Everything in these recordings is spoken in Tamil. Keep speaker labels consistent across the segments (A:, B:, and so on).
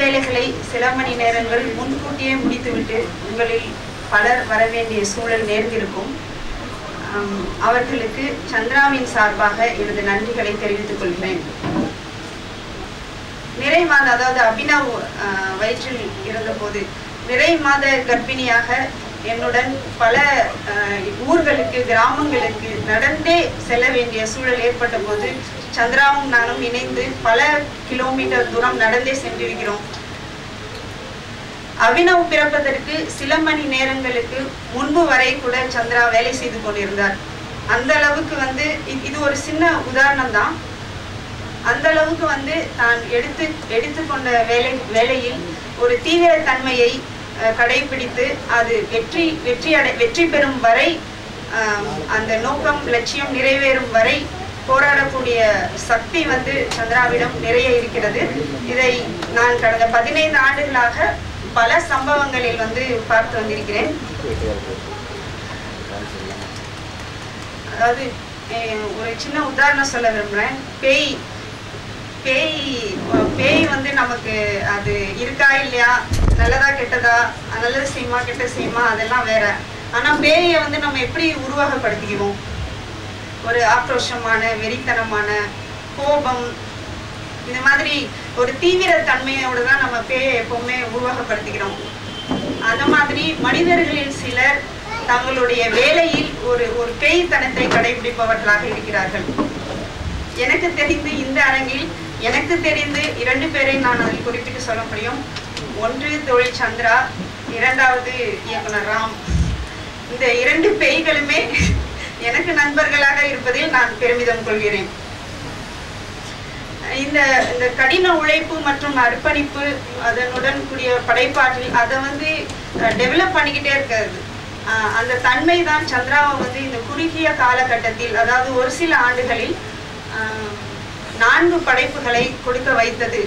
A: வேலைகளை சில மணி நேரங்கள் முன்கூட்டியே முடித்துவிட்டு உங்களில் பலர் வரவேண்டிய சூழல் நேர்ந்திருக்கும். அவர்களுக்கு சந்திராவின் சார்பாக எனது நன்றிகளை தெரிவித்துக் கொள்கிறேன். நிறை மாத, அதாவது அபினவ் வயிற்றில் இருந்தபோது நிறை மாத கர்ப்பிணியாக என்னுடன் பல ஊர்களுக்கு, கிராமங்களுக்கு நடந்தே செல்ல வேண்டிய சூழல் ஏற்பட்ட போது சந்திராவும் நானும் இணைந்து பல கிலோமீட்டர் தூரம் நடந்தே சென்றிருக்கிறோம். அபினவ் பிறப்பதற்கு சில மணி நேரங்களுக்கு முன்பு வரை கூட சந்திரா வேலை செய்து கொண்டிருந்தார். அந்த அளவுக்கு இது ஒரு சின்ன உதாரணம் தான். அந்த அளவுக்கு தான் எடுத்துக்கொண்ட வேலையில் ஒரு தீவிர தன்மையை கடைபிடித்து அது வெற்றி பெறும் வரை, அந்த நோக்கம் லட்சியம் நிறைவேறும் வரை போராடக்கூடிய சக்தி சந்திராவிடம் நிறைய இருக்கிறது. இதை நான் கடந்த 15 ஆண்டுகளாக பல சம்பவங்களில் பார்த்து வந்திருக்கிறேன். அதாவது ஒரு சின்ன உதாரணம் சொல்ல விரும்புறேன். பேய் நமக்கு அது இருக்கா இல்லையா, நல்லதா கெட்டதா, நல்லது செய்யுமா கெட்ட செய்யுமா, அதெல்லாம் வேற. ஆனா பேயை நம்ம எப்படி உருவகப்படுத்திக்குவோம்? ஒரு ஆக்ரோஷமான, வெறித்தனமான, கோபம், இந்த மாதிரி ஒரு தீவிர தன்மையோட தான் நம்ம பேயை எப்பவுமே உருவகப்படுத்திக்கிறோம். அந்த மாதிரி மனிதர்களில் சிலர் தங்களுடைய வேலையில் ஒரு பேய்த்தனத்தை கடைபிடிப்பவர்களாக இருக்கிறார்கள். எனக்கு தெரிந்து இந்த அரங்கில் எனக்கு தெரிந்து 2 பேரை நான் அதில் குறிப்பிட்டு சொல்ல முடியும். ஒன்று தொழில் சந்திரா, 2வது இயக்குனர் ராம். இந்த 2 பேய்களுமே எனக்கு நண்பர்களாக இருப்பதில் நான் பெருமிதம் கொள்கிறேன். இந்த கடின உழைப்பு மற்றும் அர்ப்பணிப்பு, அதனுடன் கூடிய படைப்பாற்றல், அதை டெவலப் பண்ணிக்கிட்டே இருக்கிறது. அந்த தன்மை தான் சந்திராவை இந்த குறுகிய காலகட்டத்தில், அதாவது ஒரு சில ஆண்டுகளில் 4 படைப்புகளை கொடுக்க வைத்தது.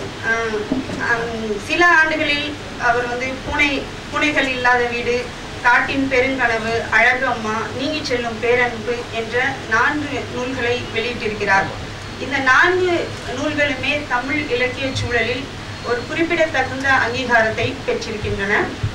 A: சில ஆண்டுகளில் அவர் பூனைகள் இல்லாத வீடு, காட்டின் பெருங்கனவு, அழகம்மா, நீங்கி செல்லும் பேரன்பு என்ற 4 நூல்களை வெளியிட்டிருக்கிறார். இந்த 4 நூல்களுமே தமிழ் இலக்கிய சூழலில் ஒரு குறிப்பிடத்தகுந்த அங்கீகாரத்தை பெற்றிருக்கின்றன.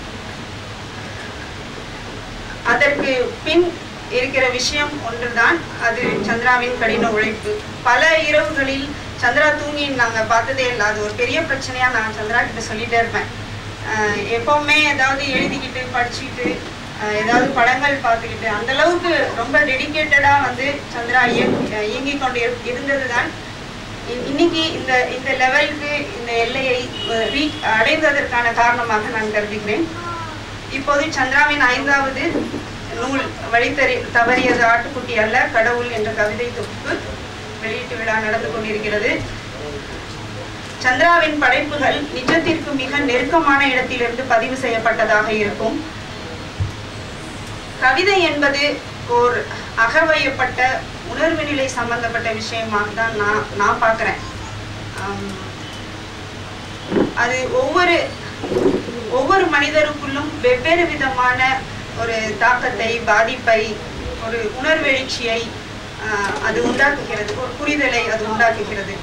A: அதற்கு பின் இருக்கிற விஷயம் ஒன்றுதான், அது சந்திராவின் கடின உழைப்பு. பல இரவுகளில் சந்திரா தூங்கி நாங்கள் பார்த்ததே இல்லை. அது ஒரு பெரிய பிரச்சனையா நான் சந்திரா கிட்ட சொல்லிட்டே இருப்பேன். எப்பவுமே ஏதாவது எழுதிக்கிட்டு படிச்சுக்கிட்டு ஏதாவது படங்கள் பார்த்துக்கிட்டு அந்த அளவுக்கு ரொம்ப டெடிக்கேட்டடா சந்திரா இயங்கிக் கொண்டு இருந்தது தான் இன்னைக்கு இந்த லெவலுக்கு, இந்த எல்லையை அடைந்ததற்கான காரணமாக நான் கருதுகிறேன். இப்போது சந்திராவின் 5வது நூல் வழி தவறியது ஆட்டுக்குட்டி அல்ல கடவுள் என்ற கவிதை தொகுப்பு வெளியீட்டு விழா நடந்து கொண்டிருக்கிறது. சந்திராவின் படைப்புகள் நிஜத்திற்கு மிக நெருக்கமான இடத்திலிருந்து பதிவு செய்யப்பட்டதாக இருக்கும். கவிதை என்பது ஒரு அகவயப்பட்ட உணர்வு நிலை சம்பந்தப்பட்ட விஷயமாக தான் நான் பார்க்கிறேன். அது ஒவ்வொரு மனிதருக்குள்ளும் வெவ்வேறு விதமான ஒரு தாக்கத்தை, பாதிப்பை, ஒரு உணர்வெழுச்சியை அது உண்டாக்குகிறது, ஒரு புரிதலை அது உண்டாக்குகிறது.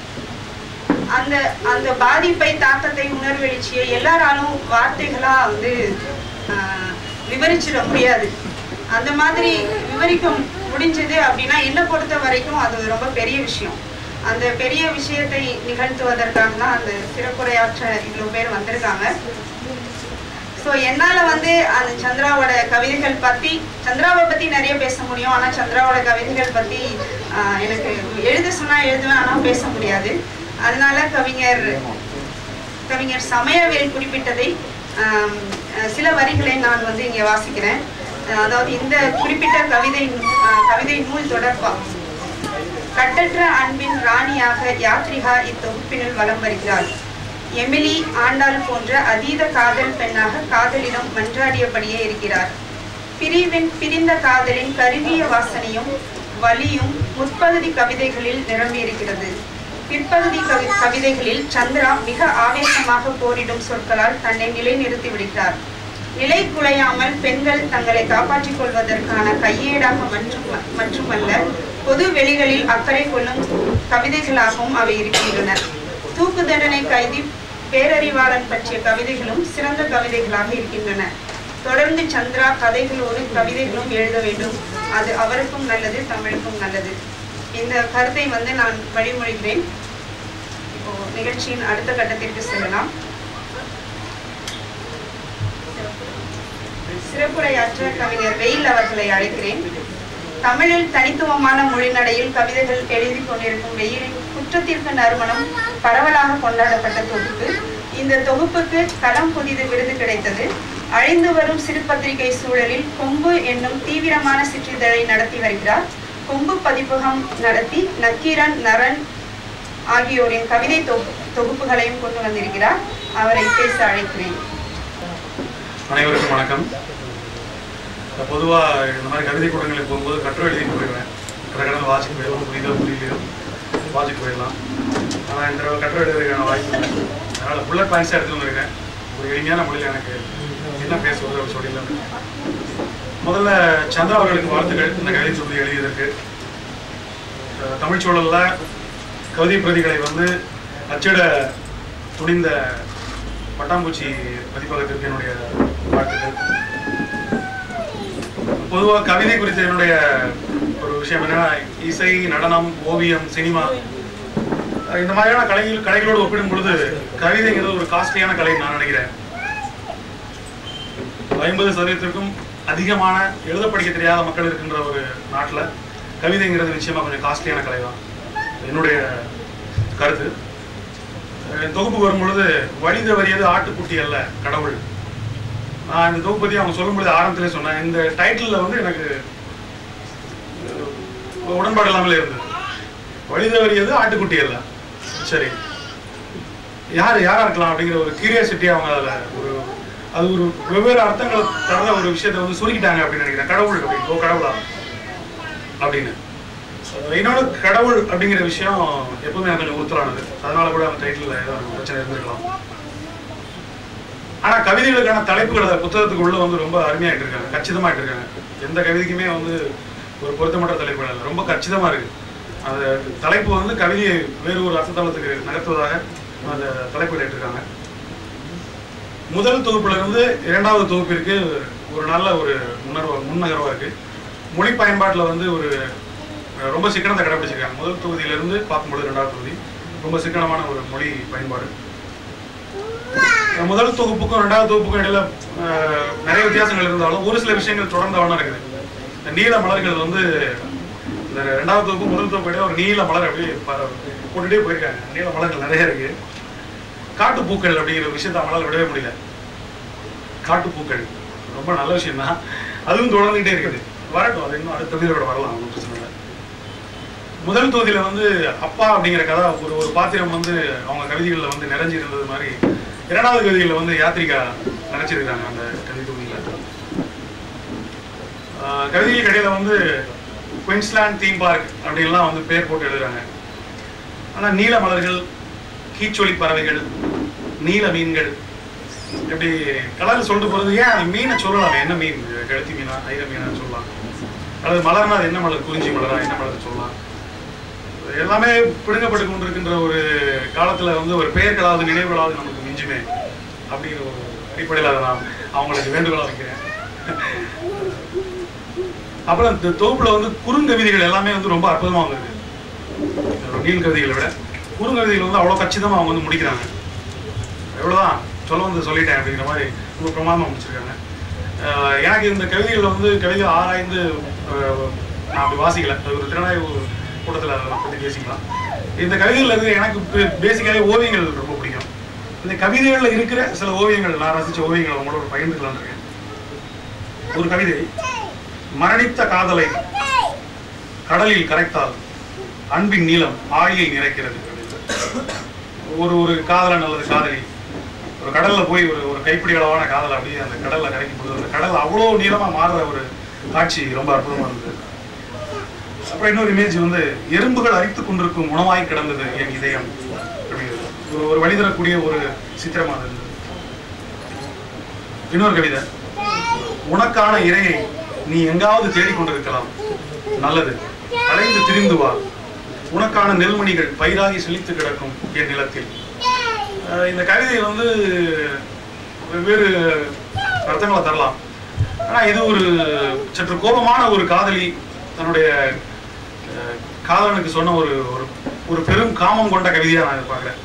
A: அந்த பாதிப்பை, தாக்கத்தை, உணர்வெழுச்சியை எல்லாராலும் வார்த்தைகளா விவரிச்சிட முடியாது. அந்த மாதிரி விவரிக்க முடிஞ்சது அப்படின்னா என்னை பொறுத்த வரைக்கும் அது ரொம்ப பெரிய விஷயம். அந்த பெரிய விஷயத்தை நிகழ்த்துவதற்காக தான் அந்த சிறப்புரையாற்ற இவ்வளோ பேர் வந்திருக்காங்க. ஸோ என்னால் அந்த சந்திராவோட கவிதைகள் பற்றி, சந்திராவை பற்றி நிறைய பேச முடியும். ஆனால் சந்திராவோட கவிதைகள் பற்றி எனக்கு எழுத சொன்னால் எழுதுவேன், ஆனால் பேச முடியாது. அதனால கவிஞர் சமயவேல் குறிப்பிட்டதை சில வரிகளை நான் இங்கே வாசிக்கிறேன். அதாவது இந்த குறிப்பிட்ட கவிதை நூல் தொடர்பா. கட்டற்ற அன்பின் ராணியாக யாத்ரிகா இத்தொகுப்பினுள் வலம் வருகிறாள். எமிலி ஆண்டாள் போன்ற அதீத காதல் பெண்ணாக காதலிடம் மன்றாடியபடியே இருக்கிறார். பிரிந்த காதலின் கருகிய வாசனையும் வலியும் முற்பகுதி கவிதைகளில் நிரம்பியிருக்கிறது. பிற்பகுதி கவிதைகளில் சந்திரா மிக ஆவேசமாக போரிடும் சொற்களால் தன்னை நிலைநிறுத்தி விடுகிறார். நிலை குலையாமல் பெண்கள் தங்களை காப்பாற்றிக் கொள்வதற்கான கையேடாக மட்டுமல்ல, பொது வெளிகளில் அக்கறை கொள்ளும் கவிதைகளாகவும் அவை இருக்கின்றன. தூக்கு தண்டனை கைதி பேரறிவாளன் பற்றிய கவிதைகளும் சிறந்த கவிதைகளாக இருக்கின்றன. தொடர்ந்து சந்திரா கதைகளோடு கவிதைகளும் எழுத வேண்டும். அது அவருக்கும் நல்லது, தமிழுக்கும் நல்லது. இந்த கருத்தை நான் வழிமொழிகிறேன். இப்போ நிகழ்ச்சியின் அடுத்த கட்டத்திற்கு செல்லலாம். சிறப்புரையாற்ற கவிஞர் வெயில் அவர்களை அழைக்கிறேன். தமிழில் தனித்துவமான மொழிநடையில் கவிதைகள் எழுதி கொண்டிருக்கும் வெயிலின் குற்றத்திற்கு நறுமணம் பரவலாக கொண்டாடப்பட்ட தொகுப்பு. இந்த தொகுப்புக்கு களம் புதிது விருது கிடைத்தது. அழிந்து வரும் சிறு பத்திரிகை சூழலில் கொம்பு என்னும் தீவிரமான சிற்றிதழை நடத்தி வருகிறார். கொம்பு பதிப்பகம் நடத்தி நக்கீரன், நரன் ஆகியோரின் கவிதை தொகுப்புகளையும் கொண்டு வந்திருக்கிறார். அவரை பேச அழைக்கிறேன்.
B: அனைவருக்கும் வணக்கம். பொதுவாக இந்த மாதிரி கவிதை கூட்டங்களுக்கு போகும்போது கட்டுரை எழுதி போயிடுவேன். கடற்கடல் வாசிக்கு போயிடலாம், புரியுதோ வாசிக்கு போயிடலாம். ஆனால் இந்த கட்டுரை எழுதுறதுக்கான வாய்ப்பு இல்லை. அதனால் புல்லட் பாயிண்ட்ஸாக எடுத்துகிட்டு வந்திருக்கேன். ஒரு எளிமையான மொழியில் எனக்கு என்ன பேசுவது அப்படின்னு சொல்லிடலாம். முதல்ல சந்திரா அவர்களுக்கு வாழ்த்துக்கள் இந்த கவிதை தொகுதி எழுதியதற்கு. தமிழ் சூழலில் கவிதை பிரதிகளை அச்சிட துணிந்த பட்டாம்பூச்சி பதிப்பகத்திற்கு என்னுடைய வாழ்த்துக்கள். பொதுவாக கவிதை குறித்த என்னுடைய ஒரு விஷயம் என்னன்னா, இசை, நடனம், ஓவியம், சினிமா இந்த மாதிரியான கலைகளோடு ஒப்பிடும் பொழுது கவிதைங்கிறது ஒரு காஸ்ட்லியான கலைன்னு நான் நினைக்கிறேன். 50% அதிகமான எழுத படிக்க தெரியாத மக்கள் இருக்கின்ற ஒரு நாட்டில் கவிதைங்கிறது நிச்சயமா கொஞ்சம் காஸ்ட்லியான கலை தான் என்னுடைய கருத்து. தொகுப்பு வரும் பொழுது வழித வரியது ஆட்டுக்குட்டி அல்ல கடவுள். நான் இந்த தொகுப்பு பற்றி அவங்க சொல்லும் பொழுது ஆரம்பத்திலே சொன்னேன். இந்த டைட்டிலில் எனக்கு உடன்பாடு இல்லாமலே இருந்தது. வழித வரியது ஆட்டுக்குட்டி அல்ல. சரி, யாரா இருக்கலாம் அப்படிங்கிற ஒரு கியூரியாசிட்டி அவங்க அது ஒரு வெவ்வேறு அர்த்தங்களை தர ஒரு விஷயத்தை சுருக்கிட்டாங்க அப்படின்னு நினைக்கிறேன். கடவுள் அப்படின்னு கடவுளா அப்படின்னு. இன்னொன்று கடவுள் அப்படிங்கிற விஷயம் எப்பவுமே எனக்கு கொஞ்சம் உறுத்தலானது. அதனால கூட அந்த டைட்டில் ஏதாவது பிரச்சனை இருந்திருக்கலாம். ஆனா கவிதைகளுக்கான தலைப்புகளை புத்தகத்துக்கு உள்ள ரொம்ப அருமையாயிட்டு இருக்காங்க, கச்சிதமாயிட்டு இருக்காங்க. எந்த கவிதைக்குமே ஒரு பொருத்தமற்ற தலைப்புகள் இல்லை, ரொம்ப கச்சிதமா இருக்கு. அந்த தலைப்பு கவிதையை வேறு ஒரு அர்த்தத்தளத்துக்கு நகர்த்துவதாக அந்த தலைப்புகள் ஏற்றிருக்காங்க. முதல் தொகுப்புல இருந்து இரண்டாவது தொகுப்பிற்கு ஒரு நல்ல ஒரு முன்னகர்வா இருக்கு. மொழி பயன்பாட்டில் ஒரு ரொம்ப சிக்கனத்தை கடைபிடிச்சிருக்காங்க. முதல் தொகுதியிலிருந்து பார்க்கும்போது இரண்டாவது தொகுதி ரொம்ப சிக்கனமான ஒரு மொழி பயன்பாடு. முதல் தொகுப்புக்கும் இரண்டாவது தொகுப்புக்கும் இடையில நிறைய வித்தியாசங்கள் இருந்தாலும் ஒரு சில விஷயங்கள் தொடர்ந்தவனா இருக்குது. இந்த நீல மலர்கள் இந்த இரண்டாவது தொகுப்பு முதல் தொகுப்பு இடையில ஒரு நீல மலர் அப்படியே போட்டுட்டே போயிருக்காங்க. நீல மலர்கள் நிறைய இருக்கு. காட்டுப்பூக்கள் அப்படிங்கிற விஷயத்த அவங்களால விடவே முடியல. காட்டுப்பூக்கள் ரொம்ப நல்ல விஷயம் தான், அதுவும் தொடர்ந்துகிட்டே இருக்குது. வரட்டும், அது இன்னும் அடுத்த தொகுதியோட வரலாம், ஒன்றும் பிரச்சனை இல்லை. முதல் தொகுதியில அப்பா அப்படிங்கிற கதை ஒரு பாத்திரம் அவங்க கவிதைகள்ல நிறைஞ்சி இருந்தது மாதிரி இரண்டாவது கவிதைகள்ல யாத்திரிகா நினைச்சிருக்காங்க. அந்த கவிதை தொகுதியில கவிதைகள் இடையில குயின்ஸ்லாந்து தீம் பார்க் அப்படின்லாம் பேர் போட்டு எழுதுறாங்க. ஆனா நீல மலர்கள், கீச்சொலி பறவைகள், நீல மீன்கள் இப்படி கலர் சொல்லிட்டு போறது. ஏன் மீனை சொல்லலாம், என்ன மீன், கழுத்தி மீனா, ஐர மீனா சொல்லலாம். அல்லது மலர்னா அது என்ன மலர், குறிஞ்சி மலரா, என்ன மலர் சொல்லலாம். எல்லாமே பிடுங்கப்பட்டு கொண்டிருக்கின்ற ஒரு காலத்துல ஒரு பெயர்களாவது நினைவுகளாவது நமக்கு மிஞ்சுமே அப்படிங்கிற ஒரு அடிப்படையில் அதை நான் அவங்களுக்கு வேண்டுகோளா வைக்கிறேன். அப்புறம் இந்த தொகுப்புல குறுங்கவிதைகள் எல்லாமே ரொம்ப அற்புதமா வந்திருக்கு. நீள் கவிதைகளை விட குறுங்கவிதைகள் அவ்வளவு கச்சிதமா அவங்க முடிக்கிறாங்க. எவ்வளவுதான் சொல்லிட்டேன் அப்படிங்கிற மாதிரி ரொம்ப பிரமாதமா முடிச்சிருக்காங்க. எனக்கு இந்த கவிதைகள் கவிதை ஆராய்ந்து நான் அப்படி வாசிக்கல. ஒரு திறனாய்வு கூட்டத்தில் அதை பற்றி பேசிக்கலாம். இந்த கவிதைகள் எனக்கு பேசிக்காவே ஓவியங்கள் ரொம்ப பிடிக்கும். இந்த கவிதைகளில் இருக்கிற சில ஓவியங்கள், நான் ரசித்த ஓவியங்கள் அவங்களோட பகிர்ந்துக்கலான் இருக்கேன். ஒரு கவிதை, மரணித்த காதலை கடலில் கரைத்தால் அன்பின் நீளம் ஆழியை நிறைக்கிறது. ஒரு காதலன் அல்லது காதலி ஒரு கடல்ல போய் ஒரு கைப்பிடி அளவான காதலை அப்படியே அந்த கடல்ல கரைக்கும் பொழுது அந்த கடல் அவ்வளோ நீளமா மாறுற ஒரு காட்சி ரொம்ப அற்புதமா இருந்தது. அப்புறம் இன்னொரு இமேஜ் எறும்புகள் அரித்துக் கொண்டிருக்கும் உணவாய் கிடந்தது என் இதயம் அப்படிங்கிறது ஒரு வழி தரக்கூடிய ஒரு சித்திரமாக இருந்தது. இன்னொரு கவிதை, உனக்கான இரையை நீ எங்காவது தேடிக்கொண்டிருக்கலாம், நல்லது, அலைந்து திரிந்து வா, உனக்கான நெல்மணிகள் பயிராகி செழித்து கிடக்கும் என் நிலத்தில். இந்த கவிதை வந்து வெவ்வேறு அர்த்தங்களை தரலாம். ஆனால் இது ஒரு சற்று கோபமான ஒரு காதலி தன்னுடைய காதலனுக்கு சொன்ன ஒரு ஒரு பெரும் காமம் கொண்ட கவிதையாக நான் பார்க்குறேன்.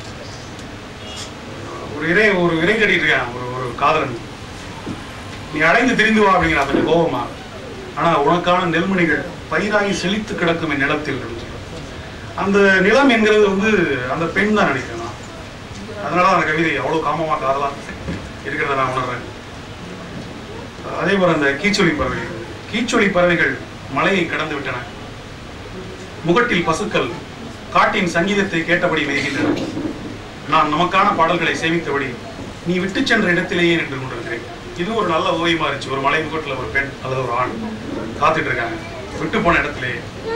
B: ஒரு இறை கட்டிட்டு இருக்கேன் ஒரு காதலன், நீ அடைந்து திரிந்து வா அப்படிங்கிற கொஞ்சம் கோபமா. ஆனால் உனக்கான நெல்மணிகள் பயிராகி செழித்து கிடக்கும் என் நிலத்தில். அந்த நிலம் என்கிறது வந்து அந்த பெண் தான் நினைக்கிறேன். அதனால அந்த கவிதை அவ்வளோ காமமாக காதலாம் இருக்கிறத நான் உணர்றேன். அதே போல அந்த கீச்சொலி பறவைகள் மலையை கடந்து விட்டன. முகட்டில் பசுக்கள் காட்டின் சங்கீதத்தை கேட்டபடி மேய்கின்றன. நான் நமக்கான பாடல்களை சேமித்தபடி நீ விட்டு சென்ற இடத்திலேயே நின்று கொண்டிருக்கிறேன். இது ஒரு நல்ல ஓவியமா இருந்துச்சு. ஒரு மலை முகட்டில் ஒரு பெண் அல்லது ஒரு ஆண் காத்துட்டு இருக்காங்க விட்டு போன இடத்திலேயே.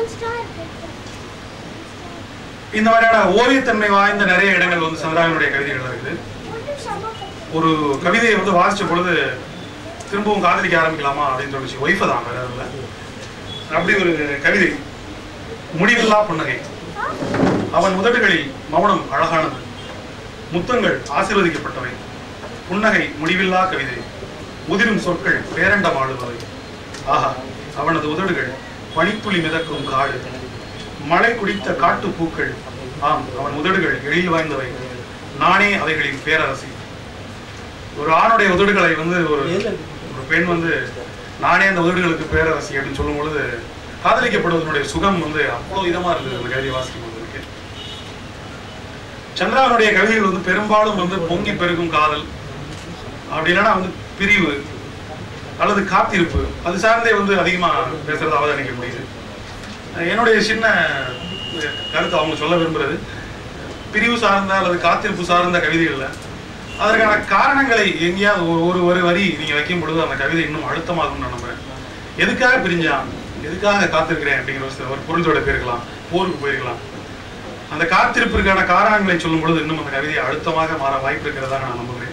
B: இந்த மாதிரியான ஓவியத்தன்மை வாய்ந்த நிறைய இடங்கள் வந்து சந்திராவினுடைய கவிதைகள் இருக்குது. ஒரு கவிதையை வந்து வாசிச்ச பொழுது திரும்பவும் காதலிக்க ஆரம்பிக்கலாமா அப்படின்னு சொல்லிச்சு. ஒய்ஃபை தான், வேற இல்லை. அப்படி ஒரு கவிதை. முடிவில்லா புன்னகை. அவன் உதடுகளில் மௌனம் அழகானது, முத்தங்கள் ஆசீர்வதிக்கப்பட்டவை, புன்னகை முடிவில்லா கவிதை, உதிரும் சொற்கள் பேரண்டம் ஆடுபவை. ஆஹா, அவனது உதடுகள் பனித்துளி மிதக்கும் காடு, மழை குடித்த காட்டு பூக்கள். ஆம், அவன் உதடுகள் எழில் வாய்ந்தவை, நானே அவைகளின் பேரரசி. ஒரு ஆணுடைய உதடுகளை வந்து ஒரு பெண் வந்து நானே அந்த உதடுகளுக்கு பேரரசி அப்படின்னு சொல்லும் பொழுது காதலிக்கப்படுவதனுடைய சுகம் வந்து அவ்வளவு இதமா இருந்தது அந்த கவிதை வாசிக்கும் போது. சந்திராவுடைய கவிதைகள் வந்து பெரும்பாலும் வந்து பொங்கி பெருகும் காதல், அப்படி இல்லைன்னா வந்து பிரிவு அல்லது காத்திருப்பு, அது சார்ந்தே வந்து அதிகமா பேசுறத அவதானிக்க முடியுது. என்னுடைய சின்ன கருத்து அவங்க சொல்ல விரும்புறது, பிரிவு சார்ந்த அல்லது காத்திருப்பு சார்ந்த கவிதைகள்ல அதற்கான காரணங்களை எங்கேயாவது ஒரு வரி நீங்க வைக்கும் பொழுது அந்த கவிதை இன்னும் அழுத்தமாகும் நான் நம்புறேன். எதுக்காக பிரிஞ்சான், எதுக்காக காத்திருக்கிறேன் அப்படிங்கிற ஒரு பொருளோட போயிருக்கலாம், போருக்கு போயிருக்கலாம். அந்த காத்திருப்பிற்கான காரணங்களை சொல்லும் பொழுது இன்னும் அந்த கவிதை அழுத்தமாக மாற வாய்ப்பு இருக்கிறதா நான் நம்புகிறேன்.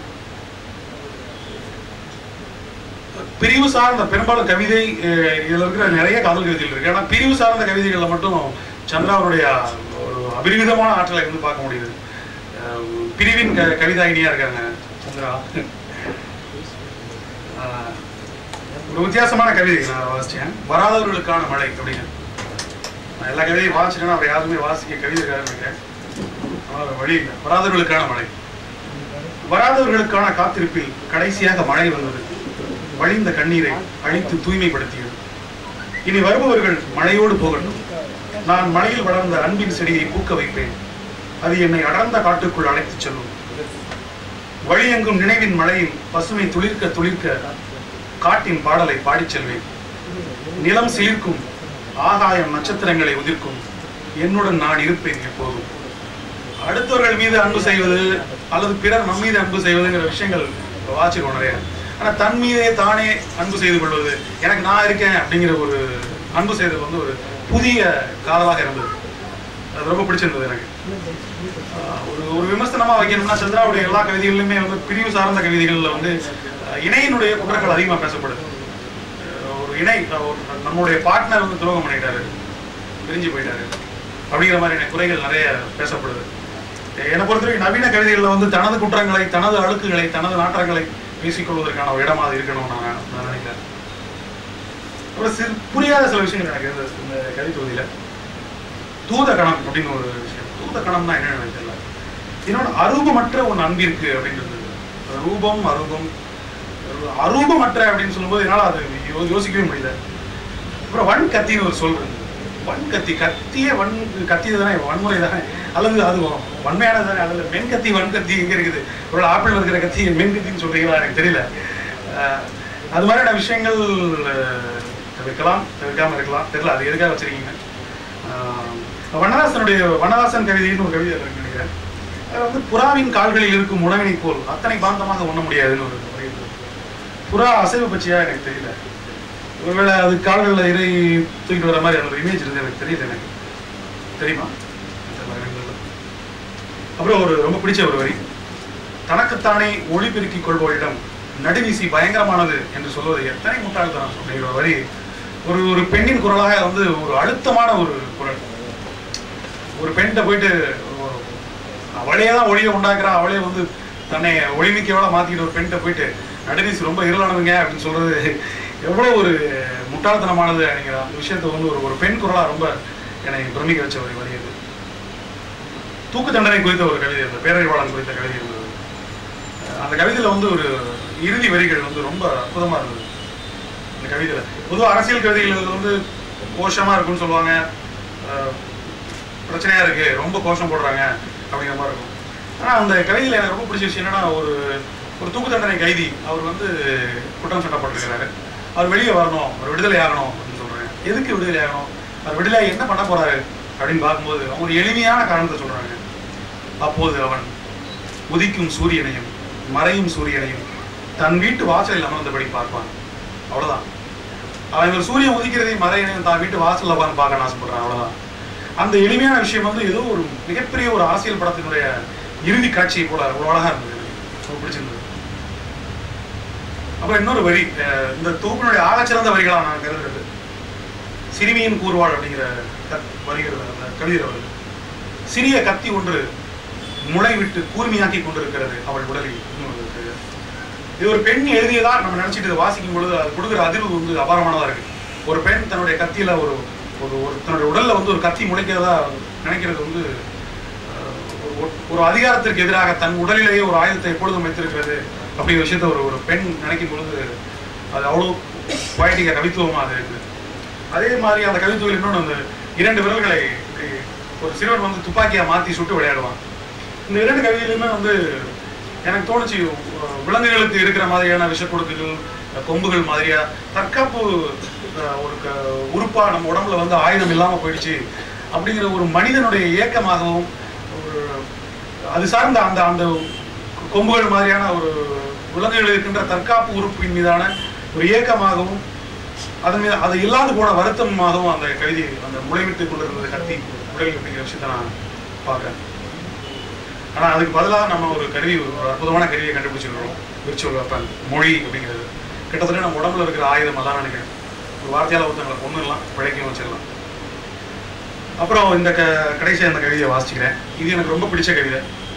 B: பிரிவு சார்ந்த பெரும்பாலும் கவிதை இதுல இருக்கிற நிறைய காதல் கவிதைகள் இருக்கு. ஆனா பிரிவு சார்ந்த கவிதைகள்ல மட்டும் சந்திராவுடைய ஒரு அபரிமிதமான ஆற்றலை வந்து பார்க்க முடியுது. பிரிவின் கவிதாயினியா இருக்காங்க சந்திரா. ஒரு வித்தியாசமான கவிதை நான் வாசிச்சேன், வராதவர்களுக்கான மழை அப்படின்னு. நான் எல்லா கவிதையும் வாசிச்சேன்னா அவர் யாருமே வாசிக்க கவிதைக்காக இருக்கேன், ஆனால் வழி இல்லை. வராதவர்களுக்கான மழை. வராதவர்களுக்கான காத்திருப்பில் கடைசியாக மழை வந்தது, வழிந்த கண்ணீரை அழித்து தூய்மைப்படுத்தியது. இனி வருபவர்கள் மழையோடு போகட்டும், நான் மழையில் வளர்ந்த அன்பின் செடியை பூக்க வைப்பேன், அது என்னை அடர்ந்த காட்டுக்குள் அழைத்துச் செல்லும். வழியெங்கும் நினைவின் மழையின் பசுமை துளிர்க்க துளிர்க்க காட்டின் பாடலை பாடிச் செல்வேன். நிலம் சிலிர்க்கும், ஆகாயம் நட்சத்திரங்களை உதிர்க்கும், என்னுடன் நான் இருப்பேன் எப்போதும். அடுத்தவர்கள் மீது அன்பு செய்வது அல்லது பிறர் நம் மீது அன்பு செய்வதுங்கிற விஷயங்கள் வாசிக்கணும் நிறைய. ஆனால் தன் மீதே தானே அன்பு செய்து கொள்வது, எனக்கு நான் இருக்கேன் அப்படிங்கிற ஒரு அன்பு செய்தது வந்து ஒரு புதிய காதலாக இருந்தது. அது ரொம்ப பிடிச்சிருந்தது எனக்கு. ஒரு விமர்சனமா வைக்கணும்னா சந்திராவுடைய எல்லா கவிதைகளிலுமே வந்து பிரிவு சார்ந்த கவிதைகள்ல வந்து இணையினுடைய குற்றங்கள் அதிகமா பேசப்படுது. ஒரு இணை, நம்மளுடைய பார்ட்னர் வந்து துரோகம் பண்ணிட்டாரு, பிரிஞ்சு போயிட்டாரு அப்படிங்கிற மாதிரியான குறைகள் நிறைய பேசப்படுது. என்னை பொறுத்தவரைக்கும் நவீன கவிதைகள்ல வந்து தனது குற்றங்களை, தனது அழுக்குகளை, தனது நாற்றங்களை பேசிக்கொள்வதற்கான ஒரு இடமா அது இருக்கணும் நான் நினைக்கிறேன். அப்புறம் புரியாத சில விஷயங்கள் எனக்கு இந்த கவிதை தூத கணம் அப்படின்னு ஒரு விஷயம். தூத கணம்னா என்ன எனக்கு தெரியல. இன்னொன்று அரூபமற்ற ஒன்று அன்பிற்கு அப்படின்றது. ரூபம் அரூபம், அரூபமற்ற அப்படின்னு சொல்லும்போது என்னால் அது யோசிக்கவே முடியல. அப்புறம் வன் கத்தின்னு ஒரு சொல் இருந்தது. வன் கத்தி, கத்தியே கத்தியது தானே, வன்முறை தானே, அல்லது அது வன்மையானது தானே, அதில் மென் கத்தி வன் கத்தி எங்கே இருக்குது? ஒரு ஆப்பிள் இருக்கிற கத்தி மென் கத்தின்னு சொல்றீங்களா எனக்கு தெரியல. அது மாதிரியான விஷயங்கள் தவிர்க்கலாம், தவிர்க்காம இருக்கலாம், தெரியல அது எதுக்காக வச்சிருக்கீங்க. வண்ணதாசன் கவிதைன்னு ஒரு கவிதை இருக்கு நினைக்கிறேன். அது வந்து புறாவின் கால்களில் இருக்கும் உணவினை போல் அத்தனை பாந்தமாக உண்ண முடியாதுன்னு ஒரு முறை. புறா அசைவு பற்றியா எனக்கு தெரியல, ஒருவேளை அது கால்களில் இறை தூக்கிட்டு வர மாதிரி அந்த இமேஜ் இருந்து எனக்கு தெரியல. எனக்கு தெரியுமா? அப்புறம் ஒரு ரொம்ப பிடிச்ச ஒரு வரி, தனக்குத்தானே ஒளி பெருக்கிக் கொள்வோரிடம் நடுவீசி பயங்கரமானது என்று சொல்வது எத்தனை முட்டாள்தான் அப்படிங்கிற ஒரு வரி ஒரு பெண்ணின் குரலாக வந்து ஒரு அழுத்தமான ஒரு குரல். ஒரு பெண்கிட்ட போயிட்டு அவளே தான் ஒளியை உண்டாக்குறா, அவளே வந்து தன்னை ஒளிமிக்கவள மாத்திக்கிட்டு ஒரு பெண்கிட்ட போயிட்டு நடுநீஸ் ரொம்ப இருளானவங்க அப்படின்னு சொல்றது எவ்வளவு ஒரு முட்டாள்தனமானது அப்படிங்கிற அந்த விஷயத்த வந்து ஒரு பெண் குரலா ரொம்ப என்னை பிரமிக்க வச்ச ஒரு வரி அது. தூக்கு தண்டனை குறித்த ஒரு கவிதை, அந்த பேரறிவாளன் குறித்த கவிதை இருந்தது. அந்த கவிதையில வந்து ஒரு இறுதி வரிகள் வந்து ரொம்ப அற்புதமா இருந்தது. அந்த கவிதையில பொதுவாக அரசியல் கவிதைகள் வந்து கோஷமா இருக்குன்னு சொல்லுவாங்க, பிரச்சனையா இருக்கு, ரொம்ப கோஷம் போடுறாங்க அப்படிங்கிற மாதிரி இருக்கும். ஆனா அந்த கவிதையில எனக்கு ரொம்ப பிடிச்ச விஷயம் என்னன்னா, ஒரு தூக்கு தண்டனை கைதி அவர் வந்து குற்றம் சாட்டப்பட்டிருக்கிறாரு, அவர் வெளியே வரணும், அவர் விடுதலை ஆகணும் அப்படின்னு சொல்றாங்க. எதுக்கு விடுதலை ஆகணும், அவர் விடுதலை என்ன பண்ண போறாரு அப்படின்னு பார்க்கும்போது அவங்க ஒரு எளிமையான காரணத்தை சொல்றாங்க. அப்போது அவன் உதிக்கும் சூரியனையும் மறையும் சூரியனையும் தன் வீட்டு வாசலில் அமர்ந்தபடி பார்ப்பான். அவ்வளவுதான். அவன் ஒரு சூரியன் உதிக்கிறதையும் மறையனையும் தான் வீட்டு வாசலில் உட்காந்து பார்க்க ஆசைப்படுறான். அவ்வளவுதான். அந்த எளிமையான விஷயம் வந்து ஏதோ ஒரு மிகப்பெரிய ஒரு அரசியல் படத்தினுடைய இறுதி காட்சியை போல அவ்வளோ அழகா இருந்தது, ரொம்ப பிடிச்சிருந்தது. அப்புறம் இன்னொரு வரி, இந்த தொகுப்பினுடைய ஆகச்சிறந்த வரிகளா நான் கருதுறது சிறுமியின் கூர்வாள் அப்படிங்கிற வருகிறது அந்த கவிதையில் வருது. சிறிய கத்தி ஒன்று முளை விட்டு கூர்மையாக்கி கொண்டிருக்கிறது அவள் உடலில். இது ஒரு பெண் எழுதியதா நம்ம நினைச்சிட்டு இதை வாசிக்கும் பொழுது அது கொடுக்குற அதிர்வு வந்து அபாரமானதா இருக்கு. ஒரு பெண் தன்னுடைய கத்தியில ஒரு தன்னுடைய உடல்ல வந்து ஒரு கத்தி முளைக்கிறதா நினைக்கிறது வந்து ஒரு அதிகாரத்திற்கு எதிராக தன் உடலிலேயே ஒரு ஆயுதத்தை எப்பொழுதும் வைத்திருக்கிறது அப்படிங்கிற விஷயத்த ஒரு பெண் நினைக்கும் பொழுது அது அவ்வளோ பொயட்டிக்கா கவித்துவமா அது இருக்கு. அதே மாதிரி அந்த கவித்துவத்தில் இன்னொன்று, அந்த 2 விரல்களை ஒரு சிறுவன் வந்து துப்பாக்கியா மாத்தி சுட்டு விளையாடுவான். இந்த 2 கவிதையிலுமே வந்து எனக்கு தோணுச்சு, விலங்குகளுக்கு இருக்கிற மாதிரியான விஷக்கொடுக்குகள், கொம்புகள் மாதிரியா தற்காப்பு ஒரு உறுப்பா நம்ம உடம்புல வந்து ஆயுதம் இல்லாம போயிடுச்சு அப்படிங்கிற ஒரு மனிதனுடைய இயக்கமாகவும், ஒரு அது சார்ந்த அந்த அந்த கொம்புகள் மாதிரியான ஒரு விலங்குகள் இருக்கின்ற தற்காப்பு உறுப்பின் மீதான ஒரு இயக்கமாகவும், அதன் மீது அது இல்லாது போன வருத்தமாகவும் அந்த கவிதை அந்த முளைவிட்டு கொண்டிருந்தது கத்தி உடல் அப்படிங்கிற விஷயத்த நான் பார்க்கிறேன். ஆனா அதுக்கு பதிலாக நம்ம ஒரு கருவி, ஒரு அற்புதமான கருவியை கண்டுபிடிச்சிருக்கிறோம், விர்ச்சுவல் வெப்பன், மொழி அப்படிங்கிறது. கிட்டத்தட்ட நம்ம உடம்புல இருக்கிற ஆயுதம் எல்லாம் நினைக்கிறேன். ஒரு வார்த்தையால ஒருத்தங்களை கொண்டுலாம் பிழைக்கவும் வச்சிடலாம். அப்புறம் இந்த கடைசியாக அந்த கவிதையை வாசிக்கிறேன். இது எனக்கு ரொம்ப பிடிச்ச கவிதை.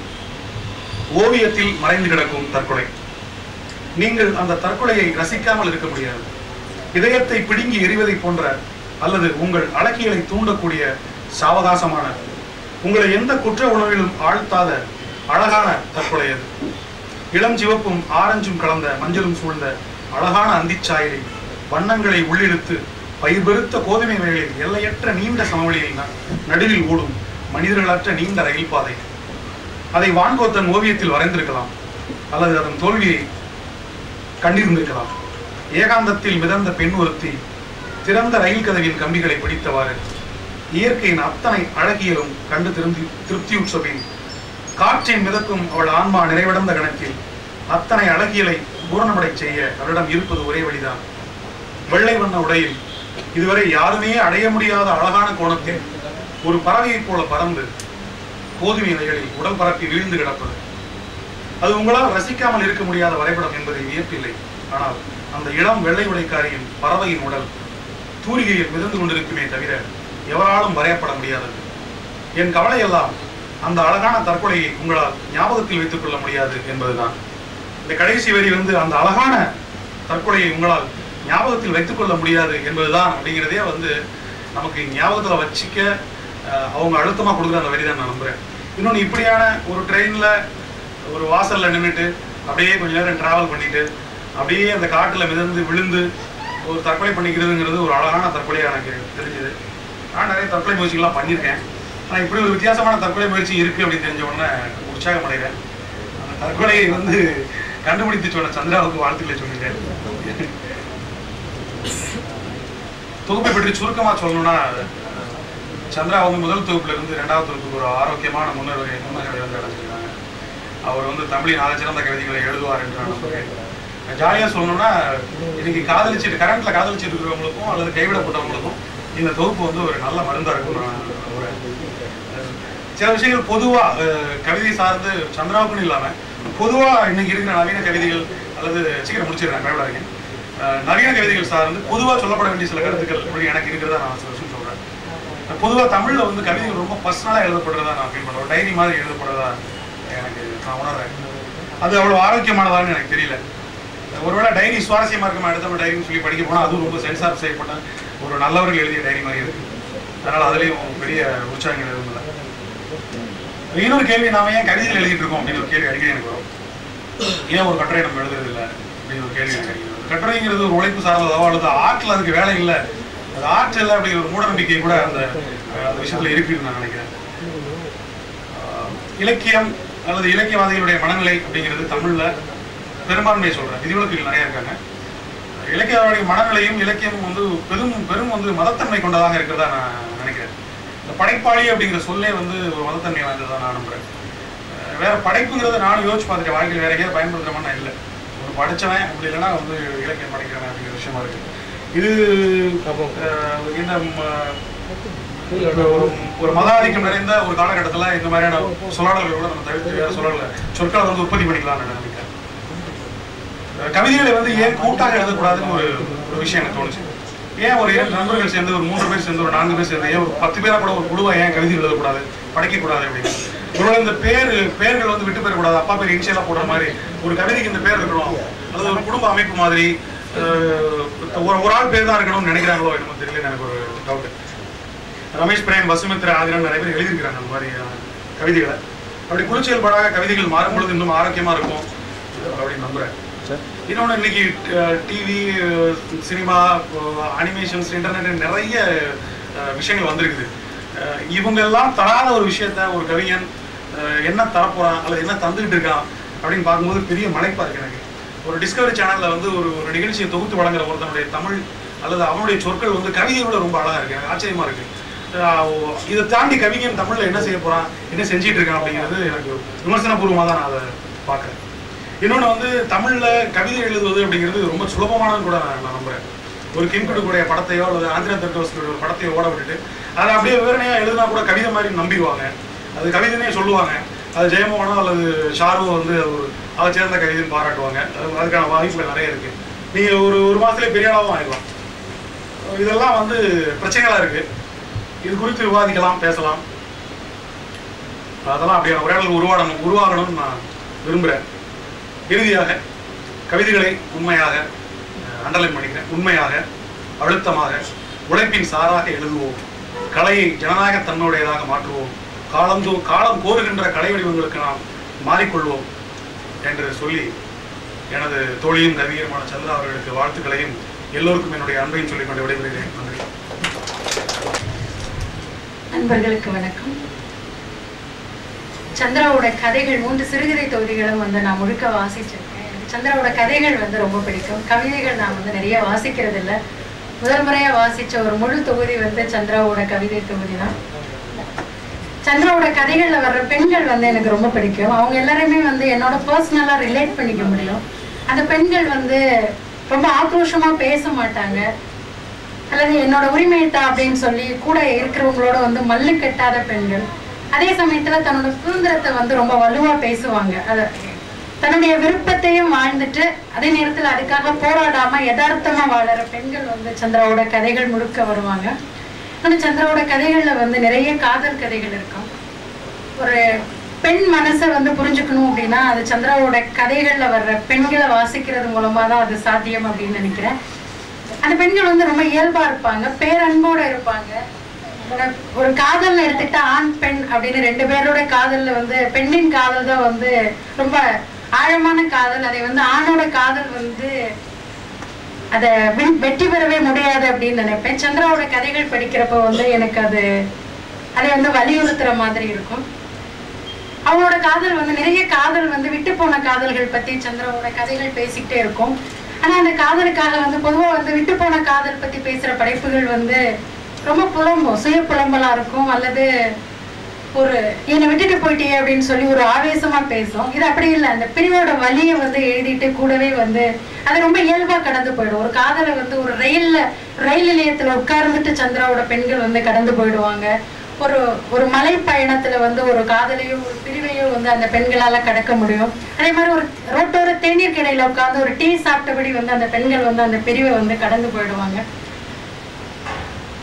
B: ஓவியத்தில் மறைந்து கிடக்கும் தற்கொலை. நீங்கள் அந்த தற்கொலையை ரசிக்காமல் இருக்க முடியாது. இதயத்தை பிடுங்கி எறிவதை போன்ற அல்லது உங்கள் அழகியலை தூண்டக்கூடிய சாவகாசமான, உங்களை எந்த குற்ற உணர்விலும் ஆழ்த்தாத அழகான தற்கொலை அது. இளம் சிவப்பும் ஆரஞ்சும் கலந்த மஞ்சளும் சூழ்ந்த அழகான அந்திச்சாயலை வண்ணங்களை உள்ளிழுத்து பயிர் பெருத்த கோதுமை வயலில் எல்லையற்ற நீண்ட சமவெளியில் நடுவில் ஓடும் மனிதர்களற்ற நீண்ட ரயில் பாதை. அதை வான்கோத்தன் ஓவியத்தில் வரைந்திருக்கலாம், அல்லது அதன் தோல்வியை கண்டிருந்திருக்கலாம். ஏகாந்தத்தில் மிதந்த பெண் ஒருத்தி திறந்த ரயில் கதவின் கம்பிகளை பிடித்தவாறு இயற்கையின் அத்தனை அழகியலும் கண்டு திருப்தியுற்ற பின் காற்றின் மிதக்கும் அவள் ஆன்மா நிறைவடைந்த கணத்தில் அத்தனை அழகியலை பூரணமடை செய்ய அவளிடம் இருப்பது ஒரே வழிதான். வெள்ளை வண்ண உடையில் இதுவரை யாருமே அடைய முடியாத அழகான கோணத்தில் ஒரு பறவையைப் போல பறந்து கோதுமை இலைகளில் உடல் பரப்பி வீழ்ந்து கிடப்பது. அது உங்களால் ரசிக்காமல் இருக்க முடியாத வரைபடம் என்பதை வியப்பில்லை. ஆனால் அந்த இளம் வெள்ளை உடைக்காரியின் பறவையின் உடல் தூரிகையில் மிதந்து கொண்டிருக்குமே தவிர எவராலும் வரையப்பட முடியாதது. என் கவலை எல்லாம் அந்த அழகான தற்கொலையை உங்களால் ஞாபகத்தில் வைத்துக் கொள்ள முடியாது என்பதுதான். இந்த கடைசி வரி வந்து அந்த அழகான தற்கொலையை உங்களால் ஞாபகத்தில் வைத்துக் கொள்ள முடியாது என்பதுதான் அப்படிங்கிறதே வந்து நமக்கு ஞாபகத்தில் வச்சிக்க அவங்க அழுத்தமா கொடுக்குற அந்த வரி தான் நான் நம்புறேன். இன்னொன்று, இப்படியான ஒரு ட்ரெயின்ல ஒரு வாசல்ல நின்றுட்டு அப்படியே கொஞ்ச நேரம் டிராவல் பண்ணிட்டு அப்படியே அந்த காட்டுல மிதந்து விழுந்து ஒரு தற்கொலை பண்ணிக்கிறதுங்கிறது ஒரு அழகான தற்கொலையாக எனக்கு தெரிஞ்சது. நான் நிறைய தற்கொலை முயற்சிகள்லாம் பண்ணியிருக்கேன். ஆனால் இப்படி ஒரு வித்தியாசமான தற்கொலை முயற்சி இருக்கு அப்படின்னு தெரிஞ்ச உடனே உற்சாகம் அடைகிறேன். அந்த தற்கொலையை வந்து கண்டுபிடித்து சொன்ன சந்திராவுக்கு வாழ்த்துக்களை சொல்லிட்டேன். தொகுப்பை பற்றி சுருக்கமா சொல்லணும்னா, சந்திரா வந்து முதல் தொகுப்புல இருந்து 2வது தொகுப்புக்கு ஒரு ஆரோக்கியமான முன்னேறலை வந்து அடைஞ்சிருக்காங்க. அவர் வந்து தமிழின் ஆகச்சிறந்த கவிதைகளை எழுதுவார் என்று நான் நம்புகிறேன். ஜாலியா சொல்லணும்னா, இன்னைக்கு காதலிச்சுட்டு கரண்ட்ல காதலிச்சுட்டு இருக்கிறவங்களுக்கும் அல்லது கைவிடப்பட்டவங்களுக்கும் இந்த தொகுப்பு வந்து ஒரு நல்ல மருந்தா இருக்கும். சில விஷயங்கள் பொதுவா கவிதை சார்ந்து சந்திராவுக்குன்னு இல்லாம பொதுவா இன்னைக்கு இருக்கிற நவீன கவிதைகள் அல்லது சீக்கிரம் முடிச்சிடுறேன் கைவிடாதீங்க, நவீன கவிதைகள் சார்ந்து பொதுவா சொல்லப்பட வேண்டிய சில கருத்துக்கள் அப்படி எனக்கு இருக்கிறதா நான் சில விஷயம் சொல்றேன். பொதுவாக தமிழில் வந்து கவிதைகள் ரொம்ப பர்சனலாக எழுதப்படுறதா நான் ஃபீல் பண்ணுறேன். டைரி மாதிரி எழுதப்படுறதா எனக்கு நான் உணர்றேன். அது அவ்வளோ ஆரோக்கியமானதான்னு எனக்கு தெரியல. ஒருவேளை டைரி சுவாரஸ்யமாக இருக்குமா, அடுத்தவங்க டைரின்னு சொல்லி படிக்க போனால் அதுவும் ரொம்ப சென்சார் செய்யப்பட்ட ஒரு நல்லவர்கள் எழுதிய டைரி மாதிரி இருக்குது. அதனால் அதுலேயும் பெரிய உற்சாகங்கள் எதுவும் இல்லை. இன்னொரு கேள்வி, நாம ஏன் கவிதைகள் எழுதிட்டு இருக்கோம் அப்படின்னு ஒரு கேள்வி அடிக்கடி எனக்கு வரும். ஏன் ஒரு கட்டுரை நம்ம எழுதுறது இல்லை அப்படின்னு ஒரு கேள்வி எனக்கு அடிக்கடி வரும். கட்டுரைங்கிறது ஒரு உழைப்பு சார்ந்ததோ அல்லது ஆற்றில் அதுக்கு வேலை இல்லை, அது ஆற்று இல்லை அப்படிங்கிற ஒரு மூட நம்பிக்கை கூட அந்த விஷயத்தில் இருக்குன்னு நான் நினைக்கிறேன். இலக்கியம் அல்லது இலக்கியவாதிகளுடைய மனநிலை அப்படிங்கிறது தமிழில் பெரும்பான்மையை சொல்கிறேன், விதிவிலக்குகள் நிறைய இருக்காங்க. இலக்கியவாதிகளுடைய மனநிலையும் இலக்கியமும் வந்து பெரும் வந்து மதத்தன்மை கொண்டதாக இருக்கிறதா நான் நினைக்கிறேன். இந்த படைப்பாளி அப்படிங்கிற சொல்லே வந்து ஒரு மதத்தன்மை வாய்ந்ததான் நான் நம்புறேன். வேற படைப்புங்கிறத நானும் யோசிச்சு பார்த்துட்டேன், வாழ்க்கையில் வேற எங்கேயாவது பயன்படுத்துகிறோம்னா இல்லை. ஒரு படித்தவன் அப்படி இல்லைன்னா வந்து இலக்கியம் படிக்கிறவன் அப்படிங்கிற விஷயமா இருக்கு. இது இந்த ஒரு மத ஆதிக்கம் நிறைந்த ஒரு காலகட்டத்தில் இந்த மாதிரியான சொல்லாடல்களை கூட நம்ம தவிர்த்து வேற சொல்லல சொற்களை வந்து உற்பத்தி பண்ணிக்கலாம்னு நினைக்கிறேன். கவிதைகளை வந்து ஏன் கூட்டாக எழுதக்கூடாதுன்னு ஒரு விஷயம் எனக்கு தோணுச்சு. ஏன் ஒரு 2 நண்பர்கள் சேர்ந்து, ஒரு 3 பேர் சேர்ந்து, ஒரு 4 பேர் சேர்ந்து, ஏன் ஒரு 10 பேரா கூட ஒரு குழுவா ஏன் கவிதை எழுதக்கூடாது, படைக்கக்கூடாது அப்படின்னு. ஒருவேளை இந்த பேர்கள் வந்து விட்டு போயிடக்கூடாது, அப்பா பேர் இனிஷியலா போடுற மாதிரி ஒரு கவிதைக்கு இந்த பேர் இருக்கணும், அல்லது ஒரு குடும்ப அமைப்பு மாதிரி ஒரு ஆள் பேர் தான் இருக்கணும்னு நினைக்கிறாங்களோ என்னமோ தெரியல, எனக்கு ஒரு டவுட். ரமேஷ் பிரேம், வசுமித்ரா ஆதிரன் நிறைய பேர் எழுதியிருக்கிறாங்க அந்த மாதிரி கவிதைகளை. அப்படி குறிச்செயல்பாடாக கவிதைகள் மாறும் பொழுது இன்னும் ஆரோக்கியமா இருக்கும் அப்படின்னு நம்புறேன். இன்னொன்று, இன்னைக்கு டிவி, சினிமா, அனிமேஷன்ஸ், இன்டர்நெட் நிறைய விஷயங்கள் வந்திருக்குது. இவங்க எல்லாம் தராத ஒரு விஷயத்த ஒரு கவிஞன் என்ன தரப்போறான் அல்லது என்ன தந்துகிட்டு இருக்கான் அப்படின்னு பார்க்கும்போது பெரிய மலைப்பா இருக்கு எனக்கு. ஒரு டிஸ்கவரி சேனல்ல வந்து ஒரு நிகழ்ச்சியை தொகுத்து வழங்குற ஒருத்தனுடைய தமிழ் அல்லது அவனுடைய சொற்கள் வந்து கவிதையோட ரொம்ப அழகா இருக்கு, எனக்கு ஆச்சரியமா இருக்கு. இதை தாண்டி கவிஞன் தமிழ்ல என்ன செய்ய போறான், என்ன செஞ்சிட்டு இருக்கான் அப்படிங்கிறது எனக்கு விமர்சன பூர்வமாக தான் நான் அதை பார்க்குறேன். இன்னொன்று வந்து தமிழ்ல கவிதை எழுதுவது அப்படிங்கிறது ரொம்ப சுலபமானது கூட நான் நம்புறேன். ஒரு கிம்குடுடைய படத்தையோ அல்லது ஆந்திரா தர்டோஸ்குடைய ஒரு படத்தையோ ஓட விட்டுட்டு அதை அப்படியே விவரணையா எழுதினா கூட கவிதை மாதிரி நம்பிடுவாங்க, அது கவிதைனே சொல்லுவாங்க. அது ஜெயமோகனோ அல்லது ஷாருவோ வந்து அதை சேர்ந்த கவிதைன்னு பாராட்டுவாங்க. அதுக்கான வாய்ப்புகள் நிறைய இருக்கு. நீங்க ஒரு மாசத்துலேயே பெரிய அளவும் ஆயிடலாம். இதெல்லாம் வந்து பிரச்சனைகளா இருக்கு. இது குறித்து விவாதிக்கலாம், பேசலாம். அதெல்லாம் அப்படியே உரையாடல் உருவாகணும்னு நான் விரும்புகிறேன். இறுதியாக கவிதைகளை உண்மையாக அண்டர்லைன் பண்ணிக்கிறேன். உண்மையாக, அழுத்தமாக, உழைப்பின் சாராக எழுதுவோம். கலையை ஜனநாயக தன்மையுடையதாக மாற்றுவோம். காலம் கோருகின்ற கலை வடிவங்களுக்கு நாம் மாறிக்கொள்வோம் என்று சொல்லி எனது தோழியும் கவிஞருமான சந்திரா அவர்களுக்கு வாழ்த்துக்களையும் எல்லோருக்கும் என்னுடைய அன்பையும் சொல்லிக் கொண்டு விடைபெறுகிறேன். நன்றி.
C: நண்பர்களுக்கு வணக்கம். சந்திராவோட கதைகள் 3 சிறுகதை தொகுதிகளும் வந்து நான் முழுக்க வாசிச்சிருக்கேன். எனக்கு சந்திராவோட கதைகள் வந்து ரொம்ப பிடிக்கும். கவிதைகள் நான் வந்து நிறைய வாசிக்கிறது இல்லை. முதல் முறையா வாசிச்ச ஒரு முழு தொகுதி வந்து சந்திராவோட கவிதை தொகுதி தான். சந்திராவோட கதைகள்ல வர்ற பெண்கள் வந்து எனக்கு ரொம்ப பிடிக்கும். அவங்க எல்லாருமே வந்து என்னோட பர்சனலா ரிலேட் பண்ணிக்க முடியும். அந்த பெண்கள் வந்து ரொம்ப ஆக்ரோஷமா பேச மாட்டாங்க, அல்லது என்னோட உரிமையத்தா அப்படின்னு சொல்லி கூட இருக்கிறவங்களோட வந்து மல்லு கட்டாத பெண்கள். அதே சமயத்துல தன்னோட சுதந்திரத்தை வந்து ரொம்ப வலுவா பேசுவாங்க. தன்னுடைய விருப்பத்தையும் வாழ்ந்துட்டு அதே நேரத்துல அதுக்காக போராடாம யதார்த்தமா வாழற பெண்கள் வந்து சந்திராவோட கதைகள் முழுக்க வருவாங்க. ஆனா சந்திராவோட கதைகள்ல வந்து நிறைய காதல் கதைகள் இருக்கும். ஒரு பெண் மனசை வந்து புரிஞ்சுக்கணும் அப்படின்னா அது சந்திராவோட கதைகள்ல வர்ற பெண்களை வாசிக்கிறது மூலமா தான் அது சாத்தியம் அப்படின்னு நினைக்கிறேன். அந்த பெண்கள் வந்து ரொம்ப இயல்பா இருப்பாங்க, பேரன்போட இருப்பாங்க. ஒரு காதல்ல எடுத்துக்கிட்டா ஆண் பெண் அப்படின்னு 2 பேரோட காதல்ல வந்து பெண்ணின் காதல் தான் வந்து ரொம்ப ஆழமான காதல். அதை வந்து ஆணோட காதல் வந்து அதை வெற்றி பெறவே முடியாது அப்படின்னு நினைப்பேன். சந்திராவோட கதைகள் படிக்கிறப்ப வந்து எனக்கு அதை வந்து வலியுறுத்துற மாதிரி இருக்கும். அவங்களோட காதல் வந்து நிறைய காதல் வந்து விட்டு போன காதல்கள் பத்தி சந்திராவோட கதைகள் பேசிக்கிட்டே இருக்கும். ஆனா அந்த காதலுக்காக வந்து பொதுவா வந்து விட்டு போன காதல் பத்தி பேசுற படைப்புகள் வந்து ரொம்ப புலம்பும், சுய புலம்பலா இருக்கும், அல்லது ஒரு என்னை விட்டுட்டு போயிட்டே அப்படின்னு சொல்லி ஒரு ஆவேசமா பேசும். இது அப்படி இல்லை. அந்த பிரிவோட வலியை வந்து எழுதிட்டு கூடவே வந்து அது ரொம்ப இயல்பா கடந்து போயிடும். ஒரு காதலை வந்து ஒரு ரயில் நிலையத்துல உட்கார்ந்துட்டு சந்திராவோட பெண்கள் வந்து கடந்து போயிடுவாங்க. ஒரு மலை பயணத்துல வந்து ஒரு காதலையோ ஒரு பிரிவையோ வந்து அந்த பெண்களால கடக்க முடியும். அதே மாதிரி ஒரு ரோட்டோர தேநீர் கடையில உட்கார்ந்து ஒரு டீ சாப்பிட்டபடி வந்து அந்த பெண்கள் வந்து அந்த பிரிவை வந்து கடந்து போயிடுவாங்க.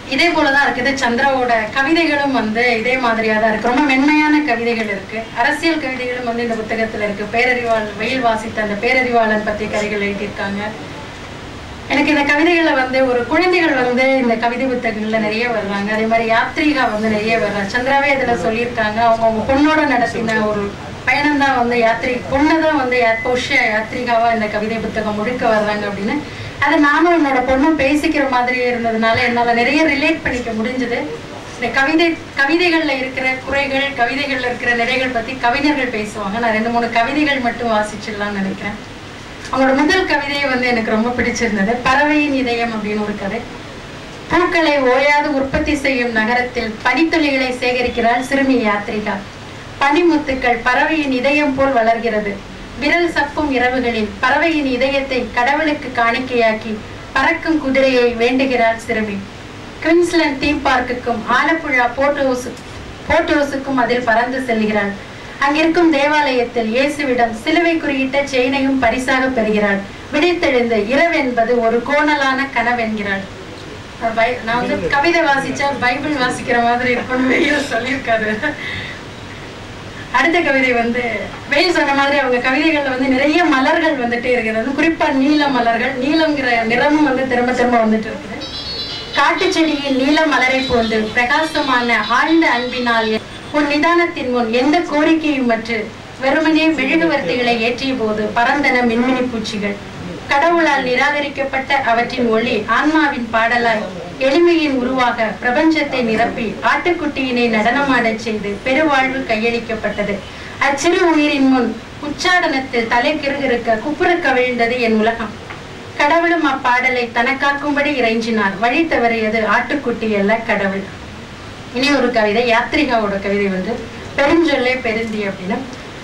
C: இதே போலதான் இருக்குது. சந்திராவோட கவிதைகளும் வந்து இதே மாதிரியா தான் இருக்கு. ரொம்ப மென்மையான கவிதைகள் இருக்கு. அரசியல் கவிதைகளும் வந்து இந்த புத்தகத்துல இருக்கு. பேரறிவாளன் வெயில் வாசித்த அந்த பேரறிவாளன் பத்தி கதைகள் எழுதியிருக்காங்க. எனக்கு இந்த கவிதைகள்ல வந்து ஒரு குழந்தைகள் வந்து இந்த கவிதை புத்தகங்கள்ல நிறைய வர்றாங்க. அதே மாதிரி யாத்ரீகா வந்து நிறைய வர்றாங்க. சந்திராவே இதுல சொல்லியிருக்காங்க. அவங்க பொண்ணோட நடத்தின ஒரு பயணம் தான் வந்து பொண்ணுதான் வந்து யாத்ரீகாவா இந்த கவிதை புத்தகம் முழுக்க வர்றாங்க அப்படின்னு. அதை நானும் என்னோட பொண்ணும் பேசிக்கிற மாதிரியே இருந்ததுனால என்னால நிறைய ரிலேட் பண்ணிக்க முடிஞ்சது. இந்த கவிதைகள்ல இருக்கிற குறைகள், கவிதைகள்ல இருக்கிற நிறைகள் பத்தி கவிஞர்கள் பேசுவாங்க. நான் 2-3 கவிதைகள் மட்டும் வாசிச்சிடலாம்னு நினைக்கிறேன். அவங்களோட முதல் கவிதையை வந்து எனக்கு ரொம்ப பிடிச்சிருந்தது. பறவையின் இதயம் அப்படின்னு ஒரு கதை. பூக்களை ஓயாது உற்பத்தி செய்யும் நகரத்தில் பனித்துளிகளை சேகரிக்கிறாள் சிறுமி யாத்ரிகா. பனிமுத்துக்கள் பறவையின் இதயம் போல் வளர்கிறது. விரல் சப்பும் இரவுகளில் பறவையின் இதயத்தை கடவுளுக்கு காணிக்கையாக்கி பறக்கும் குதிரையை வேண்டுகிறாள் சிறுமி. குயின்ஸ்லாந்து தீம் பார்க்குக்கும் ஆலப்புழா போர்ட் ஹவுஸுக்கும் அதில் பறந்து செல்கிறாள். அங்கிருக்கும் தேவாலயத்தில் இயேசுவிடம் சிலுவை குறியிட்ட செயினையும் பரிசாக பெறுகிறாள். விடைத்தெழுந்து இரவென்பது ஒரு கோணலான கனவென்கிறாள். நான் வந்து கவிதை வாசிச்சா பைபிள் வாசிக்கிற மாதிரி இருக்கணும் சொல்லியிருக்காரு. அடுத்த கவிதை வந்து வெயில் சொன்ன மாதிரி அவங்க கவிதைகள்ல வந்து நிறைய மலர்கள் வந்துட்டே இருக்கிறது. குறிப்பா நீல மலர்கள். நீலம்ங்கிற நிறமும் வந்து திரும்ப திரும்ப வந்துட்டு இருக்குது. காட்டு செடியின் நீல மலரை போன்று பிரகாசமான ஆழ்ந்த அன்பினால் உன் நிதானத்தின் முன் எந்த கோரிக்கையும் மற்ற வெறுமனே மெழுகுவர்த்திகளை ஏற்றிய போது பறந்தன மின்மினி பூச்சிகள். கடவுளால் நிராகரிக்கப்பட்ட அவற்றின் ஒளி ஆன்மாவின் பாடலாய் எளிமையின் உருவாக பிரபஞ்சத்தை நிரப்பி ஆட்டுக்குட்டியினை நடனமாடச் செய்து பெருவாழ்வு கையளிக்கப்பட்டது. அச்சிறு உயிரின் முன் உச்சாடனத்தில் தலை கிருகிருக்க குப்புற கவிழ்ந்தது என் உலகம். கடவுளும் அப்பாடலை தனக்காக்கும்படி இறைஞ்சினார். வழி தவறியது ஆட்டுக்குட்டி அல்ல கடவுள். இனி ஒரு கவிதை யாத்ரிகாவோட கவிதை வந்து பெருஞ்சொல்லே பெருந்தி அப்படின்னு.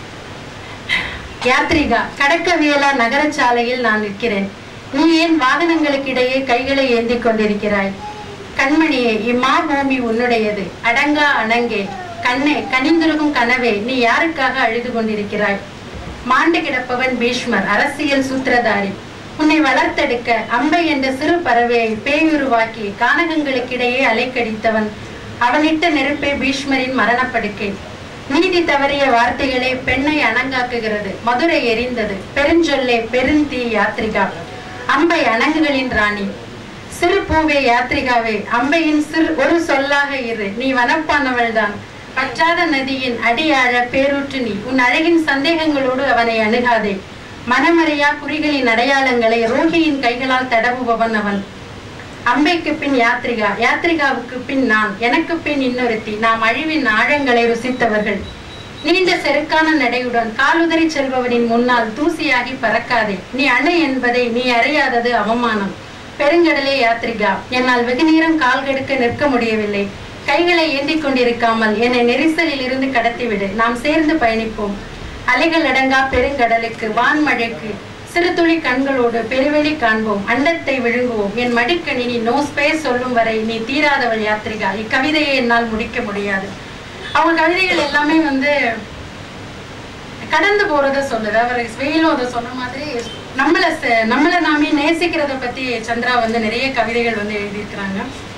C: யாத்ரிகா, கடக்கவியலா நகரச்சாலையில் நான் நிற்கிறேன். நீ ஏன் வாகனங்களுக்கு இடையே கைகளை ஏந்தி கொண்டிருக்கிறாய்? கண்மணியே, இம்மா பூமி உன்னுடையது. அடங்கா அணங்கே கண்ணே, கனிந்துருகும் கனவே, நீ யாருக்காக அழுது கொண்டிருக்கிறாய்? மாண்டு கிடப்பவன் பீஷ்மர், அரசியல் சூத்திரதாரி. உன்னை வளர்த்தெடுக்க அம்பை என்ற சிறு பறவையை பேயுருவாக்கி கானகங்களுக்கிடையே அலைக்கடித்தவன். அவனிட்ட நெருப்பே பீஷ்மரின் மரணப்படுக்கை. நீதி தவறிய வார்த்தைகளே பெண்ணை அணங்காக்குகிறது. மதுரை எரிந்தது. பெருஞ்சொல்லே பெருந்தீ யாத்ரிகா, அம்பை அணங்குகளின் ராணி. சிறு பூவே யாத்ரிகாவே, அம்பையின் ஒரு சொல்லாக இரு. நீ வனப்பானவள் தான். பற்றாத நதியின் அடியாழ பேரூற்று நீ. உன் அழகின் சந்தேகங்களோடு அவனை அணுகாதே. மனமறியா குறிகளின் அடையாளங்களை ரோகியின் கைகளால் தடவுபவன் அவன். அம்பைக்கு பின் யாத்ரிகா, யாத்ரிகாவுக்கு பின் நான், எனக்கு பின் இன்னொருத்தி. நாம் அழிவின் ஆழங்களை ருசித்தவர்கள். நீண்ட செருக்கான நடையுடன் காலுதறி செல்பவனின் முன்னால் தூசியாகி பறக்காதே. நீ அணை என்பதை நீ அறியாதது அவமானம். பெருங்கடலே யாத்ரிகா, என்னால் வெகு நேரம் கால் கெடுக்க நிற்க முடியவில்லை. கைகளை ஏந்தி கொண்டிருக்காமல் என்னை நெரிசலில் இருந்து கடத்திவிடு. நாம் சேர்ந்து பயணிப்போம். அலைகள் அடங்கா பெருங்கடலுக்கு, வான்மழைக்கு சிறு துளி கண்களோடு பெருவெளி காண்போம். அண்டத்தை விழுங்குவோம். என் மடிக்கணினி நோ ஸ்பேஸ் சொல்லும் வரை நீ தீராதவள் யாத்ரிகா. இக்கவிதையை என்னால் முடிக்க முடியாது. அவங்க கவிதைகள் எல்லாமே வந்து கடந்து போறத சொல்லுது. அவர் வெயிலும் அதை சொன்ன மாதிரி நம்மளை நாமே நேசிக்கிறத பத்தி சந்திரா வந்து நிறைய கவிதைகள் வந்து எழுதியிருக்கிறாங்க.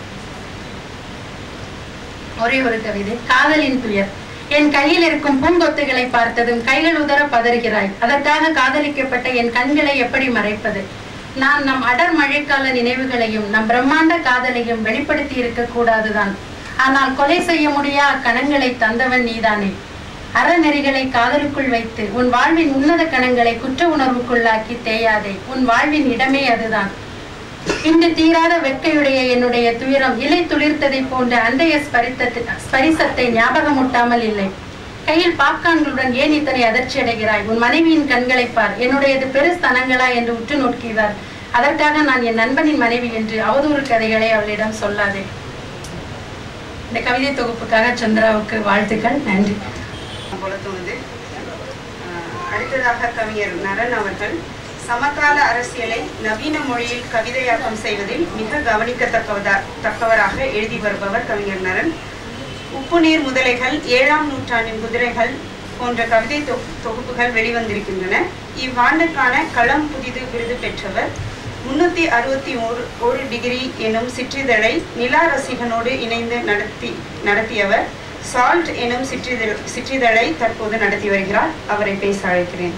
C: ஒரே ஒரு கவிதை, காதலின் துயர். என் கையில் இருக்கும் பூங்கொத்துகளை பார்த்ததும் கைகள் உதற பதறுகிறாய். அதற்காக காதலிக்கப்பட்ட என் கண்களை எப்படி மறைப்பது? நான் நம் அடர் மழைக்கால நினைவுகளையும் நம் பிரம்மாண்ட காதலையும் வெளிப்படுத்தி இருக்க கூடாதுதான். ஆனால் கொலை செய்ய முடியா அக்கணங்களை தந்தவன் நீதானே. அறநெறிகளை காதலுக்குள் வைத்து உன் வாழ்வின் உன்னத கணங்களை குற்ற உணர்வுக்குள்ளாக்கி தேயாதே. உன் வாழ்வின் இடமே அதுதான். இன்று தீராத வெட்கையுடைய என்னுடைய துயரம் இலை துளிர்த்ததை போன்ற அன்றைய ஸ்பரிசத்தை ஞாபகமூட்டாமல் இல்லை. கையில் பாப்கான்களுடன் ஏன் இத்தனை அதிர்ச்சி அடைகிறாய்? உன் மனைவியின் கண்களை பார். என்னுடையது பெரு ஸ்தனங்களா என்று உற்று நோக்குகிறார். அதற்காக நான் என் நண்பனின் மனைவி என்று அவதூறு கதைகளை அவளிடம் சொல்லாதே. இந்த கவிதை தொகுப்புக்காக சந்திராவுக்கு வாழ்த்துக்கள். நன்றி.
A: போல தோணுது. அடுத்ததாக கவிஞர் நரன் அவர்கள் சமகால அரசியலை நவீன மொழியில் கவிதையாக்கம் செய்வதில் மிக கவனிக்கத்தக்கவராக எழுதி வருபவர் கவிஞர் நரன். உப்பு நீர் முதலைகள், 7ஆம் நூற்றாண்டின் குதிரைகள் போன்ற கவிதை தொகுப்புகள் வெளிவந்திருக்கின்றன. இவ்வாண்டுக்கான களம் புதிது விருது பெற்றவர். 361 டிகிரி எனும் சிற்றிதழை நிலா ரசிகனோடு இணைந்து நடத்தியவர் சால்ட் எனும் சிற்றிதழை தற்போது நடத்தி வருகிறார். அவரை பேச அழைக்கிறேன்.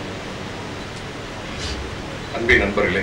D: அன்பின் நண்பர்களே,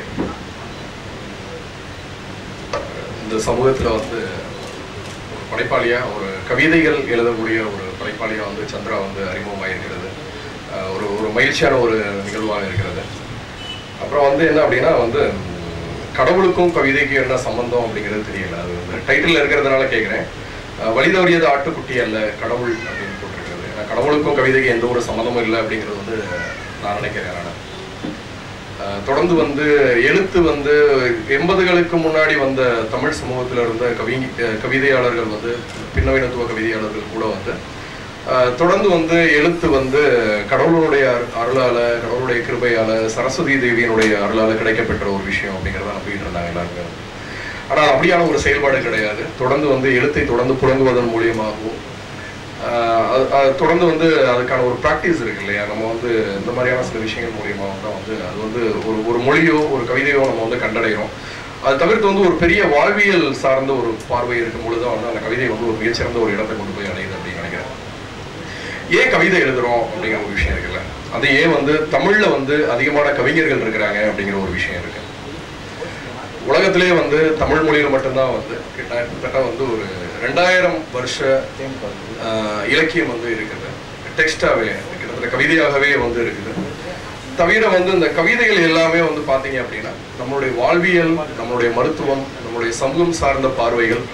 D: இந்த சமூகத்தில் வந்து படைப்பாளியா ஒரு கவிதைகள் எழுதக்கூடிய ஒரு படைப்பாளியா வந்து சந்திரா வந்து அறிமுகமாயிருக்கிறது. ஒரு மகிழ்ச்சியான ஒரு நிகழ்வாக இருக்கிறது. அப்புறம் வந்து என்ன அப்படின்னா வந்து கடவுளுக்கும் கவிதைக்கும் என்ன சம்பந்தம் அப்படிங்கிறது தெரியல. அது வந்து டைட்டில் இருக்கிறதுனால கேட்குறேன். வழிதவறியது ஆட்டுக்குட்டி அல்ல கடவுள் அப்படின்னு போட்டிருக்கிறது. ஏன்னா கடவுளுக்கும் கவிதைக்கு எந்த ஒரு சம்மந்தமும் இல்லை அப்படிங்கிறது வந்து நான் நினைக்கிறேன். நான் தொடர்ந்து வந்து எழுத்து வந்து 80களுக்கு முன்னாடி வந்த தமிழ் சமூகத்தில் இருந்த கவிதையாளர்கள் வந்து பின்னவீனத்துவ கவிதையாளர்கள் கூட வந்து தொடர்ந்து வந்து எழுத்து வந்து கடவுளுடைய அருளால, கடவுளுடைய கிருபையால, சரஸ்வதி தேவியினுடைய அருளால கிடைக்கப்பெற்ற ஒரு விஷயம் அப்படிங்கிறத நம்பிட்டு இருந்தாங்க எல்லாருமே. ஆனால் அப்படியான ஒரு செயல்பாடு கிடையாது. தொடர்ந்து வந்து எழுத்தை தொடர்ந்து புழங்குவதன் மூலியமாகவும் தொடர்ந்து வந்து அதுக்கான ஒரு ப்ராக்டிஸ் இருக்கு இல்லையா, நம்ம வந்து இந்த மாதிரியான சில விஷயங்கள் மூலியமாக தான் வந்து அது வந்து ஒரு மொழியோ ஒரு கவிதையோ நம்ம வந்து கண்டடைகிறோம். அது தவிர்த்து வந்து ஒரு பெரிய வாழ்வியல் சார்ந்த ஒரு பார்வை இருக்கும் பொழுதுதான் வந்து அந்த கவிதை வந்து ஒரு மிகச்சிறந்த ஒரு இடத்தை கொண்டு போய் அடையுது அப்படின்னு நினைக்கிறேன். ஏன் கவிதை எழுதுறோம் அப்படிங்கிற ஒரு விஷயம் இருக்குல்ல, அது ஏன் வந்து தமிழ்ல வந்து அதிகமான கவிஞர்கள் இருக்கிறாங்க அப்படிங்கிற ஒரு விஷயம் இருக்கு. உலகத்திலே வந்து தமிழ் மொழியில மட்டும்தான் வந்து கிட்டத்தட்ட வந்து ஒரு 2000 வருஷ இலக்கியம் வந்து இருக்குது. டெக்ஸ்டாவே கிட்டத்தட்ட கவிதையாகவே வந்து இருக்குது. தவிர வந்து இந்த கவிதைகள் எல்லாமே வந்து பார்த்தீங்க அப்படின்னா நம்மளுடைய வாழ்வியல், நம்மளுடைய மருத்துவம், நம்மளுடைய சமூகம் சார்ந்த பார்வைகள்,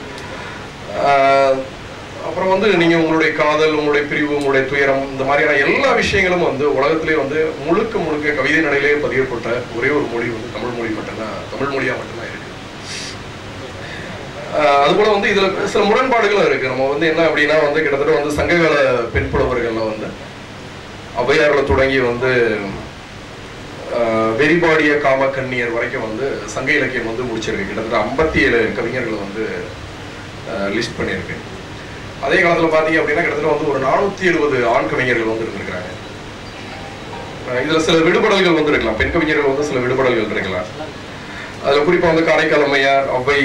D: அப்புறம் வந்து நீங்க உங்களுடைய காதல், உங்களுடைய பிரிவு, உங்களுடைய துயரம், இந்த மாதிரியான எல்லா விஷயங்களும் வந்து உலகத்திலே வந்து முழுக்க கவிதை நடையிலே பதியப்பட்ட ஒரே ஒரு மொழி வந்து தமிழ் மொழி மட்டும்தான், தமிழ் மொழியா மட்டும்தான் இருக்கு. அதுபோல வந்து இதுல சில முரண்பாடுகளும் இருக்கு. நம்ம வந்து என்ன அப்படின்னா வந்து கிட்டத்தட்ட வந்து சங்ககால பெண் புலவர்கள்ல வந்து ஔவையார்ல தொடங்கி வந்து வெறிபாடிய காம கண்ணியர் வரைக்கும் வந்து சங்க இலக்கியம் வந்து முடிச்சிருக்கு. கிட்டத்தட்ட 57 கவிஞர்களை வந்து லிஸ்ட் பண்ணியிருக்கு. அதே காலத்துல பாத்தீங்க அப்படின்னா கிட்டத்தட்ட வந்து ஒரு 470 ஆண் கவிஞர்கள் வந்து இருந்திருக்கிறாங்க. இதுல சில விடுபடல்கள் வந்து இருக்கலாம், பெண் கவிஞர்கள் வந்து சில விடுபடல்கள் இருக்கலாம். அதுல குறிப்பா வந்து காரைக்கால் அம்மையார், ஔவை,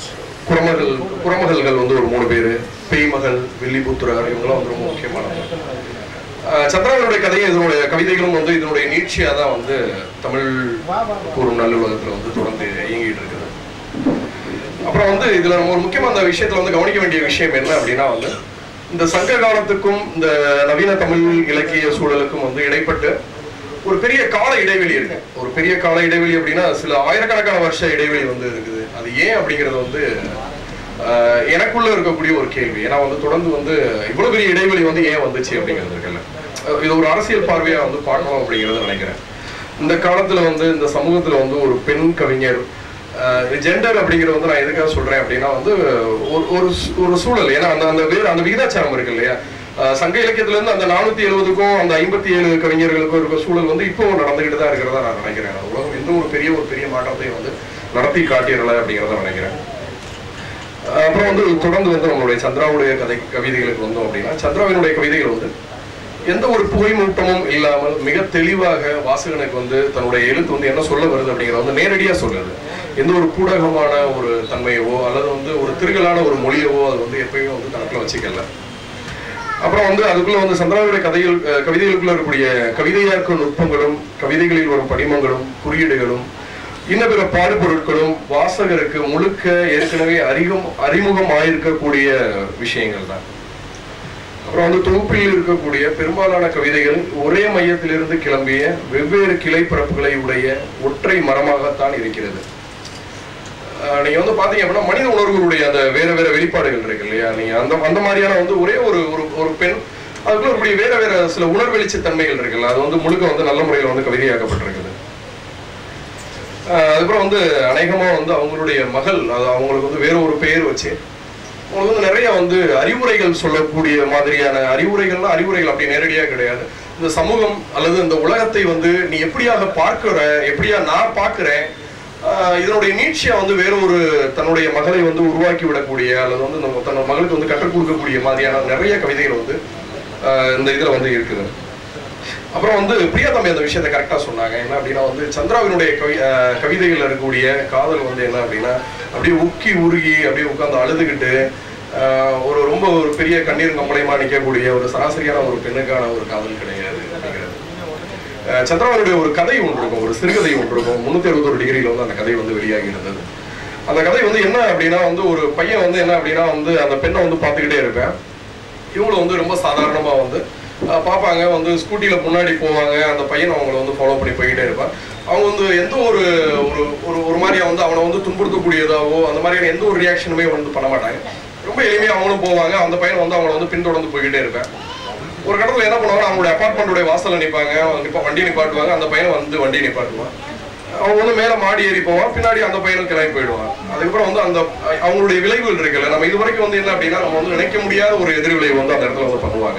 D: குரமகள்கள் வந்து ஒரு 3 பேரு, பேய்மகள், வில்லிபுத்திரர், இவங்கெல்லாம் வந்து ரொம்ப முக்கியமானவங்க. சந்திராவினுடைய கதையும் இதனுடைய கவிதைகளும் வந்து இதனுடைய நீட்சியா தான் வந்து தமிழ் கூறும் நல்லுலகத்துல வந்து தொடர்ந்து இயங்கிட்டு இருக்குது. அப்புறம் வந்து இதுல நம்ம ஒரு முக்கியமா அந்த விஷயத்துல வந்து கவனிக்க வேண்டிய விஷயம் என்ன அப்படின்னா வந்து இந்த சங்க காலத்துக்கும் இந்த நவீன தமிழ் இலக்கிய சூழலுக்கும் வந்து இடைப்பட்டு ஒரு பெரிய கால இடைவெளி இருக்கு. ஒரு பெரிய கால இடைவெளி அப்படின்னா சில ஆயிரக்கணக்கான வருஷ இடைவெளி வந்து இருக்குது. அது ஏன் அப்படிங்கிறது வந்து எனக்குள்ள இருக்கக்கூடிய ஒரு கேள்வி. ஏன்னா வந்து தொடர்ந்து வந்து இவ்வளவு பெரிய இடைவெளி வந்து ஏன் வந்துச்சு அப்படிங்கிறது இருக்குல்ல, இது ஒரு அரசியல் பார்வையா வந்து பார்க்கணும் அப்படிங்கறத நினைக்கிறேன். இந்த காலத்துல வந்து இந்த சமூகத்துல வந்து ஒரு பெண் கவிஞர், ஜெண்டர் அப்படிங்கிறது வந்து நான் எதுக்காக சொல்றேன் அப்படின்னா வந்து ஒரு சூழல். ஏன்னா அந்த விகிதாச்சாரம் இருக்கு இல்லையா, சங்க இலக்கியத்துல இருந்து அந்த 470க்கும் அந்த 57 கவிஞர்களுக்கும் இருக்க சூழல் வந்து இப்போ நடந்துகிட்டு தான் இருக்கிறதா நான் நினைக்கிறேன். உலகம் எந்த ஒரு பெரிய மாற்றத்தை வந்து நடத்தி காட்டிடல அப்படிங்கிறத நினைக்கிறேன். அப்புறம் வந்து தொடர்ந்து வந்து நம்மளுடைய சந்திராவுடைய கவிதைகளுக்கு வந்தோம் அப்படின்னா சந்திராவினுடைய கவிதைகள் வந்து எந்த ஒரு புகைமூட்டமும் இல்லாமல் மிக தெளிவாக வாசகனுக்கு வந்து தன்னுடைய எழுத்து வந்து என்ன சொல்ல வருது அப்படிங்கிறத வந்து நேரடியா சொல்லுது. எந்த ஒரு கூடகமான ஒரு தன்மையவோ அல்லது வந்து ஒரு திருகலான ஒரு மொழியவோ அது வந்து எப்பயுமே வந்து தனக்குள்ள வச்சுக்கல. அப்புறம் வந்து அதுக்குள்ள வந்து சந்திராவுடைய கவிதைகளுக்குள்ள இருக்கக்கூடிய கவிதையாக்க நுட்பங்களும், கவிதைகளில் வரும் படிமங்களும், குறியீடுகளும், இன்ன பிற பாடுபொருட்களும் வாசகருக்கு முழுக்க ஏற்கனவே அறிமுகம் ஆயிருக்கக்கூடிய விஷயங்கள் தான். அப்புறம் வந்து தொகுப்பில் இருக்கக்கூடிய பெரும்பாலான கவிதைகள் ஒரே மையத்திலிருந்து கிளம்பிய வெவ்வேறு கிளை பரப்புகளை உடைய ஒற்றை மரமாகத்தான் இருக்கிறது. நீங்க வந்து பாத்தீங்க அப்படின்னா மனித உணர்வுகளுடைய அந்த வேற வெளிப்பாடுகள் இருக்கு இல்லையா, நீங்க அந்த மாதிரியான வந்து ஒரே ஒரு பெண், அதுக்குள்ள இருக்கக்கூடிய வேற சில உணர்வெளிச்ச தன்மைகள் இருக்குல்ல, அது வந்து முழுக்க வந்து நல்ல முறையில் வந்து கவிதையாக்கப்பட்டிருக்குது. அதுக்கப்புறம் வந்து அநேகமா வந்து அவங்களுடைய மகள், அது அவங்களுக்கு வந்து வேற ஒரு பெயர் வச்சு அவங்களுக்கு வந்து நிறைய வந்து அறிவுரைகள் சொல்லக்கூடிய மாதிரியான அறிவுரைகள் அப்படி நேரடியா கிடையாது. இந்த சமூகம் அல்லது இந்த உலகத்தை வந்து நீ எப்படியாக பார்க்கிற, எப்படியா நான் பார்க்கிறேன், இதனுடைய நீட்சியா வந்து வேற ஒரு தன்னுடைய மகளை வந்து உருவாக்கி விடக்கூடிய அல்லது வந்து தன் மகளுக்கு வந்து கற்றுக் கொடுக்கக்கூடிய மாதிரியான நிறைய கவிதைகள் வந்து இந்த இதுல வந்து இருக்குது. அப்புறம் வந்து பிரியா தம்பி அந்த விஷயத்தை கரெக்டாக சொன்னாங்க. என்ன அப்படின்னா வந்து சந்திராவினுடைய கவிதைகள் இருக்கக்கூடிய காதல் வந்து என்ன அப்படின்னா அப்படியே உக்கி உருகி அப்படியே உட்காந்து அழுதுகிட்டு ஒரு ரொம்ப ஒரு பெரிய கண்ணீர் கம்பளையமா நிற்கக்கூடிய ஒரு சராசரியான ஒரு பெண்ணுக்கான ஒரு காதல் கிடையாது அப்படிங்கிறது. சந்திராவினுடைய ஒரு கதை ஒன்று இருக்கும், ஒரு சிறுகதை ஒன்று இருக்கும். 361 டிகிரியில் வந்து அந்த கதை வந்து வெளியாகி இருந்தது. அந்த கதை வந்து என்ன அப்படின்னா வந்து ஒரு பையன் வந்து என்ன அப்படின்னா வந்து அந்த பெண்ணை வந்து பார்த்துக்கிட்டே இருப்பேன். இவங்களும் வந்து ரொம்ப சாதாரணமாக வந்து பார்ப்பாங்க, வந்து ஸ்கூட்டியில் முன்னாடி போவாங்க. அந்த பையனை அவங்கள வந்து ஃபாலோ பண்ணி போய்கிட்டே இருப்பான். அவங்க வந்து எந்த ஒரு ஒரு மாதிரியா வந்து அவனை வந்து துன்புறுத்தக்கூடியதாவோ அந்த மாதிரியான எந்த ஒரு ரியாக்ஷனுமே வந்து பண்ண மாட்டாங்க. ரொம்ப எளிமையாக அவங்களும் போவாங்க. அந்த பையன் வந்து அவங்கள வந்து பின்தொடர்ந்து போய்கிட்டே இருப்பேன். ஒரு கடத்தில் என்ன பண்ணுவாங்க, அவங்களுடைய அப்பார்ட்மெண்ட்டுடைய வாசலில் நிற்பாங்க, வண்டி நிப்பாட்டுவாங்க. அந்த பையனை வந்து வண்டி நிப்பாட்டுவான். அவங்க வந்து மேலே மாடி ஏறி போவான், பின்னாடி அந்த பையனும் கிளம்பி போயிடுவான். அதுக்கப்புறம் வந்து அந்த அவங்களுடைய விளைவுகள் இருக்குல்ல, நம்ம இது வரைக்கும் வந்து என்ன அப்படின்னா நம்ம வந்து நினைக்க முடியாத ஒரு எதிர் விளைவு வந்து அந்த இடத்துல வந்து பண்ணுவாங்க.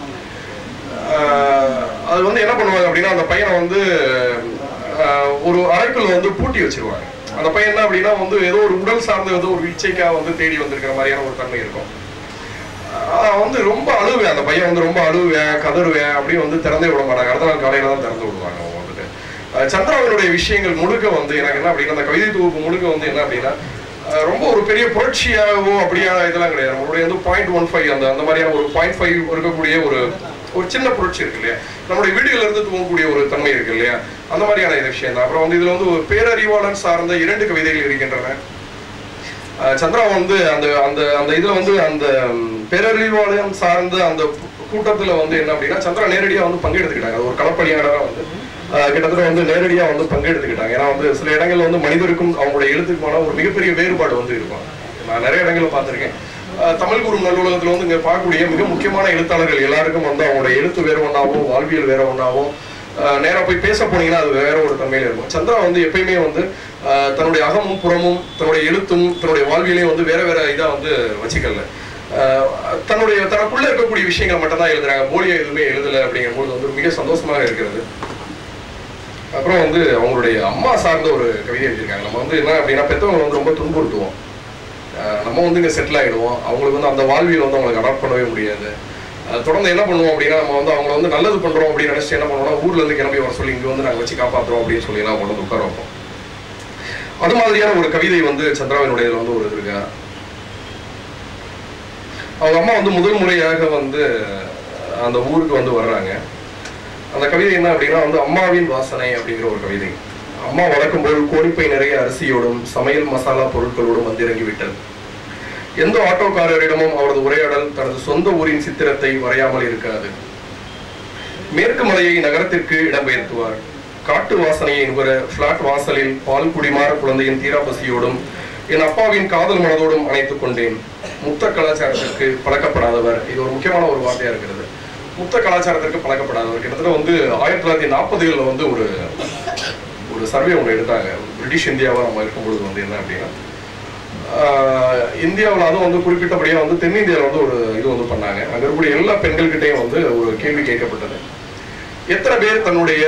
D: அது வந்து என்ன பண்ணுவாங்க அப்படின்னா அந்த பையனை வந்து ஒரு அறைக்குள்ள வந்து பூட்டி வச்சிருவாங்க. அந்த பையன் என்ன அப்படின்னா வந்து ஏதோ ஒரு உடல் சார்ந்த ஏதோ ஒரு இச்சைக்காக வந்து தேடி வந்திருக்கிற மாதிரியான ஒரு தன்மை இருக்கும். வந்து ரொம்ப அழுவேன், அந்த பையன் வந்து ரொம்ப அழுவேன், கதறுவேன், அப்படியே வந்து திறந்தே விட மாட்டாங்க. அடுத்த நாள் காலையில தான் திறந்து விடுவாங்க. அவங்க வந்துட்டு சந்திராவினுடைய விஷயங்கள் முழுக்க வந்து எனக்கு என்ன அப்படின்னா அந்த கவிதை தொகுப்பு முழுக்க வந்து என்ன அப்படின்னா ரொம்ப ஒரு பெரிய புரட்சியாகவோ அப்படியான இதெல்லாம் கிடையாது. நம்மளுடைய வந்து 0.15 அந்த மாதிரியான ஒரு 0.5 இருக்கக்கூடிய ஒரு சின்ன புரட்சி இருக்கு இல்லையா, நம்மளுடைய வீடுகள் இருந்து தூங்கக்கூடிய ஒரு தன்மை இருக்கு இல்லையா, அந்த மாதிரியான இது விஷயம் தான். அப்புறம் வந்து இதுல வந்து ஒரு பேரறிவாளன் சார்ந்த 2 கவிதைகள் இருக்கின்றன. சந்திரா வந்து அந்த அந்த அந்த இதுல வந்து அந்த பேரறிவாளன் சார்ந்த அந்த கூட்டத்துல வந்து என்ன அப்படின்னா சந்திரா நேரடியா வந்து பங்கெடுத்துக்கிட்டாங்க. ஒரு களப்பணியாளராக வந்து கிட்டத்தட்ட வந்து நேரடியா வந்து பங்கெடுத்துக்கிட்டாங்க. ஏன்னா வந்து சில இடங்கள்ல வந்து மனிதருக்கும் அவங்களுடைய எழுத்துக்குமான ஒரு மிகப்பெரிய வேறுபாடு வந்து இருக்கும். நான் நிறைய இடங்களை பார்த்திருக்கேன். தமிழ் குரு நல்லுலகத்துல வந்து இங்க பார்க்கக்கூடிய மிக முக்கியமான எழுத்தாளர்கள் எல்லாருக்கும் வந்து அவங்களுடைய எழுத்து வேற ஒன்றாகவும் வாழ்வியல் வேற ஒன்றாகவும் நேராக போய் பேச போனீங்கன்னா அது வேற ஒரு தன்மையில இருக்கும். சந்திரா வந்து எப்பயுமே வந்து தன்னுடைய அகமும் புறமும் தன்னுடைய எழுத்தும் தன்னுடைய வாழ்வியலையும் வந்து வேற வேற இதா வந்து வச்சுக்கல. தனக்குள்ள இருக்கக்கூடிய விஷயங்கள் மட்டும் தான் எழுதுறாங்க, போலியா எதுவுமே எழுதலை அப்படிங்கும்போது வந்து மிக சந்தோஷமாக இருக்கிறது. அப்புறம் வந்து அவங்களுடைய அம்மா சார்ந்த ஒரு கவிதை எழுதியிருக்காங்க. நம்ம வந்து என்ன அப்படின்னா பெற்றவங்களை வந்து ரொம்ப துன்புறுத்துவோம். நம்ம வந்து இங்கே செட்டில் ஆகிடுவோம், அவங்களுக்கு வந்து அந்த வாழ்வியல் வந்து அவங்களுக்கு அடாப்ட் பண்ணவே முடியாது. தொடர்ந்து என்ன பண்ணுவோம் அப்படின்னா நம்ம வந்து அவங்களை வந்து நல்லது பண்ணுறோம் அப்படின்னு நினச்சிட்டு என்ன பண்ணுவோம்னா ஊர்ல இருந்து கிளம்பி வர சொல்லி இங்கே வந்து நாங்கள் வச்சு காப்பாற்றுறோம் அப்படின்னு சொல்லி எல்லாம் கொண்டு வந்து உட்கார வைப்போம். அது மாதிரியான ஒரு கவிதை வந்து சந்திராவினுடைய வந்து ஒரு இது இருக்கா. அவங்க அம்மா வந்து முதல் முறையாக வந்து அந்த ஊருக்கு வந்து வர்றாங்க. அந்த கவிதை என்ன அப்படின்னா வந்து அம்மாவின் வாசனை அப்படிங்கிற ஒரு கவிதை. அம்மா வளர்க்கும் போது கோணிப்பை நிறைய அரிசியோடும் சமையல் மசாலா பொருட்களோடும் வந்து இறங்கிவிட்டது. எந்த ஆட்டோக்காரரிடமும் அவரது உரையாடல் தனது சொந்த ஊரின் சித்திரத்தை வரையாமல் இருக்காது. மேற்கு மலையை நகரத்திற்கு இடம்பெயர்த்துவார். காட்டு வாசனையை நுகர பிளாட் வாசலில் பால் குடிமாற குழந்தையின் தீராபசியோடும் என் அப்பாவின் காதல் மனதோடும் அணைத்துக் கொண்டேன். முத்த கலாச்சாரத்திற்கு பழக்கப்படாதவர், இது ஒரு முக்கியமான ஒரு வார்த்தையா இருக்கிறது. முத்த கலாச்சாரத்திற்கு பழக்கப்படாதவர். கிட்டத்தட்ட வந்து 1940களில் வந்து ஒரு சர்வே ஒன்று எடுத்தாங்க. பிரிட்டிஷ் இந்தியாவை நம்ம இருக்கும்பொழுது வந்து என்ன அப்படின்னா இந்தியாவில் அதுவும் வந்து குறிப்பிட்டபடியாக வந்து தென்னிந்தியாவில் வந்து ஒரு இது வந்து பண்ணாங்க. அங்கே இருக்கக்கூடிய எல்லா பெண்கள்கிட்டையும் வந்து ஒரு கேள்வி கேட்கப்பட்டது. எத்தனை பேர் தன்னுடைய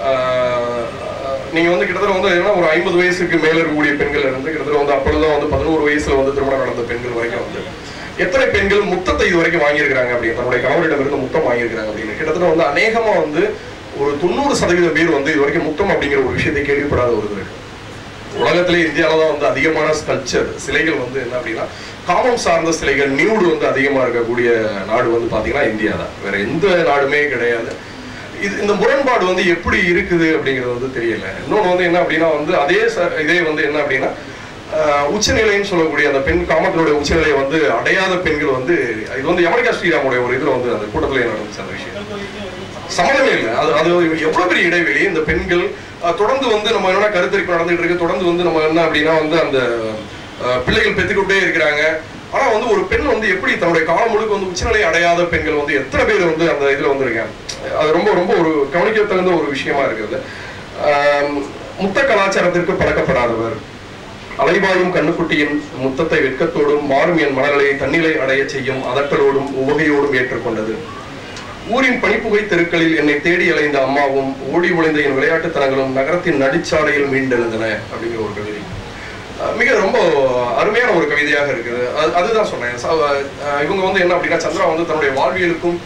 D: நீங்க வந்து கிட்டத்தட்ட வந்து என்ன ஒரு 50 வயசுக்கு மேல இருக்கக்கூடிய பெண்கள் இருந்து கிட்டத்தட்ட வந்து அப்பொழுதுதான் வந்து 11 வயசுல வந்து திருமணம் நடந்த பெண்கள் வரைக்கும் வந்து எத்தனை பெண்கள் முத்தத்தை இது வரைக்கும் வாங்கியிருக்கிறாங்க அப்படின்னு தன்னுடைய கணவரிடம் இருந்து முத்தம் வாங்கியிருக்கிறாங்க அப்படின்னு கிட்டத்தட்ட வந்து அநேகமா வந்து ஒரு 90% பேர் வந்து இது வரைக்கும் முத்தம் அப்படிங்கிற ஒரு விஷயத்தை கேள்விப்படாத ஒரு இருக்கு. உலகத்திலே இந்தியாவில தான் வந்து அதிகமான ஸ்கல்ச்சர் சிலைகள் வந்து என்ன அப்படின்னா காமம் சார்ந்த சிலைகள் நியூடு வந்து அதிகமா இருக்கக்கூடிய நாடு வந்து பாத்தீங்கன்னா இந்தியா தான், வேற எந்த நாடுமே கிடையாது. இந்த முரண்பாடு வந்து எப்படி இருக்குது அப்படிங்கிறது வந்து தெரியல. இன்னொன்று வந்து என்ன அப்படின்னா வந்து இதே வந்து என்ன அப்படின்னா உச்சநிலைன்னு சொல்லக்கூடிய அந்த பெண் காமத்தினுடைய உச்சநிலையை வந்து அடையாத பெண்கள் வந்து இது வந்து யமனிகா ஸ்ரீராமுடைய ஒரு இதுல வந்து அந்த கூட்டத்தில் நடந்துச்சு அந்த விஷயம். சம்மதமே இல்லை. அது எவ்வளவு பெரிய இடைவெளி. இந்த பெண்கள் தொடர்ந்து வந்து நம்ம என்னன்னா கருத்தரிப்பு நடந்துட்டு இருக்கு, தொடர்ந்து வந்து நம்ம என்ன அப்படின்னா வந்து அந்த பிள்ளைகள் பெற்றுக்கிட்டே இருக்கிறாங்க. ஆனா வந்து ஒரு பெண் வந்து எப்படி தன்னுடைய காலம் முழுக்க வந்து உச்சநிலை அடையாத பெண்கள் வந்து எத்தனை பேர் வந்து அந்த இதுல வந்திருக்காங்க. அது ரொம்ப ரொம்ப ஒரு கவனிக்க தகுந்த ஒரு விஷயமா இருக்கிறது. முத்த கலாச்சாரத்திற்கு பழக்கப்படாதவர், அலைபாயும் கண்ணுக்குட்டியின் முத்தத்தை வெட்கத்தோடும் மாறும் என் மனநிலையை தன்னிலை அடைய செய்யும் அதட்டலோடும் உவகையோடும் ஏற்றுக்கொண்டது. ஊரின் பனிப்புகை தெருக்களில் என்னை தேடி அலைந்த அம்மாவும் ஓடி ஒளிந்த என் விளையாட்டுத்தனங்களும் நகரத்தின் நடிச்சாலையில் மீண்டெழுந்தன அப்படிங்கிற ஒரு கவிதை மிக ரொம்ப அருமையான ஒரு கவிதையாக இருக்குது. அதுதான் சொன்னேன். இவங்க வந்து என்ன அப்படின்னா சந்திரா வந்து தன்னுடைய வாழ்வியலுக்கும்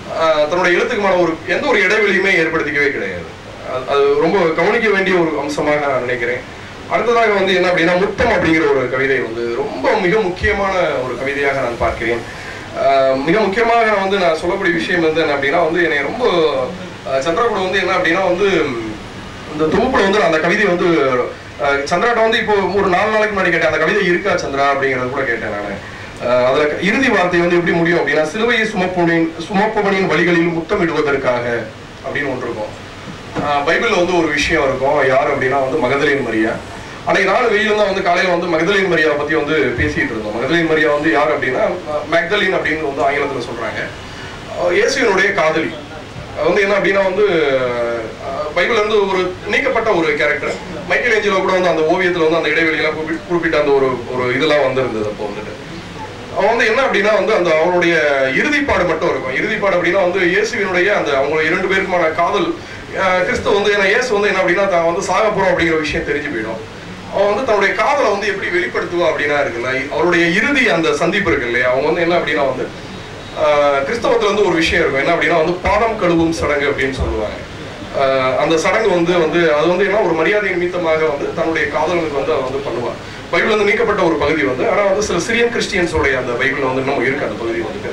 D: தன்னுடைய எழுத்துக்குமான எந்த ஒரு இடைவெளியுமே ஏற்படுத்திக்கவே கிடையாது. அது ரொம்ப கவனிக்க வேண்டிய ஒரு அம்சமாக நான் நினைக்கிறேன். அடுத்ததாக வந்து என்ன அப்படின்னா, முத்தம் அப்படிங்கிற ஒரு கவிதை வந்து ரொம்ப மிக முக்கியமான ஒரு கவிதையாக நான் பார்க்கிறேன். மிக முக்கியமாக நான் சொல்லக்கூடிய விஷயம் வந்து என்ன அப்படின்னா வந்து, என்னை ரொம்ப சந்திரா கூட வந்து என்ன அப்படின்னா வந்து, இந்த தொகுப்புல வந்து அந்த கவிதை வந்து சந்திராட்ட வந்து இப்போ ஒரு 4 நாளைக்கு முன்னாடி கேட்டேன், அந்த கவிதை இருக்கா சந்திரா அப்படிங்கறது கூட கேட்டேன் நான். அதுல இறுதி வார்த்தை வந்து எப்படி முடியும் அப்படின்னா, சிலுவையை சுமப்பவனின் வழிகளில் முத்தமிடுவதற்காக அப்படின்னு ஒன்று இருக்கும். பைபிள்ல வந்து ஒரு விஷயம் இருக்கும், யார் அப்படின்னா வந்து மகதலேன் மரியா. அன்னைக்கு நாள் வெயிலும் தான் வந்து காலையில வந்து மகதலேன் மரியாவை பத்தி வந்து பேசிட்டு இருந்தோம். மகதலேன் மரியா வந்து யார் அப்படின்னா, மேக்தலின் அப்படின்னு வந்து ஆங்கிலத்துல சொல்றாங்க. இயேசுவினுடைய காதலி. வந்து என்ன அப்படின்னா வந்து பைபிள்ல இருந்து ஒரு நீக்கப்பட்ட ஒரு கேரக்டர். மைக்கேல் ஏஞ்சலோ கூட வந்து அந்த ஓவியத்துல வந்து அந்த இடைவெளியெல்லாம் குறிப்பிட்ட அந்த ஒரு இதெல்லாம் வந்திருந்தது. அப்போ வந்துட்டு அவன் வந்து என்ன அப்படின்னா வந்து அந்த அவனுடைய இறுதிப்பாடு மட்டும் இருக்கும். இறுதிப்பாடு அப்படின்னா வந்து இயேசுவினுடைய அந்த அவங்க 2 பேருக்குமான காதல். கிறிஸ்து வந்து இயேசு வந்து என்ன அப்படின்னா தான் வந்து சாக போறோம் அப்படிங்கிற விஷயம் தெரிஞ்சு போயிடும். அவன் வந்து தன்னுடைய காதலை வந்து எப்படி வெளிப்படுத்துவா அப்படின்னா இருக்குல்ல, அவருடைய இறுதி அந்த சந்திப்பு இருக்கு இல்லையா, அவங்க வந்து என்ன அப்படின்னா வந்து கிறிஸ்தவத்துல வந்து ஒரு விஷயம் இருக்கும், என்ன அப்படின்னா வந்து பாதம் கழுவும் சடங்கு அப்படின்னு சொல்லுவாங்க. அந்த சடங்கு வந்து அது வந்து என்ன ஒரு மரியாதை நிமித்தமாக வந்து தன்னுடைய காதலனுக்கு வந்து அதை வந்து பண்ணுவான். பைபிள் வந்து நீக்கப்பட்ட ஒரு பகுதி வந்து, ஆனா வந்து சில சிரியன் கிறிஸ்டியன்ஸோடைய அந்த பைபிள் வந்து இன்னும் இருக்கு அந்த பகுதி வந்துட்டு.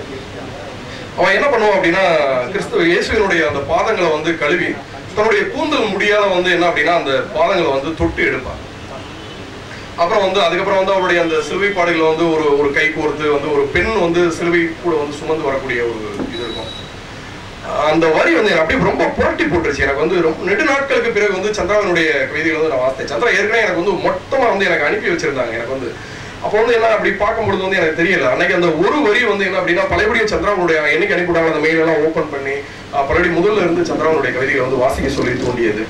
D: அவன் என்ன பண்ணுவான் அப்படின்னா, கிறிஸ்துவ இயேசுவினுடைய அந்த பாதங்களை வந்து கழுவி தன்னுடைய கூந்தல் முடியாத வந்து என்ன அப்படின்னா அந்த பாதங்களை வந்து தொட்டு எடுப்பான். அப்புறம் வந்து அதுக்கப்புறம் வந்து அவருடைய அந்த சிலுவை பாடுகளை வந்து ஒரு கை கோர்த்து வந்து ஒரு பெண் வந்து சிலுவை கூட வந்து சுமந்து வரக்கூடிய ஒரு இது இருக்கும். அந்த வரி வந்து அப்படியே ரொம்ப புரட்டி போட்டுருச்சு. எனக்கு வந்து ரொம்ப நெடு நாட்களுக்கு பிறகு வந்து சந்திராவினுடைய கவிதைகள் வந்து நான் வாசித்தேன். சந்திரா ஏற்கனவே எனக்கு வந்து மொத்தமா வந்து எனக்கு அனுப்பி வச்சிருந்தாங்க. எனக்கு வந்து அப்போ வந்து என்ன அப்படி பார்க்கும்பொழுது வந்து எனக்கு தெரியல. அன்னைக்கு அந்த ஒரு வரி வந்து என்ன அப்படின்னா, பழையபடியும் சந்திராவுடைய என்னைக்கு அனுப்பிவிட்டாங்க அந்த மெயில் எல்லாம் ஓப்பன் பண்ணி பழைய முதல்ல இருந்து சந்திராவுடைய கவிதைகளை வந்து வாசிக்க சொல்லி தோண்டியது.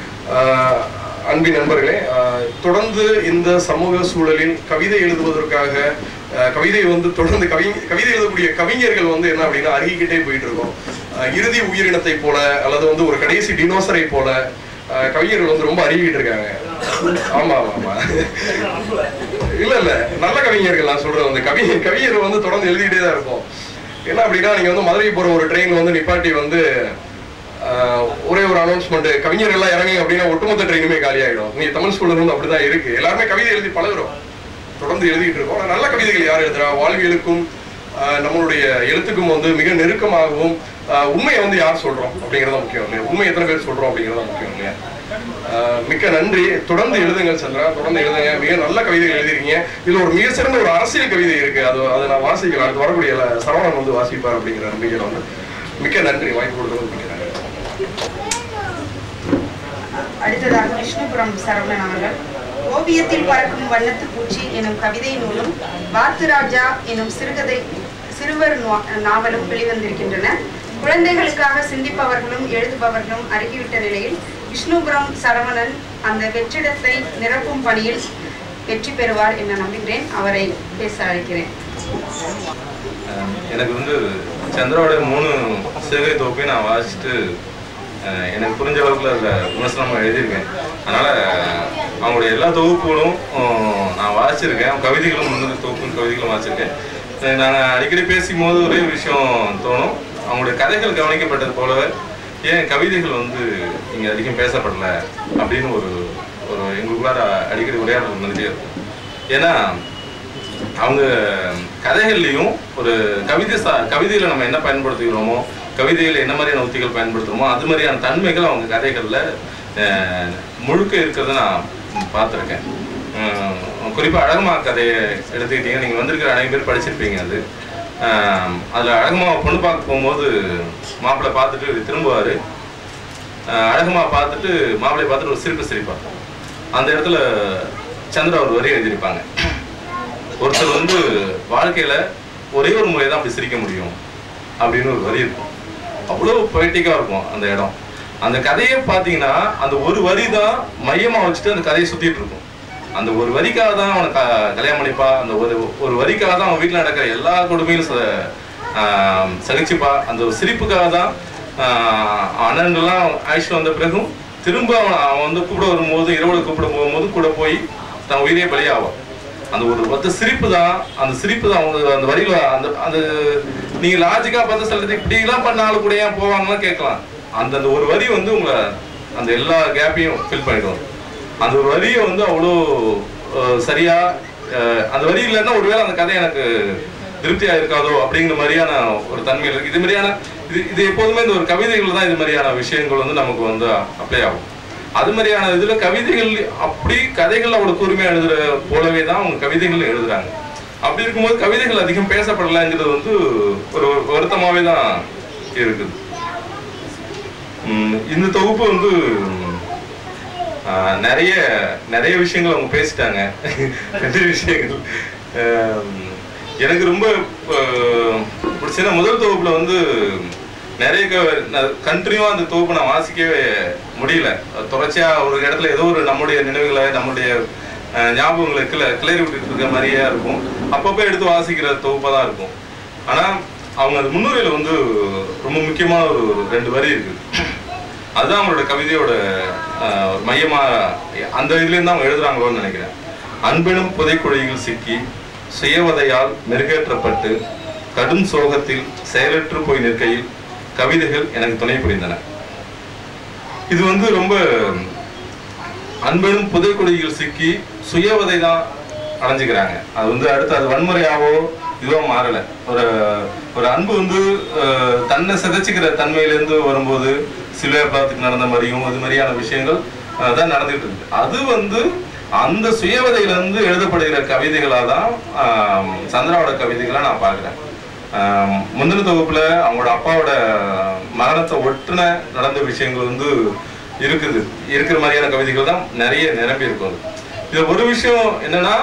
D: அன்பின் நண்பர்களே, தொடர்ந்து இந்த சமூக சூழலில் கவிதை எழுதுவதற்காக கவிதை வந்து தொடர்ந்து கவிதை எழுதக்கூடிய கவிஞர்கள் வந்து என்ன அப்படின்னா அருகிக்கிட்டே போயிட்டு இருக்கோம். இறுதி உயிரினத்தை போல அல்லது வந்து ஒரு கடைசி டினோசரை போல கவிஞர்கள் வந்து ரொம்ப அருகிட்டு இருக்காங்க. ஆமா ஆமா ஆமா இல்ல நல்ல கவிஞர்கள் நான் சொல்றது வந்து கவிஞர் வந்து தொடர்ந்து எழுதிக்கிட்டே தான் இருக்கும். என்ன அப்படின்னா, நீங்க வந்து மதுரை போற ஒரு ட்ரெயின் வந்து நிப்பாட்டி வந்து ஒரே ஒரு அனௌன்ஸ்மெண்ட், கவிஞர் எல்லாம் இறங்கி அப்படின்னா ஒட்டுமொத்த ட்ரெயினுமே காலி ஆயிடும். நீங்க தமிழ் ஸ்கூல்ல வந்து அப்படிதான் இருக்கு. எல்லாருமே கவிதை எழுதி பழகுறோம், தொடர்ந்து எழுதிட்டு இருக்கோம். ஆனா நல்ல கவிதைகள் யார் எழுதுறா, வாழ்வியலுக்கும் நம்மளுடைய எழுத்துக்கும் வந்து மிக நெருக்கமாகவும் உண்மையை வந்து யார் சொல்றோம் அப்படிங்கறத முக்கியம் இல்லையா, உண்மை எத்தனை பேர் சொல்றோம் அப்படிங்கறத முக்கியம் இல்லையா. மிக்க நன்றி. தொடர்ந்து எழுதுங்கள் சந்திரா, தொடர்ந்து எழுதுங்க. மிக நல்ல கவிதைகள் எழுதிருக்கீங்க. இதுல ஒரு மிக சிறந்த ஒரு அரசியல் கவிதை இருக்கு, அதை நான் வாசிக்கலாம். அடுத்து வரக்கூடிய சரவணன் வந்து வாசிப்பார் அப்படிங்கிற நம்பிக்கையில வந்து மிக்க நன்றி. வாய்ப்பு கொடுத்தது மிக்க நன்றி.
A: அடுத்ததாக விஷ்ணுபுரம் சரவணன் அவர்கள் ஓவியத்தில் பறக்கும் வண்ணத்து பூச்சி எனும் கவிதை நூலும் வாத்து ராஜா எனும் சிறுவர் நாவலும் வெளிவந்திருக்கின்றன. குழந்தைகளுக்காக சிந்திப்பவர்களும் எழுதுபவர்களும் அருகிவிட்ட நிலையில் விஷ்ணுபுரம் சரவணன் அந்த வெற்றிடத்தை நிரப்பும் பணியில் வெற்றி பெறுவார் என நம்புகிறேன். அவரை பேச அழைக்கிறேன்.
E: எனக்கு வந்து சந்திராவோட 3 சிறுகதை தொகுப்பையும் நான் வாசிச்சுட்டு எனக்கு புரிஞ்ச அளவுக்குள்ள அதில் விமர்சனமாக எழுதியிருக்கேன். அதனால் அவங்களுடைய எல்லா தொகுப்புகளும் நான் வாசிச்சிருக்கேன். கவிதைகளும் 3 தொகுப்பு கவிதைகளும் வாசிச்சிருக்கேன். நான் அடிக்கடி பேசும்போது ஒரே விஷயம் தோணும், அவங்களுடைய கதைகள் கவனிக்கப்பட்டது போலவே ஏன் கவிதைகள் வந்து இங்கே அதிகம் பேசப்படலை அப்படின்னு ஒரு எங்களுக்குள்ளார அடிக்கடி உரையாடல் வந்துகிட்டே இருக்கும். ஏன்னா அவங்க கதைகள்லையும் ஒரு கவிதையில் நம்ம என்ன பயன்படுத்துகிறோமோ, கவிதையில் என்ன மாதிரியான உத்திகள் பயன்படுத்துகிறோமோ அது மாதிரியான தன்மைகள் அவங்க கதைகளில் முழுக்க இருக்கிறத நான் பார்த்துருக்கேன். குறிப்பாக அழகமா கதையை எடுத்துக்கிட்டீங்க, நீங்கள் வந்திருக்கிற நிறைய பேர் படிச்சிருப்பீங்க. அதில் அழகமா பொண்ணு பார்க்க போகும்போது மாப்பிள்ளை பார்த்துட்டு திரும்புவார். அழகமா பார்த்துட்டு மாப்பிள்ளையை பார்த்துட்டு ஒரு சிரிப்பார். அந்த இடத்துல சந்திரா ஒரு வரி எழுதியிருப்பாங்க, ஒருத்தர் வந்து வாழ்க்கையில் ஒரே ஒரு முறை தான் அப்படி சிரிக்க முடியும் அப்படின்னு ஒரு வரி இருக்கும். அவ்வளோ பொய்டிக்காக இருக்கும் அந்த இடம். அந்த கதையை பார்த்தீங்கன்னா அந்த ஒரு வரி தான் மையமாக வச்சுட்டு அந்த கதையை சுற்றிட்டு இருக்கும். அந்த ஒரு வரிக்காக தான் அவனை கல்யாணம் பண்ணிப்பா, அந்த ஒரு வரிக்காக தான் அவன் வீட்டில் நடக்கிற எல்லா கொடுமையிலும் சகிச்சுப்பா. அந்த ஒரு சிரிப்புக்காக தான் அண்ணன்கள்லாம் ஆயுஷ் வந்த பிறகும் திரும்ப அவன் வந்து கூப்பிட வரும்போது, இரவுல கூப்பிட போகும்போது கூட போய் தன் உயிரே பலியாவான். அந்த ஒரு சிரிப்பு தான் அவங்க அந்த வரியில அந்த நீங்க லாஜிக்கா பார்த்து சொல்றது இப்படி எல்லாம் பண்ணாலும் கூட ஏன் போவாங்கன்னு கேட்கலாம். அந்த ஒரு வரி வந்து உங்களை அந்த எல்லா கேப்பையும் ஃபில் பண்ணிடுவோம். அந்த ஒரு வரியை வந்து அவ்வளோ சரியா, அந்த வரி இல்லைன்னா ஒருவேளை அந்த கதை எனக்கு திருப்தியா இருக்காதோ அப்படிங்கிற மாதிரியான ஒரு தன்மையில் இருக்கு. இது மாதிரியான இது எப்போதுமே இந்த ஒரு கவிதைகள் தான் இது மாதிரியான விஷயங்கள் வந்து நமக்கு வந்து அப்ளை ஆகும். அது மாதிரியான இதுல கவிதைகள் அப்படி கதைகள் அவ்வளவு கூர்மையா எழுதுற போலவே தான் அவங்க கவிதைகள் எழுதுறாங்க. அப்படி இருக்கும்போது கவிதைகள் அதிகம் பேசப்படலைங்கிறது வந்து ஒரு வருத்தமாவே தான் இருக்குது. இந்த தொகுப்பு வந்து நிறைய விஷயங்கள் அவங்க பேசிட்டாங்க. ரெண்டு விஷயங்கள் எனக்கு ரொம்ப பிடிச்ச முதல் தொகுப்புல வந்து நிறைய கண்டினியூவா அந்த தொகுப்பு நான் வாசிக்கவே முடியல. தொடர்ச்சியா ஒரு இடத்துல ஏதோ ஒரு நம்முடைய நினைவுகளை நம்முடைய ஞாபகங்களை கிளறி விட்டுட்டு இருக்க மாதிரியே இருக்கும். அப்பப்போ எடுத்து வாசிக்கிற தொகுப்பா தான் இருக்கும். ஆனா அவங்க அந்த முன்னுரையில வந்து ரொம்ப முக்கியமான ஒரு 2 வரி இருக்கு. அதுதான் அவங்களோட கவிதையோட மையமா அந்த இதுல இருந்து அவங்க எழுதுறாங்களோன்னு நினைக்கிறேன். அன்பெனும் புதைக்குழியில் சிக்கி சுயவதையால் மெருகேற்றப்பட்டு கடும் சோகத்தில் செயலற்று போய் நிற்கையில் கவிதைகள் எனக்கு துணை புரிந்தன. இது வந்து ரொம்ப அன்பெனும் புதைக்குழியில் சிக்கி சுயவதை தான் அடைஞ்சுக்கிறாங்க. அது வந்து அடுத்து அது வன்முறையாவோ இதுவோ மாறல. ஒரு அன்பு வந்து தன்னை சிதைச்சுக்கிற தன்மையிலேருந்து வரும்போது சிலுவைப்பாத்துக்கு நடந்த மாதிரியும் அது மாதிரியான விஷயங்கள் தான் நடந்துகிட்டு இருக்கு. அது வந்து அந்த சுயவதையிலிருந்து எழுதப்படுகிற கவிதைகளாக தான் சந்திராவோட கவிதைகளை நான் பார்க்குறேன். முந்தின தொகுப்புல அவங்களோட அப்பாவோட மரணத்தை ஒட்டுன நடந்த விஷயங்கள் வந்து இருக்கிற மாதிரியான கவிதைகள் தான் நிறைய நிரம்பி இருக்கும். இது ஒரு விஷயம் என்னன்னா,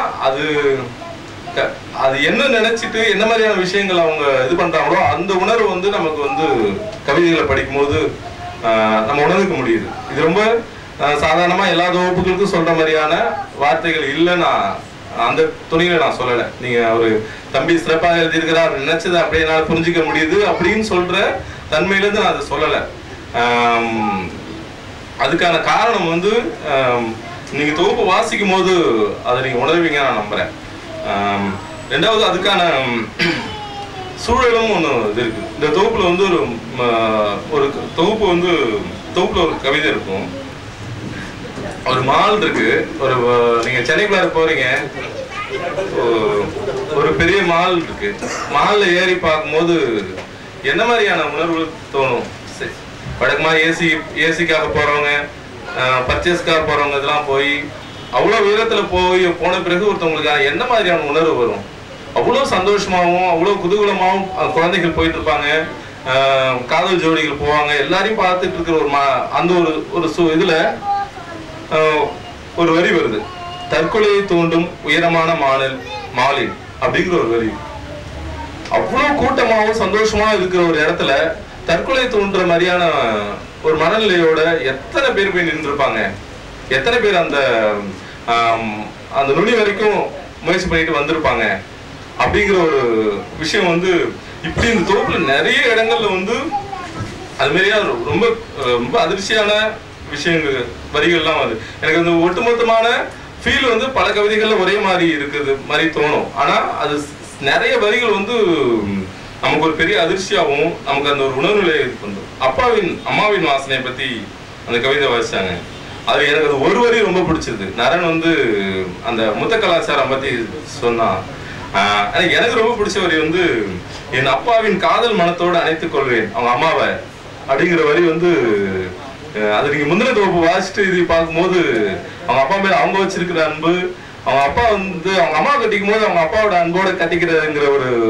E: அது என்ன நினைச்சிட்டு என்ன மாதிரியான விஷயங்கள் அவங்க இது பண்றாங்களோ அந்த உணர்வு வந்து நமக்கு வந்து கவிதைகளை படிக்கும் போது நம்ம உணர்ந்துக்க முடியுது. இது ரொம்ப சாதாரணமா எல்லா தொகுப்புகளுக்கும் சொல்ற மாதிரியான வார்த்தைகள் இல்லை. நான் அந்த துணியில நான் சொல்லலை. நீங்க ஒரு தம்பி சிறப்பாக எழுதியிருக்கிறார் நினைச்சதை அப்படியே என்னால் புரிஞ்சிக்க முடியுது அப்படின்னு சொல்ற தன்மையில இருந்து நான் அதை சொல்லலை. அதுக்கான காரணம் வந்து நீங்க தொகுப்பு வாசிக்கும் போது அதை நீங்க உணர்வீங்க நான் நம்புறேன். ரெண்டாவது அதுக்கான சூழலும் ஒன்று இது இருக்கு. இந்த தொகுப்புல வந்து ஒரு தொகுப்பு வந்து தொகுப்புல ஒரு கவிதை இருக்கும். ஒரு மால் இருக்கு. நீங்க சென்னைக்குள்ளார போறீங்க, ஒரு பெரிய மால் இருக்கு. மால்ல ஏறி பார்க்கும்போது என்ன மாதிரியான உணர்வு தோணும்? வழக்கமா ஏசிக்காக போறவங்க, பர்ச்சேஸ்க்காக போறவங்க இதெல்லாம் போய் அவ்வளவு உயரத்துல போன பிறகு ஒருத்தவங்களுக்கு என்ன மாதிரியான உணர்வு வரும்? அவ்வளவு சந்தோஷமாகவும் அவ்வளவு குதூகலமாகவும் குழந்தைகள் போயிட்டு இருப்பாங்க, காதல் ஜோடிகள் போவாங்க, எல்லாரையும் பார்த்துட்டு இருக்கிற அந்த ஒரு இதுல ஒரு வரி வருது. தற்கொலையை தூண்டும் உயரமான மாலின் அப்படிங்கிற ஒரு வரி. அவ்வளவு கூட்டமாகவும் சந்தோஷமா இருக்கிற ஒரு இடத்துல தற்கொலை தூண்டுற மாதிரியான ஒரு மனநிலையோட எத்தனை பேர் போய் நின்று இருப்பாங்க, எத்தனை பேர் அந்த நுனி வரைக்கும் முயற்சி பண்ணிட்டு வந்திருப்பாங்க அப்படிங்கிற ஒரு விஷயம் வந்து இப்படி இந்த தொகுப்புல நிறைய இடங்கள்ல வந்து அது மாதிரியா ரொம்ப ரொம்ப அதிர்ச்சியான விஷயங்கள் வரிகள்லாம் வருது. எனக்கு அந்த ஒட்டுமொத்தமான ஃபீல் வந்து பல கவிதைகள்ல ஒரே மாதிரி இருக்குது மாதிரி தோணும். ஆனா அது நிறைய வரிகள் வந்து நமக்கு ஒரு பெரிய அதிர்ச்சியாகவும் நமக்கு அந்த ஒரு உணர்வு நிலையை கொண்டு அம்மாவின் வாசனையை பத்தி அந்த கவிதை வாசிச்சாங்க. அது எனக்கு அது ஒரு வரி ரொம்ப பிடிச்சது. நரன் வந்து அந்த முத்த கலாச்சாரம் பத்தி சொன்னான். எனக்கு ரொம்ப பிடிச்ச வரி வந்து என் அப்பாவின் காதல் மனத்தோடு அணைத்துக் கொள்வேன் அவங்க அம்மாவை அப்படிங்கிற வரி வந்து அது நீங்க முந்தின தொகுப்பு வாசிச்சுட்டு இது பார்க்கும்போது அவங்க அப்பா மேல அவங்க வச்சிருக்கிற அன்பு, அவங்க அப்பா வந்து அவங்க அம்மா கட்டிக்கும் போது அவங்க அப்பாவோட அன்போட கட்டிக்கிறதுங்கிற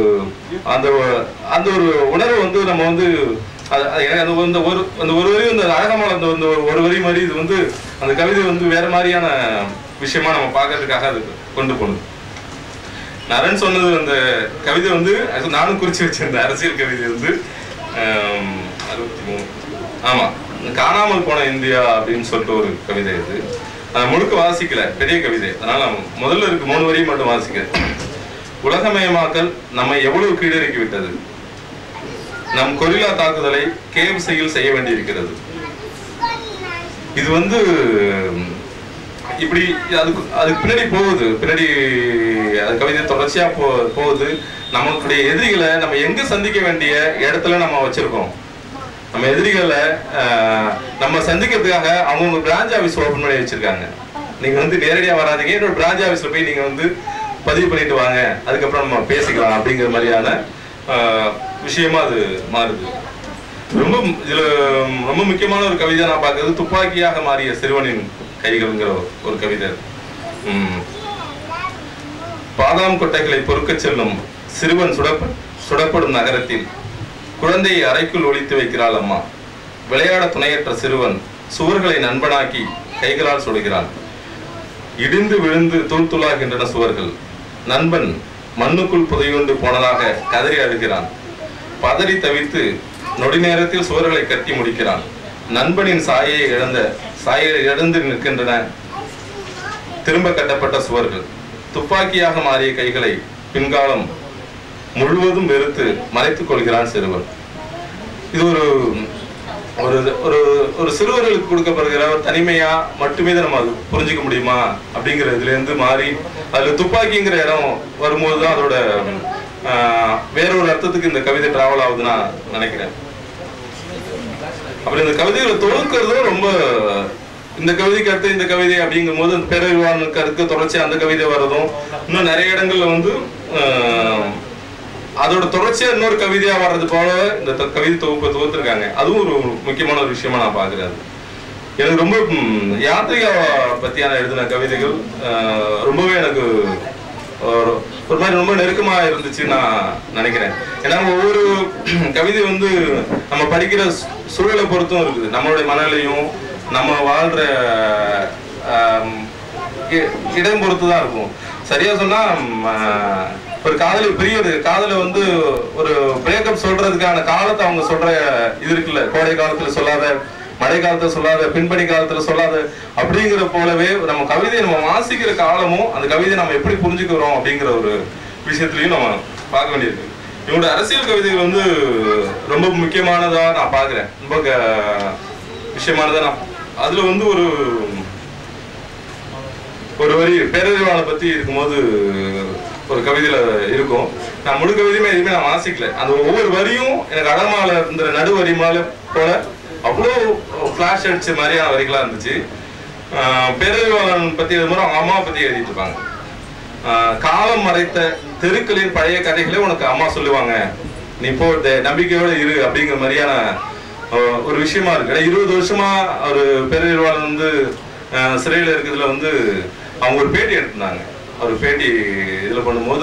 E: அந்த ஒரு உணர்வு வந்து நம்ம வந்து அந்த ஒரு வரி வந்து அழகமான அந்த ஒரு வரி மாதிரி இது வந்து அந்த கவிதை வந்து வேற மாதிரியான விஷயமா நம்ம பார்க்கறதுக்காக அது கொண்டு போகணும். நரன் சொன்னது அந்த கவிதை வந்து நானும் குறிச்சு வச்சிருந்தேன். அரசியல் கவிதை வந்து 63 ஆமா காணாமல் போன இந்தியா அப்படின்னு சொல்லிட்டு ஒரு கவிதை. இது முழுக்க வாசிக்கல, பெரிய கவிதை. அதனால முதல்ல இருக்கு 3 வரியும் மட்டும் வாசிக்கிறேன். உலகமயமாக்கல் நம்மை எவ்வளவு கீழிறக்கி விட்டது. நம் கொரில்லா தாக்குதலை KFCயில் செய்ய வேண்டியிருக்கிறது. இது வந்து இப்படி அதுக்கு பின்னாடி போகுது, பின்னாடி அது கவிதை தொடர்ச்சியா போகுது. நம்மளுடைய எதிரிகளை நம்ம எங்க சந்திக்க வேண்டிய இடத்துல நம்ம வச்சிருக்கோம். நம்ம எதிரிகளை நம்ம சந்திக்கிறதுக்காக அவங்கவுங்க பிரான்ச் ஆஃபீஸ் ஓபன் பண்ணி வச்சிருக்காங்க. நீங்க வந்து நேரடியா வராதீங்க, என்னோட பிரான்ச் ஆஃபீஸ்ல போய் நீங்க வந்து பதிவு பண்ணிட்டு வாங்க, அதுக்கப்புறம் நம்ம பேசிக்கலாம் அப்படிங்கிற மாதிரியான விஷயமா அது மாறுது. இதுல ரொம்ப முக்கியமான ஒரு கவிதை நான் பார்க்கறது துப்பாக்கியாக மாறிய சிறுவனின் கைகள்ங்கிற ஒரு கவிதை. பாதாம் கொட்டைகளை பொறுக்க செல்லும் சிறுவன் சுடப்படும் நகரத்தில் குழந்தையை அறைக்குள் ஒளித்து வைக்கிறாள் அம்மா. விளையாட துணையற்ற சிறுவன் சுவர்களை நண்பனாக்கி கைகளால் சுடுகிறான். இடிந்து விழுந்து தூள் தூளாகின்றன சுவர்கள். நண்பன் மண்ணுக்குள் புதையுண்டு போனதாக கதறி அழுகிறான். பதறி தவித்து நொடி நேரத்தில் சுவர்களை கட்டி முடிக்கிறான். நண்பனின் சாயை இழந்து நிற்கின்றன திரும்ப கட்டப்பட்ட சுவர்கள். துப்பாக்கியாக மாறிய கைகளை பின்காலம் முழுவதும் வெறுத்து மறைத்துக் கொள்கிறான் சிறுவன். இது ஒரு ஒரு சிறுவர்களுக்கு கொடுக்கப்படுகிற ஒரு தனிமையா மட்டுமே தான் நம்ம அது புரிஞ்சுக்க முடியுமா அப்படிங்கிற இதுல இருந்து மாறி அதுல துப்பாக்கிங்கிற இடம் வரும்போதுதான் அதோட வேறொரு அர்த்தத்துக்கு இந்த கவிதை டிராவல் ஆகுதுன்னு நான் நினைக்கிறேன். அப்புறம் இந்த கவிதைகளை தொகுக்கிறதும் ரொம்ப, இந்த கவிதைக்கு அடுத்து இந்த கவிதை அப்படிங்கும் போது அந்த பேரறிவாளனுக்கு அடுத்து தொடர்ச்சி அந்த கவிதை வர்றதும், இன்னும் நிறைய இடங்கள்ல வந்து அதோட தொடர்ச்சியா இன்னொரு கவிதையா வர்றது போல இந்த கவிதை தொகுப்பை தொகுத்திருக்காங்க. அதுவும் ஒரு முக்கியமான ஒரு விஷயமா நான் பாக்குறேன். எனக்கு ரொம்ப யாத்திரிகா பத்தியான எழுதின கவிதைகள் ரொம்பவே எனக்கு ஒரு மாதிரி ரொம்ப நெருக்கமா இருந்துச்சு நான் நினைக்கிறேன். ஏன்னா ஒவ்வொரு கவிதை வந்து நம்ம படிக்கிற சூழலை பொறுத்தும் இருக்குது. நம்மளுடைய மனநிலையும் நம்ம வாழ்ற இடம் பொறுத்துதான் இருக்கும். சரியா சொன்னா ஒரு பெரிய காதல வந்து ஒரு பிரேக்கப் சொல்றதுக்கான காலத்தை அவங்க சொல்ற இது இருக்குல்ல, கோடை காலத்துல சொல்லாத, மழை காலத்துல சொல்லாத, பின்பணி காலத்துல சொல்லாத அப்படிங்கிற போலவே நம்ம கவிதையை நம்ம வாசிக்கிற காலமும் அந்த கவிதையை நம்ம எப்படி புரிஞ்சுக்கிறோம் அப்படிங்கிற ஒரு விஷயத்திலையும் நம்ம பார்க்க வேண்டியிருக்கு. இவங்களோட அரசியல் கவிதைகள் வந்து ரொம்ப முக்கியமானதா நான் பாக்குறேன். ரொம்ப விஷயமானதா நான் அதுல வந்து ஒரு வரி பேரறிவாளனை பத்தி இருக்கும்போது ஒரு கவிதையில இருக்கும். நான் முழு கவிதையுமே எதுவுமே நான் வாசிக்கல. அந்த ஒவ்வொரு வரியும் எனக்கு அடமால இருந்த நடுவரி மால போல அவ்வளோ பிளாஷ் அடிச்ச மாதிரியான வரிகளா இருந்துச்சு. பேரறிவாளன் பத்தி எழுதும் போது அவங்க அம்மாவை பத்தி எழுதிட்டு இருப்பாங்க. காலம் மறைத்த தெருக்களின் பழைய கதைகளே உனக்கு அம்மா சொல்லுவாங்க, நீ இப்போ நம்பிக்கையோட இரு அப்படிங்கிற மாதிரியான ஒரு விஷயமா இருக்கு. 20 வருஷமா ஒரு பேரறிவாளன் வந்து சிறையில் இருக்கிறதுல வந்து அவங்க ஒரு பேட்டி எடுத்திருந்தாங்க. ஒரு பேட்டி இதுல பண்ணும்போது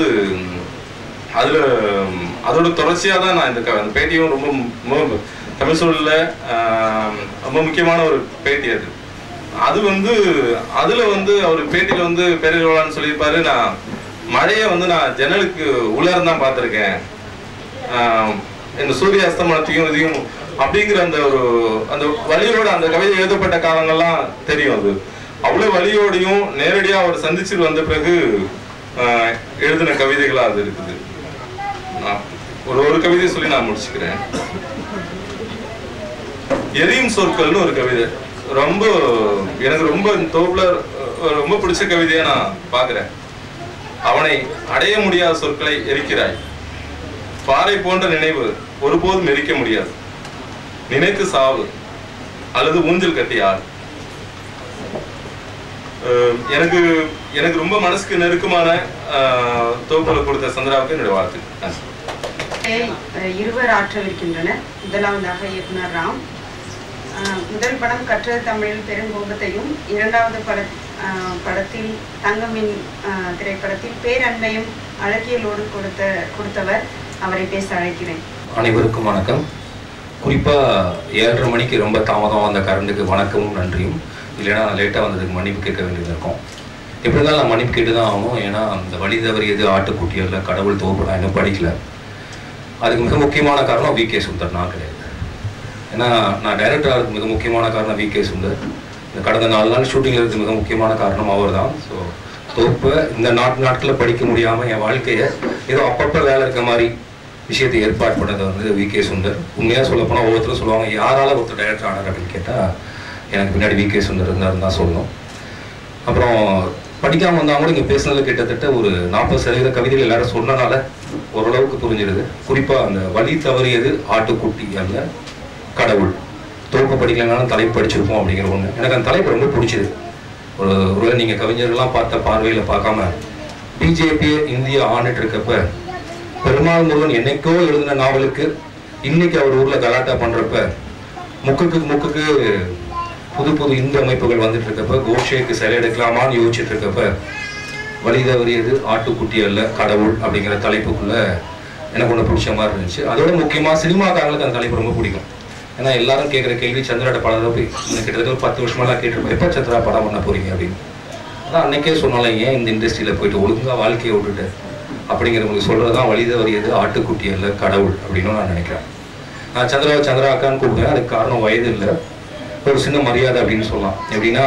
E: அதோட தொடர்ச்சியா தான் நான் இந்த பேட்டியும் ரொம்ப தமிழ் சூழல்ல ரொம்ப முக்கியமான ஒரு பேட்டி அது வந்து அதுல வந்து அவர் பேட்டியில வந்து பேரறிவாளன் சொல்லியிருப்பாரு, நான் மழையை வந்து நான் ஜன்னலுக்கு உள்ளார்தான் பார்த்திருக்கேன், இந்த சூரிய அஸ்தமனத்தையும் இதையும் அப்படிங்கிற அந்த வழியோட அந்த கவிதை எழுதப்பட்ட காலங்கள்லாம் தெரியும். அது அவ்வளவு வழியோடையும் நேரடியா அவர் சந்திச்சு வந்த பிறகு எழுதின கவிதைகளா அது இருக்குது. ஒரு கவிதை சொல்லி நான் முடிச்சுக்கிறேன். எரியும் சொற்கள்னு ஒரு கவிதை எனக்கு ரொம்ப தொகுப்புல ரொம்ப பிடிச்ச கவிதையா நான் பாக்குறேன். அவனை அடைய முடியாத சொற்களை எரிக்கிறாய், பாறை போன்ற நினைவு ஒருபோதும் எரிக்க முடியாது, நினைத்து சாவு அல்லது ஊஞ்சல் கட்டியார். எனக்கு ரொம்ப மனசுக்கு நெருக்கமான தொகுப்புல கொடுத்த சந்திராவுக்கு என்னுடைய வாழ்த்து.
A: இருவர் ஆற்றவிருக்கின்றனர். முதலாவதாக இயக்குனர் ராம். முதல் படம் கற்றது தமிழில் பெருங்கோபத்தையும், இரண்டாவது படத்தில் தங்கமின் திரைப்படத்தில் பேரன்பையும் அழகியலோடு கொடுத்தவர். அவரை பேச அழைக்கிறேன்.
F: அனைவருக்கும் வணக்கம். குறிப்பாக 7:30 மணிக்கு ரொம்ப தாமதம் வந்த கரண்டுக்கு வணக்கமும் நன்றியும். இல்லைன்னா லேட்டாக வந்ததுக்கு மன்னிப்பு கேட்க வேண்டியது இருக்கும். எப்படி இருந்தாலும் நான் மன்னிப்பு கேட்டு தான் ஆகணும். ஏன்னா அந்த வழி தவறியது ஆட்டுக்குட்டி இல்லை, கடவுள் தோப்பு நான் இன்னும் படிக்கல. அதுக்கு மிக முக்கியமான காரணம் வி.கே. சுந்தர், நான் கிடையாது. ஏன்னா நான் டைரக்டராக மிக முக்கியமான காரணம் வி.கே. சுந்தர். இந்த கடந்த 4 நாள் ஷூட்டிங்கில் இருக்கிறது மிக முக்கியமான காரணம் அவர் தான். ஸோ தோப்பை இந்த நாட்களில் படிக்க முடியாமல் என் வாழ்க்கையை ஏதோ அப்பப்போ வேலை இருக்க மாதிரி விஷயத்தை ஏற்பாடு பண்ணது வந்து வி.கே. சுந்தர். உண்மையாக சொல்லப்போனால் ஒவ்வொருத்தரும் சொல்லுவாங்க, யாரால ஒருத்தர் டைரக்டர் ஆனார் அப்படின்னு கேட்டால் எனக்கு பின்னாடி வி.கே. சுந்தர் இருந்தாருன்னு தான் சொல்லணும். அப்புறம் படிக்காமல் வந்தால் கூட இங்கே பேசுனதில் கிட்டத்தட்ட ஒரு 40% கவிதைகள் எல்லாரும் சொன்னனால ஓரளவுக்கு புரிஞ்சிருது. குறிப்பாக அந்த வழி தவறியது ஆட்டுக்குட்டி அல்ல கடவுள். தொகுப்பு படிக்கலனாலும் தலைப்பு படிச்சிருப்போம் அப்படிங்கிற ஒன்று. எனக்கு அந்த தலைப்பு ரொம்ப பிடிச்சிது. ஒருவேளை நீங்கள் கவிஞர்கள்லாம் பார்த்த பார்வையில் பார்க்காம பிஜேபி இந்தியா ஆண்டுட்டு இருக்கப்ப பெருமாள் முருகன் என்னைக்கோ எழுதின நாவலுக்கு இன்னைக்கு அவர் ஊரில் கலாட்டா பண்ணுறப்ப முக்குக்கு புது புது இந்து அமைப்புகள் வந்துட்டு இருக்கப்ப கோஷேக்கு சிலை எடுக்கலாமான்னு யோசிச்சுட்டு இருக்கப்ப வழி தவறியது ஆட்டுக்குட்டி அல்ல கடவுள் அப்படிங்கிற தலைப்புக்குள்ள எனக்கு ஒன்று பிடிச்ச மாதிரி இருந்துச்சு. அதோட முக்கியமாக சினிமாக்காரங்களுக்கு அந்த தலைப்பு ரொம்ப பிடிக்கும். ஏன்னா எல்லாரும் கேட்குற கேள்வி சந்திராட படம் தான் போய் கிட்டத்தட்ட ஒரு 10 வருஷமெல்லாம் கேட்டிருப்போம், எப்போ சந்திரா படம் பண்ண போறீங்க அப்படின்னு. அதான் அன்னைக்கே சொன்னாலும் ஏன் இந்த இண்டஸ்ட்ரியில் போயிட்டு ஒழுங்காக வாழ்க்கையை விட்டுட்டு அப்படிங்கிறவங்களுக்கு சொல்கிறதான் வழி தவறியது ஆட்டுக்குட்டி அல்ல கடவுள் அப்படின்னு நான் நினைக்கிறேன். நான் சந்திரா அக்கான்னு கூப்பிடுவேன். அதுக்கு காரணம் வயது இல்லை, ஒரு சின்ன மரியாதை அப்படின்னு சொல்லலாம். எப்படின்னா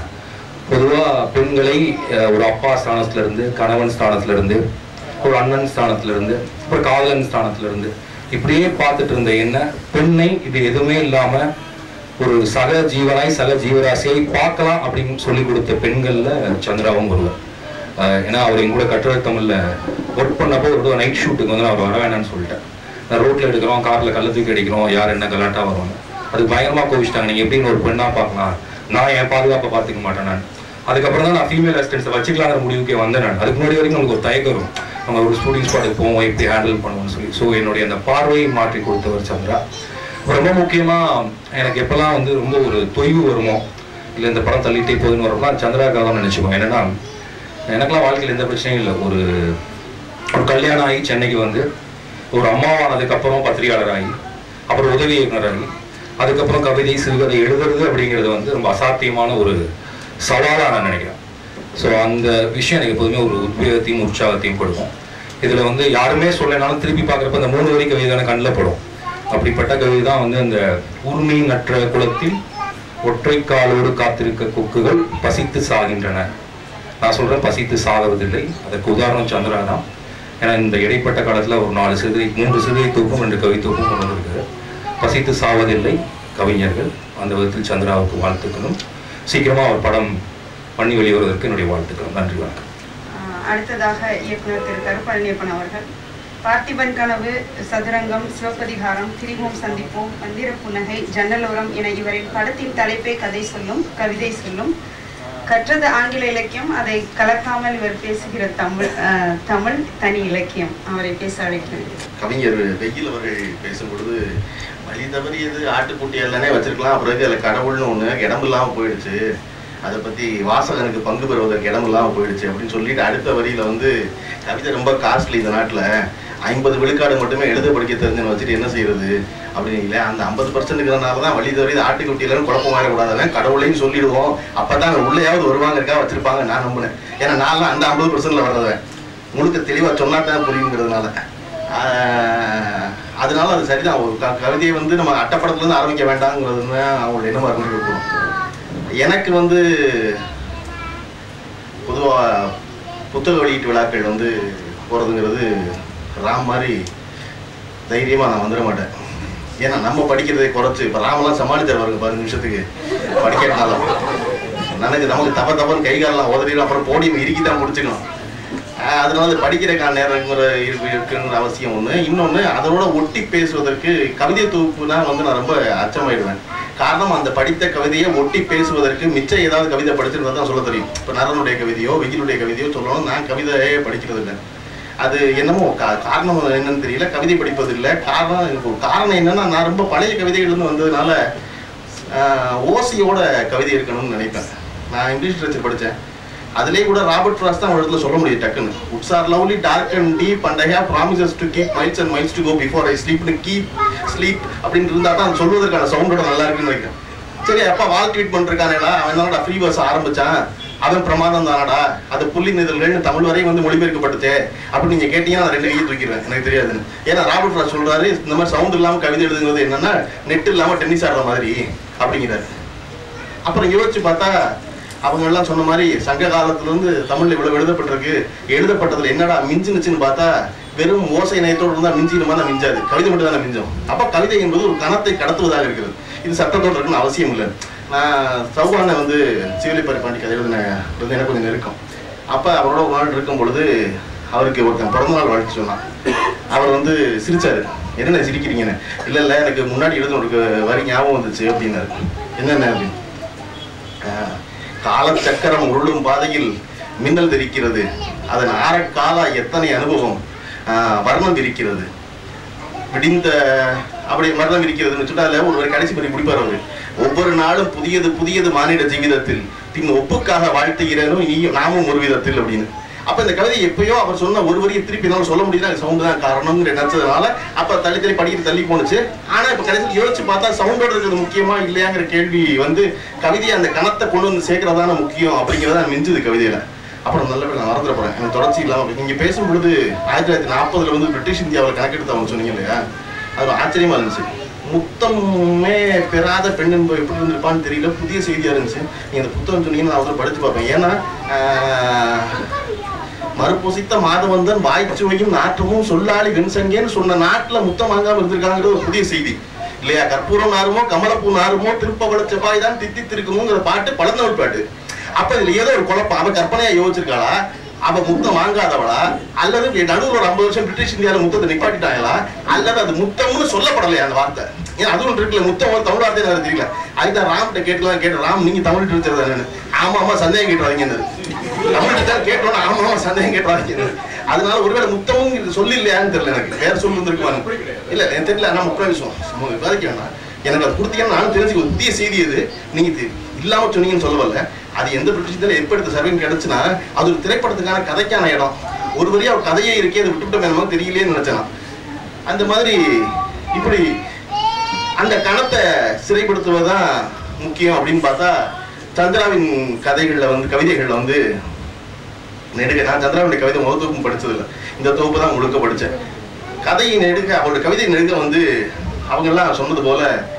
F: பொதுவாக பெண்களை ஒரு அப்பா ஸ்தானத்துலேருந்து, கணவன் ஸ்தானத்துலேருந்து, ஒரு அண்ணன் ஸ்தானத்துலேருந்து, ஒரு காதலன் ஸ்தானத்துலேருந்து இப்படியே பார்த்துட்டு இருந்த என்ன பெண்ணை இது எதுவுமே இல்லாமல் ஒரு சக ஜீவனாய் சக ஜீவராசியை பார்க்கலாம் அப்படின்னு சொல்லி கொடுத்த பெண்களில் சந்திராவும் ஒருவர். ஏன்னா அவர் எங்கூட கட்டுரத்தமில்ல ஒர்க் பண்ணப்போ ஒரு நைட் ஷூட்டுக்கு வந்து நான் வர வேணான்னு சொல்லிட்டேன். நான் ரோட்டில் எடுக்கிறோம், காரில் கள்ள தூக்கி அடிக்கிறோம், யார் என்ன கலாட்டா வருவாங்க, அது பயங்கரமாக கோவிச்சிட்டாங்க. நீங்கள் எப்படின்னு ஒரு பெண்ணாக பார்க்கலாம், நான் என் பாதுகாப்பை பார்த்துக்க மாட்டேன் நான். அதுக்கப்புறம் தான் நான் ஃபீமேல் அசிஸ்டன்ஸை வச்சுக்கலாங்கிற முடிவுக்கே வந்தேன் நான். அதுக்கு முன்னாடி வரைக்கும் நமக்கு ஒரு தயக்கம் வரும், நம்ம ஒரு ஷூட்டிங் ஸ்பாட்டுக்கு போவோம், எப்படி ஹேண்டில் பண்ணுவோம்னு சொல்லி. ஸோ என்னுடைய அந்த பார்வையை மாற்றி கொடுத்தவர் சந்திரா. ரொம்ப முக்கியமாக எனக்கு எப்போல்லாம் வந்து ரொம்ப ஒரு தொய்வு வருமோ, இல்லை இந்த படம் தள்ளிட்டே போகுதுன்னு வரப்பெல்லாம் சந்திராக்காக தான் நினச்சிப்போம். என்னென்னா எனக்கெல்லாம் வாழ்க்கையில் எந்த பிரச்சனையும் இல்லை. ஒரு கல்யாணம் ஆகி சென்னைக்கு வந்து ஒரு அம்மாவானதுக்கப்புறம் பத்திரிகையாளர் ஆகி, அப்புறம் உதவி இயக்குனர் ஆகி, அதுக்கப்புறம் கவிதை சிறுகதை எழுதுறது அப்படிங்கிறது வந்து ரொம்ப அசாத்தியமான ஒரு சவாலாக நான் நினைக்கிறேன். ஸோ அந்த விஷயம் எனக்கு எப்போதுமே ஒரு உத்வேகத்தையும் உற்சாகத்தையும் கொடுக்கும். இதில் வந்து யாருமே சொல்லனாலும் திருப்பி பார்க்குறப்ப அந்த 3 வரி கவிதை தானே கண்ணில் படும். அப்படிப்பட்ட கவிதை தான் வந்து அந்த உரிமை நற்ற குலத்தில் ஒற்றை காலோடு காத்திருக்க கொக்குகள் பசித்து சாகின்றன. நான் சொல்கிறேன், பசித்து சாகுவதில்லை. அதற்கு உதாரணம் சந்திரா தான். ஏன்னா இந்த இடைப்பட்ட காலத்தில் ஒரு 3 சிறுகதை தொகுப்பும் 2 கவி தொகுப்பும் கொண்டு வந்திருக்காரு. பசித்து சாவதில்லை கவிஞர்கள். அந்த விதத்தில் சந்திராவுக்கு வாழ்த்துக்களும், சீக்கிரமாக அவர் படம் பண்ணி வெளிவருவதற்கு என்னுடைய வாழ்த்துக்கள். நன்றி, வணக்கம்.
A: அடுத்ததாக இயக்குனர் திரு கரு பழனியப்பன் அவர்கள் பார்த்திபன் கனவு, சதுரங்கம், சிவப்பதிகாரம், திரிவோம் சந்திப்போம், மந்திர புன்னகை, ஜன்னலோரம் என இவரின் படத்தின் தலைப்பே கதை சொல்லும், கவிதை சொல்லும். கற்றது ஆங்கில இலக்கியம், அதை கலக்காமல் இவர் பேசுகிற தமிழ் தனி இலக்கியம். அவரை பேச அழைக்கிறேன்.
G: கவிஞர் வெயில் அவர்கள் பேசும்பொழுது வழி தவறியது ஆட்டுக்குட்டி எல்லாமே வச்சிருக்கலாம், பிறகு அதில் கடவுள்னு ஒன்று இடம் இல்லாமல் போயிடுச்சு, அதை பற்றி வாசகனுக்கு பங்கு பெறுவதற்கு இடம் இல்லாமல் போயிடுச்சு அப்படின்னு சொல்லிட்டு அடுத்த வரியில் வந்து கவிதை ரொம்ப காஸ்ட்லி இந்த நாட்டில், 50 விழுக்காடு மட்டுமே எழுத படிக்க தெரிஞ்சுன்னு வச்சுட்டு என்ன செய்யறது அப்படின்னீங்களே, அந்த 50%னால தான் வழி தவறி ஆட்டுக்குட்டியிலன்னு குழப்பம் மாறக்கூடாதுன்னு கடவுளையும் சொல்லிடுவோம், அப்போ தான் உள்ளேயாவது வருவாங்க இருக்கா வச்சிருப்பாங்க நான் நம்பினேன். ஏன்னா நான்லாம் அந்த 50%ல் வர்றதுவேன் முழுக்க தெளிவாக சொன்னாதான் புரியுங்கிறதுனால. அதனால அது சரிதான். ஒரு கவிதையை வந்து நம்ம அட்டப்படத்துலேருந்து ஆரம்பிக்க வேண்டாங்கிறதுன்னு அவங்களோட எண்ணமாக இருக்கணும். எனக்கு வந்து பொதுவாக புத்தக வெளியீட்டு விழாக்கள் வந்து போகிறதுங்கிறது ராம் மாதிரி தைரியமாக நான் வந்துட மாட்டேன். ஏன்னா நம்ம படிக்கிறதை குறைச்சி இப்போ ராமெல்லாம் சமாளித்தார் பாருங்க 10 நிமிஷத்துக்கு படிக்கிறதுனால நமக்கு தப்பன்னு கை காலெல்லாம் உதறிடும், அப்புறம் போடியும் இறுக்கி தான் முடிச்சுக்கணும். அதனால படிக்கிறதுக்கான நேரங்கிற இருக்குங்கிற அவசியம் ஒன்று. இன்னொன்று, அதோட ஒட்டி பேசுவதற்கு கவிதை தொகுப்புனா வந்து நான் ரொம்ப அச்சமாயிடுவேன். காரணம், அந்த படித்த கவிதையை ஒட்டி பேசுவதற்கு மிச்சம் ஏதாவது கவிதை படிச்சிருந்தா தான் சொல்ல தெரியும். இப்போ நரனுடைய கவிதையோ வெயிலுடைய கவிதையோ சொல்லணும், நான் கவிதையே படிக்கிறது இல்லை. அது என்னமோ காரணம் என்னன்னு தெரியல, கவிதை படிப்பது இல்லை. காரணம் என்னன்னா, நான் ரொம்ப பழைய கவிதைகள்னு வந்ததுனால ஓசியோட கவிதை இருக்கணும்னு நினைப்பேன். நான் இங்கிலீஷ் லிட்ரேச்சர் படித்தேன், அதுலேயே கூட ராபர்ட் ஃப்ராஸ்ட் தான் ஒரு இடத்துல சொல்ல முடியும் டக்குன்னு, woods are lovely dark and deep and I have promises to keep miles and miles to go before I ஸ்லீப்னு கீப் ஸ்லீப் அப்படின்னு இருந்தால் தான் சொல்வதற்கான சவுண்டோட நல்லா இருக்குன்னு நினைக்கிறேன். சரி, அப்பா வால் ட்வீட் பண்ணிருக்கானேடா, அவன் தானடா ஃப்ரீ பஸ் ஆரம்பிச்சான், அவன் பிரமாதம் தானடா, அது புள்ளி நிதழ்கள்னு தமிழ் வரை வந்து மொழிபெயர்க்கப்பட்டுச்சு அப்படின்னு நீங்கள் கேட்டீங்கன்னா நான் 2 கையை தூக்கிடுவேன், எனக்கு தெரியாதுன்னு. ஏன்னா ராபர்ட் ஃப்ராஸ்ட் சொல்கிறாரு, இந்த மாதிரி சவுண்ட் இல்லாமல் கவிதை எழுதுங்கிறது என்னன்னா நெட் இல்லாமல் டென்னிஸ் ஆடுற மாதிரி அப்படிங்கிறாரு. அப்புறம் யோசிச்சு பார்த்தா அவங்க எல்லாம் சொன்ன மாதிரி சங்க காலத்திலிருந்து தமிழ்ல இவ்வளவு எழுதப்பட்டிருக்கு, எழுதப்பட்டதுல என்னடா மிஞ்சுனுச்சுன்னு பார்த்தா வெறும் ஓசை நயத்தோடு இருந்தால் மிஞ்சினுமா தான் மிஞ்சாது, கவிதை மட்டும் தானே மிஞ்சம். அப்போ கவிதை என்பது ஒரு கணத்தை கடத்துவதாக இருக்கிறது. இது சட்டத்தோடு இருக்குன்னு அவசியம் இல்லை. நான் சௌவானை வந்து சிவலிப்பாரி பாண்டி கதை எழுதின எனக்கு கொஞ்சம் நெருக்கம். அப்போ அவரோட ஒரு நாள் இருக்கும் பொழுது அவருக்கு ஒருத்தன் பிறந்தநாள் வாழ்த்து சொன்னான். அவர் வந்து சிரிச்சாரு. என்னென்ன சிரிக்கிறீங்கன்னு. இல்லை இல்லை, எனக்கு முன்னாடி எழுத ஒரு வரி ஞாபகம் வந்துச்சு அப்படின்னாரு. என்னென்ன அப்படின்னு. காலச்சக்கரம் உருளும் பாதையில் மின்னல் தெரிக்கிறது, அதன் ஆரக்கால எத்தனை அனுபவம் வர்ணம் இருக்கிறது, விடிந்த அப்படி மரணம் இருக்கிறதுன்னு சொல்லிட்டு அதில் ஒரு கடைசி பண்ணி முடிப்பார் அவரு. ஒவ்வொரு நாளும் புதியது புதியது மானிட ஜீவிதத்தில், பின் ஒப்புக்காக வாழ்த்துகிறேனோ நீயும் நாமும் ஒரு விதத்தில் அப்படின்னு. அப்ப இந்த கவிதை எப்பயோ அவர் சொன்ன ஒரு வரியை திருப்பி என்னால சொல்ல முடியல, சவுண்டு தான் காரணம்னு நினைச்சதுனால அப்ப தள்ளி படிக்கிட்டு தள்ளி போனுச்சு. ஆனா இப்ப கடைசியில் யோசிச்சு பார்த்தா சவுண்டோட இருக்கிறது முக்கியமா இல்லையாங்கிற கேள்வி வந்து கவிதையை அந்த கணத்தை கொண்டு வந்து சேர்க்கறதான முக்கியம் அப்படிங்கிறத மிஞ்சுது கவிதையில. அப்புறம் நல்லபடியா நான் மறந்துட போறேன், எனக்கு தொடர்ச்சி இல்லாம. நீங்க பேசும் பொழுது 1940 வந்து பிரிட்டிஷ் இந்தியாவில் கணக்கெடுத்து அவங்க சொன்னீங்க இல்லையா, அது ஆச்சரியமா இருந்துச்சு. முத்தமே பெறாத பெண் என்பது எப்படி இருந்திருப்பான்னு தெரியல, புதிய செய்தியா இருந்துச்சு. நீங்க அந்த புத்தகம் சொன்னீங்கன்னா நான் படிச்சு பார்ப்பேன். ஏன்னா மறுபொசித்த மாதவந்தன் வாய்ச்சுவையும் நாற்றமும் சொல்லாளி வெண்சங்கேன்னு சொன்ன நாட்டுல முத்தம் வாங்காம இருந்திருக்காங்கிறது ஒரு புதிய செய்தி இல்லையா. கற்பூரம் நாருமோ கமலப்பூ நாருமோ திருப்பவள செவ்வாய் தான் தித்தித்திருக்குமோங்கிற பாட்டு பழந்தமிழ் பாட்டு. அப்ப இதுல ஏதோ ஒரு குழப்பம். அவ கற்பனையா யோசிச்சிருக்காளா, அவ முத்தம் வாங்காதவளா, அல்லது நடுவில் ஒரு 50 வருஷம் பிரிட்டிஷ் இந்தியாவில முத்தத்தை நிப்பாட்டிட்டாங்களா, அல்லது அது முத்தம்னு சொல்லப்படலையா அந்த வார்த்தை. ஏன்னா அதுவும் இருக்குல்ல, முத்தம் தமிழ் வார்த்தை எனக்கு தெரியல. அதுதான் ராம்கிட்ட கேட்ட ராம் நீங்க தமிழ் டீச்சர். ஆமா ஆமா சந்தேகம் கேட்டுறாதீங்க, தமிழ் டீச்சர் கேட்டோன்னா ஆமா ஆமா சந்தேகம் கேட்டுறாதீங்க. அதனால ஒருவேளை முத்தமும் சொல்லி இல்லையான்னு தெரியல, எனக்கு வேற சொல்லு இருந்திருக்குவாங்க. இல்ல எனக்கு தெரியல, நான் முக்கிய விஷயம் விவாதிக்க வேண்டாம். எனக்கு அது கொடுத்தீங்கன்னா நானும் தெரிஞ்சு புதிய செய்தி அது நீங்க இல்லாம சொன்னீங்கன்னு சொல்ல வரல. அது எந்த பிரிட்டிஷத்துல எப்ப எடுத்த சர்வே கிடைச்சுன்னா அது ஒரு திரைப்படத்துக்கான கதைக்கான இடம். ஒரு வரையா ஒரு கதையே இருக்கே, அதை விட்டுவிட்டோம் என்னமோ தெரியலேன்னு நினைச்சேன். அந்த மாதிரி இப்படி அந்த கணத்தை சிறைப்படுத்துவதுதான் முக்கியம் அப்படின்னு பார்த்தா சந்திராவின் கதைகள்ல வந்து கவிதைகள்ல வந்து நெடுக நான் சந்திராவுடைய கவிதை முதல் தொகுப்பு படிச்சதில்லை, இந்த தொகுப்பு தான் முழுக்க படித்தேன். கதையை நெடுக அவருடைய கவிதை நெடுக வந்து அவங்கெல்லாம் சொன்னது போல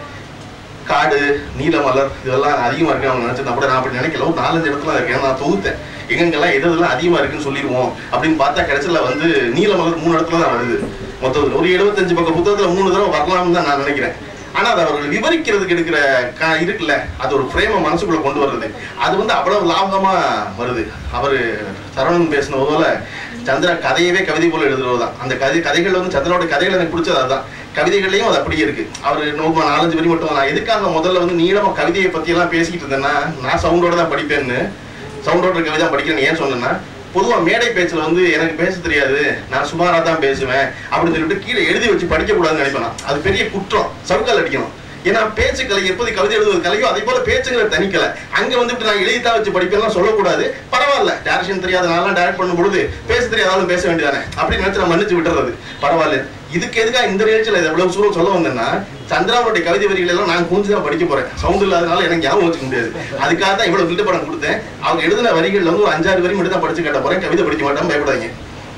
G: காடு நீலமலர் இதெல்லாம் அதிகமாக இருக்குன்னு அவங்க நினைச்சேன். அப்படி நான் அப்படி நினைக்கல, ஒரு 4-5 இடத்துல இருக்கேன். நான் தொகுத்தேன் எங்கெங்கெல்லாம் எதெல்லாம் அதிகமாக இருக்குன்னு சொல்லிடுவோம் அப்படின்னு பார்த்தா கிடைச்சல வந்து நீலமலர் 3 இடத்துல தான் வருது. மொத்தத்தில் ஒரு 75 பக்கம் புத்தகத்தில் 3 தடவை வரலாம்னு தான் நான் நினைக்கிறேன். ஆனா அது அவர்கள் விவரிக்கிறதுக்கு எடுக்கிற இருக்குல்ல, அது ஒரு ஃப்ரேமை மனசுக்குள்ள கொண்டு வர்றது, அது வந்து அவ்வளவு லாபகமா வருது. அவரு சரவணன் பேசின போல சந்திரா கதையவே கவிதை போல எழுதுறதுதான். அந்த கதைகள் வந்து சந்திராவோட கதைகள் எனக்கு பிடிச்சது அதுதான். கவிதைகள்லையும் அது அப்படியே இருக்கு. அவர் 4-5 வரி மட்டும். நான் எதுக்காக முதல்ல வந்து நீளமா கவிதையை பத்தி எல்லாம் பேசிக்கிட்டு இருந்தேன்னா, நான் சவுண்டோட தான் படிப்பேன்னு, சவுண்டோட கவிதை படிக்கிறேன்னு ஏன் சொன்னேன்னா, பொதுவா மேடை பேச்சுல வந்து எனக்கு பேச தெரியாது, நான் சுமாரா தான் பேசுவேன் அப்படின்னு சொல்லிட்டு கீழே எழுதி வச்சு படிக்க கூடாதுன்னு நினைப்பேன். அது பெரிய குற்றம், சவுக்கால் அடிக்கணும். ஏன்னா பேச்சு கலை எப்படி கவிதை எழுதுவது கலையோ அதே போல பேச்சுங்கிற தனிக்கலை. அங்க வந்துட்டு நான் எழுதித்தான் வச்சு படிப்பேன் சொல்லக்கூடாது. பரவாயில்ல, டைரக்ஷன் தெரியாத நான்லாம் டைரக்ட் பண்ணும் பொழுது பேச தெரியாதாலும் பேச வேண்டியதானே அப்படின்னு நினைச்சு நான் மன்னிச்சு விட்டுறது. பரவாயில்ல. இதுக்கு எதுக்காக இந்த நிகழ்ச்சியில் எவ்வளவு சூழல் சொல்ல வந்தேன்னா, சந்திராவுடைய கவிதை வரிகள் எல்லாம் நான் கொஞ்சம் படிக்க போறேன். சவுண்ட் இல்லாதனால எனக்கு ஞாபகம் வச்சுக்க முடியாது. அதுக்காக தான் இவ்வளவு ஃபில்டர் படம் கொடுத்தேன். அவங்க எழுதின வரிகள்ல வந்து ஒரு 5-6 வரி மட்டும் தான் படிச்சு கேட்ட போறேன். கவிதை படிக்க மாட்டேன், பயப்படாதீங்க.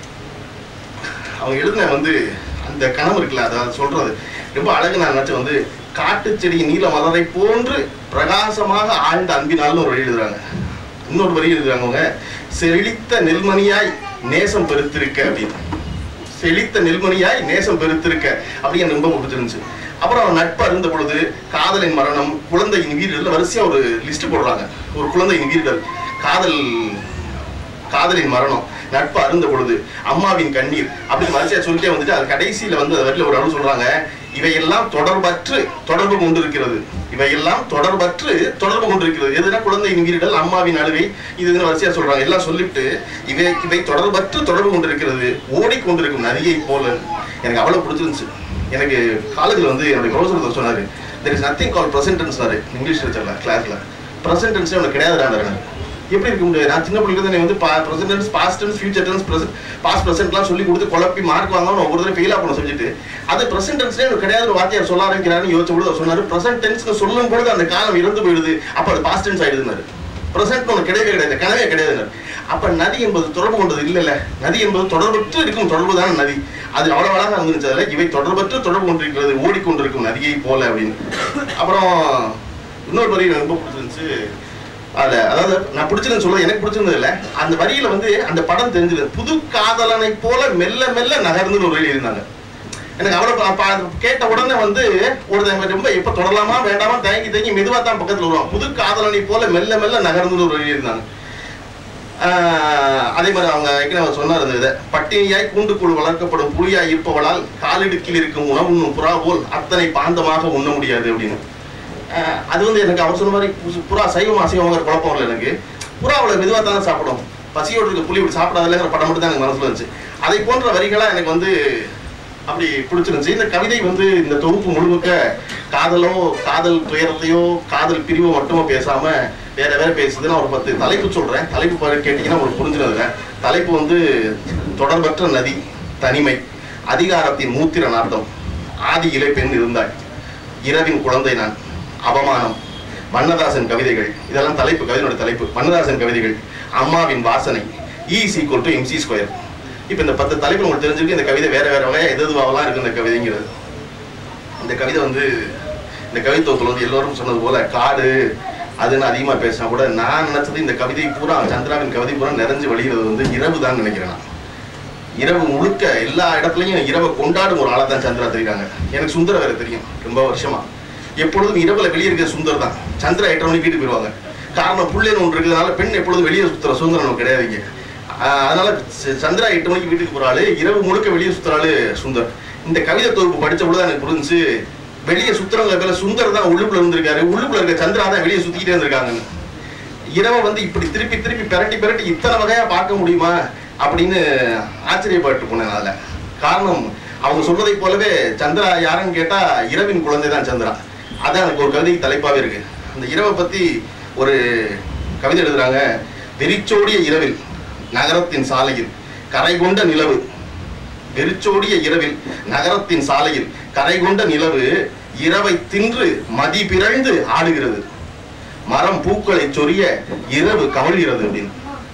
G: அவங்க எழுதின வந்து அந்த கணம் இருக்குல்ல, அதை சொல்றது ரொம்ப அழகு. நான் நினைச்ச வந்து காட்டு செடி நீல மலரை போன்று பிரகாசமாக ஆழ்ந்த அன்பினால்னு ஒரு வரி எழுதுறாங்க. இன்னொரு வரி எழுதுறாங்க அவங்க, செழித்த நெல்மணியாய் நேசம் பெருத்திருக்க அப்படின்னு. செழித்த நெல்மணியாய் நேசம் பெருத்திருக்க அப்படின்னு எனக்கு ரொம்ப பிடிச்சிருந்துச்சு. அப்புறம் நட்பு அருந்த பொழுது, காதலின் மரணம், குழந்தையின் வீடுகள் வரிசையா ஒரு லிஸ்ட் போடுறாங்க. ஒரு குழந்தையின் வீடுகள், காதலின் மரணம், நட்பு அருந்த பொழுது, அம்மாவின் கண்ணீர் அப்படின்னு வரிசையா சொல்லிட்டே வந்துட்டு அது கடைசியில வந்து அந்த வரியில ஒரு அளவு சொல்றாங்க, இவையெல்லாம் தொடர்பற்று தொடர்பு கொண்டிருக்கிறது. இவையெல்லாம் தொடர்பற்று தொடர்பு கொண்டிருக்கிறது. எதுனா குழந்தையின் வீடுகள், அம்மாவின் அழுகை, இதுன்னு வரிசையா சொல்றாங்க. எல்லாம் சொல்லிட்டு இவை தொடர்பற்று தொடர்பு கொண்டிருக்கிறது, ஓடிக்கொண்டிருக்கும் நதியை போல. எனக்கு அவ்வளவு பிடிச்சிருந்துச்சு. எனக்கு காலேஜில் வந்து என்னுடைய ப்ரொஃபஸர் சொன்னாரு, there is nothing called present tense English லிட்டரேச்சர்ல கிளாஸ்ல. present tense எனக்கு கிடையாது. எப்படி இருக்க முடியாது? நான் சின்ன பிள்ளைங்க வந்து present tense, past tense, future tense, past presentலாம் சொல்லி கொடுத்து குழப்பி மார்க் வாங்கணும் ஒவ்வொரு தடவை ஃபெயிலா பண்ண சொல்லிட்டு, அது present tense எனக்கு கிடையாது வார்த்தையார் சொல்ல ஆரம்பிக்கிறாருன்னு யோசிச்ச பொழுது அவர் சொன்னாரு, present tense சொல்லும் பொழுது அந்த காலம் இறந்து போயிடுது, அப்ப அது past tense ஆயிடுதுன்னாரு. present ஒன்று கிடையவே கிடையாது, கனவே கிடையாதுன்னாரு. அப்ப நதி என்பது தொடர்பு கொண்டது இல்ல, நதி என்பது தொடர்பற்று இருக்கும் தொடர்பு தானே நதி. அது அவ்வளவு அழகாக வந்துருச்சு. அதுல இவை தொடர்பற்று தொடர்பு கொண்டிருக்கிறது, ஓடிக்கொண்டிருக்கும் நதியை போல அப்படின்னு. அப்புறம் இன்னொரு வரி எனக்கு ரொம்ப பிடிச்சிருந்துச்சு. அதாவது நான் பிடிச்சிருன்னு சொல்ல, எனக்கு பிடிச்சிருந்தது இல்ல, அந்த வரியில வந்து அந்த படம் தெரிஞ்சது. புது காதலனை போல மெல்ல மெல்ல நகர்ந்து ஒரு வழி இருந்தாங்க. எனக்கு அவ்வளோ கேட்ட உடனே வந்து ஒரு ரொம்ப எப்போ தொடரலாமா வேண்டாமா தயங்கி மெதுவாக தான் பக்கத்தில் வருவான். புது காதலனை போல மெல்ல மெல்ல நகர்ந்து ஒரு எழுதியிருந்தாங்க. அதே மாதிரி அவங்க அவர் சொன்னார் இதை, பட்டினியாய் கூண்டுக்குள் வளர்க்கப்படும் புலியாய் இருப்பவளால் காலிடுக்கில் இருக்கும் உணவு புறா போல் அத்தனை பாந்தமாக உண்ண முடியாது அப்படின்னு. அது வந்து எனக்கு அவர் சொன்ன மாதிரி புறா சைவம் அசைவமாக குழப்பம் இல்லை. எனக்கு புறா அவ்வளோ மெதுவாக தானே சாப்பிடும், பசியோடு இருக்க புலி இப்படி சாப்பிடாதுங்கிற படம் மட்டும் தான் எனக்கு மனசில் இருந்துச்சு. அதை போன்ற வரிகளாக எனக்கு வந்து அப்படி பிடிச்சிருந்துச்சு. இந்த கவிதை வந்து இந்த தொகுப்பு முழுக்க காதலோ காதல் துயரத்தையோ காதல் பிரிவோ மட்டுமோ பேசாம வேற பேசுது. நான் ஒரு 10 தலைப்பு சொல்றேன். தலைப்பு கேட்டீங்கன்னா உங்களுக்கு புரிஞ்சுனதுல தலைப்பு வந்து தொடர்பற்ற நதி, தனிமை, அதிகாரத்தின் மூத்திர நாட்டம், ஆதி இலை பெண் இருந்தாய், இரவின் குழந்தை நான், அவமானம், வண்ணதாசன் கவிதைகள். இதெல்லாம் தலைப்பு, கவிதையோட தலைப்பு. வண்ணதாசன் கவிதைகள், அம்மாவின் வாசனை, E=MC². இப்போ இந்த 10 தலைப்பு உங்களுக்கு தெரிஞ்சிருக்கு. இந்த கவிதை வேற வகையா எதுவாகலாம் இருக்கு இந்த கவிதைங்கிறது. இந்த கவிதை வந்து இந்த கவித்துவத்தில் வந்து எல்லோரும் சொன்னது போல காடு அதுன்னு அதிகமாக பேசினா கூட நான் நினைச்சது இந்த கவிதை பூரா, சந்திராவின் கவிதை பூரா நிறைஞ்சு வழிகிறது வந்து இரவு தான் நினைக்கிறேன். நான் இரவு முழுக்க எல்லா இடத்துலையும் இரவை கொண்டாடும் ஒரு ஆளை தான் சந்திரா தெரியுறாங்க. எனக்கு சுந்தர வேற தெரியும் ரொம்ப வருஷமா. எப்பொழுதும் இரவுல வெளியே இருக்கிற சுந்தர் தான். சந்திரா 8:30 மணிக்கு வீட்டுக்கு போயிடுவாங்க. காரணம் புள்ளேன்னு ஒன்று இருக்கிறதுனால பெண் எப்பொழுதும் வெளியே சுற்றுற சுந்தரம் நமக்கு கிடையாதுங்க. அதனால சந்திரா 8 மணிக்கு வீட்டுக்கு போறாள், இரவு முழுக்க வெளியே சுத்துறாள் சுந்தர். இந்த கவிதை தொகுப்பு படிச்ச பொழுது எனக்கு புரிஞ்சு வெளியே சுத்துறவங்க பேர சுந்தர் தான் உள்ளுக்குள்ள இருந்திருக்காரு, உள்ளுக்குள்ள இருக்க சந்திரா தான் வெளியே சுத்திக்கிட்டே இருந்திருக்காங்கன்னு. இரவை வந்து இப்படி திருப்பி பிரட்டி இத்தனை வகையா பார்க்க முடியுமா அப்படின்னு ஆச்சரியப்பட்டு போனேன். அதுல காரணம் அவங்க சொல்வதை போலவே சந்திரா யாருன்னு கேட்டா இரவின் குழந்தை தான் சந்திரா. அதான் எனக்கு ஒரு கவிதைக்கு தலைப்பாவே இருக்கு. அந்த இரவை பத்தி ஒரு கவிதை எழுதுறாங்க. வெறிச்சோடிய இரவில் நகரத்தின் சாலையில் கரை கொண்ட நிலவு, வெறிச்சோடிய இரவில் நகரத்தின் சாலையில் கரை கொண்ட நிலவு இரவை தின்று மதி பிறழ்ந்து ஆடுகிறது, மரம் பூக்களை சொரிய இரவு கமழ்கிறது அப்படின்னு.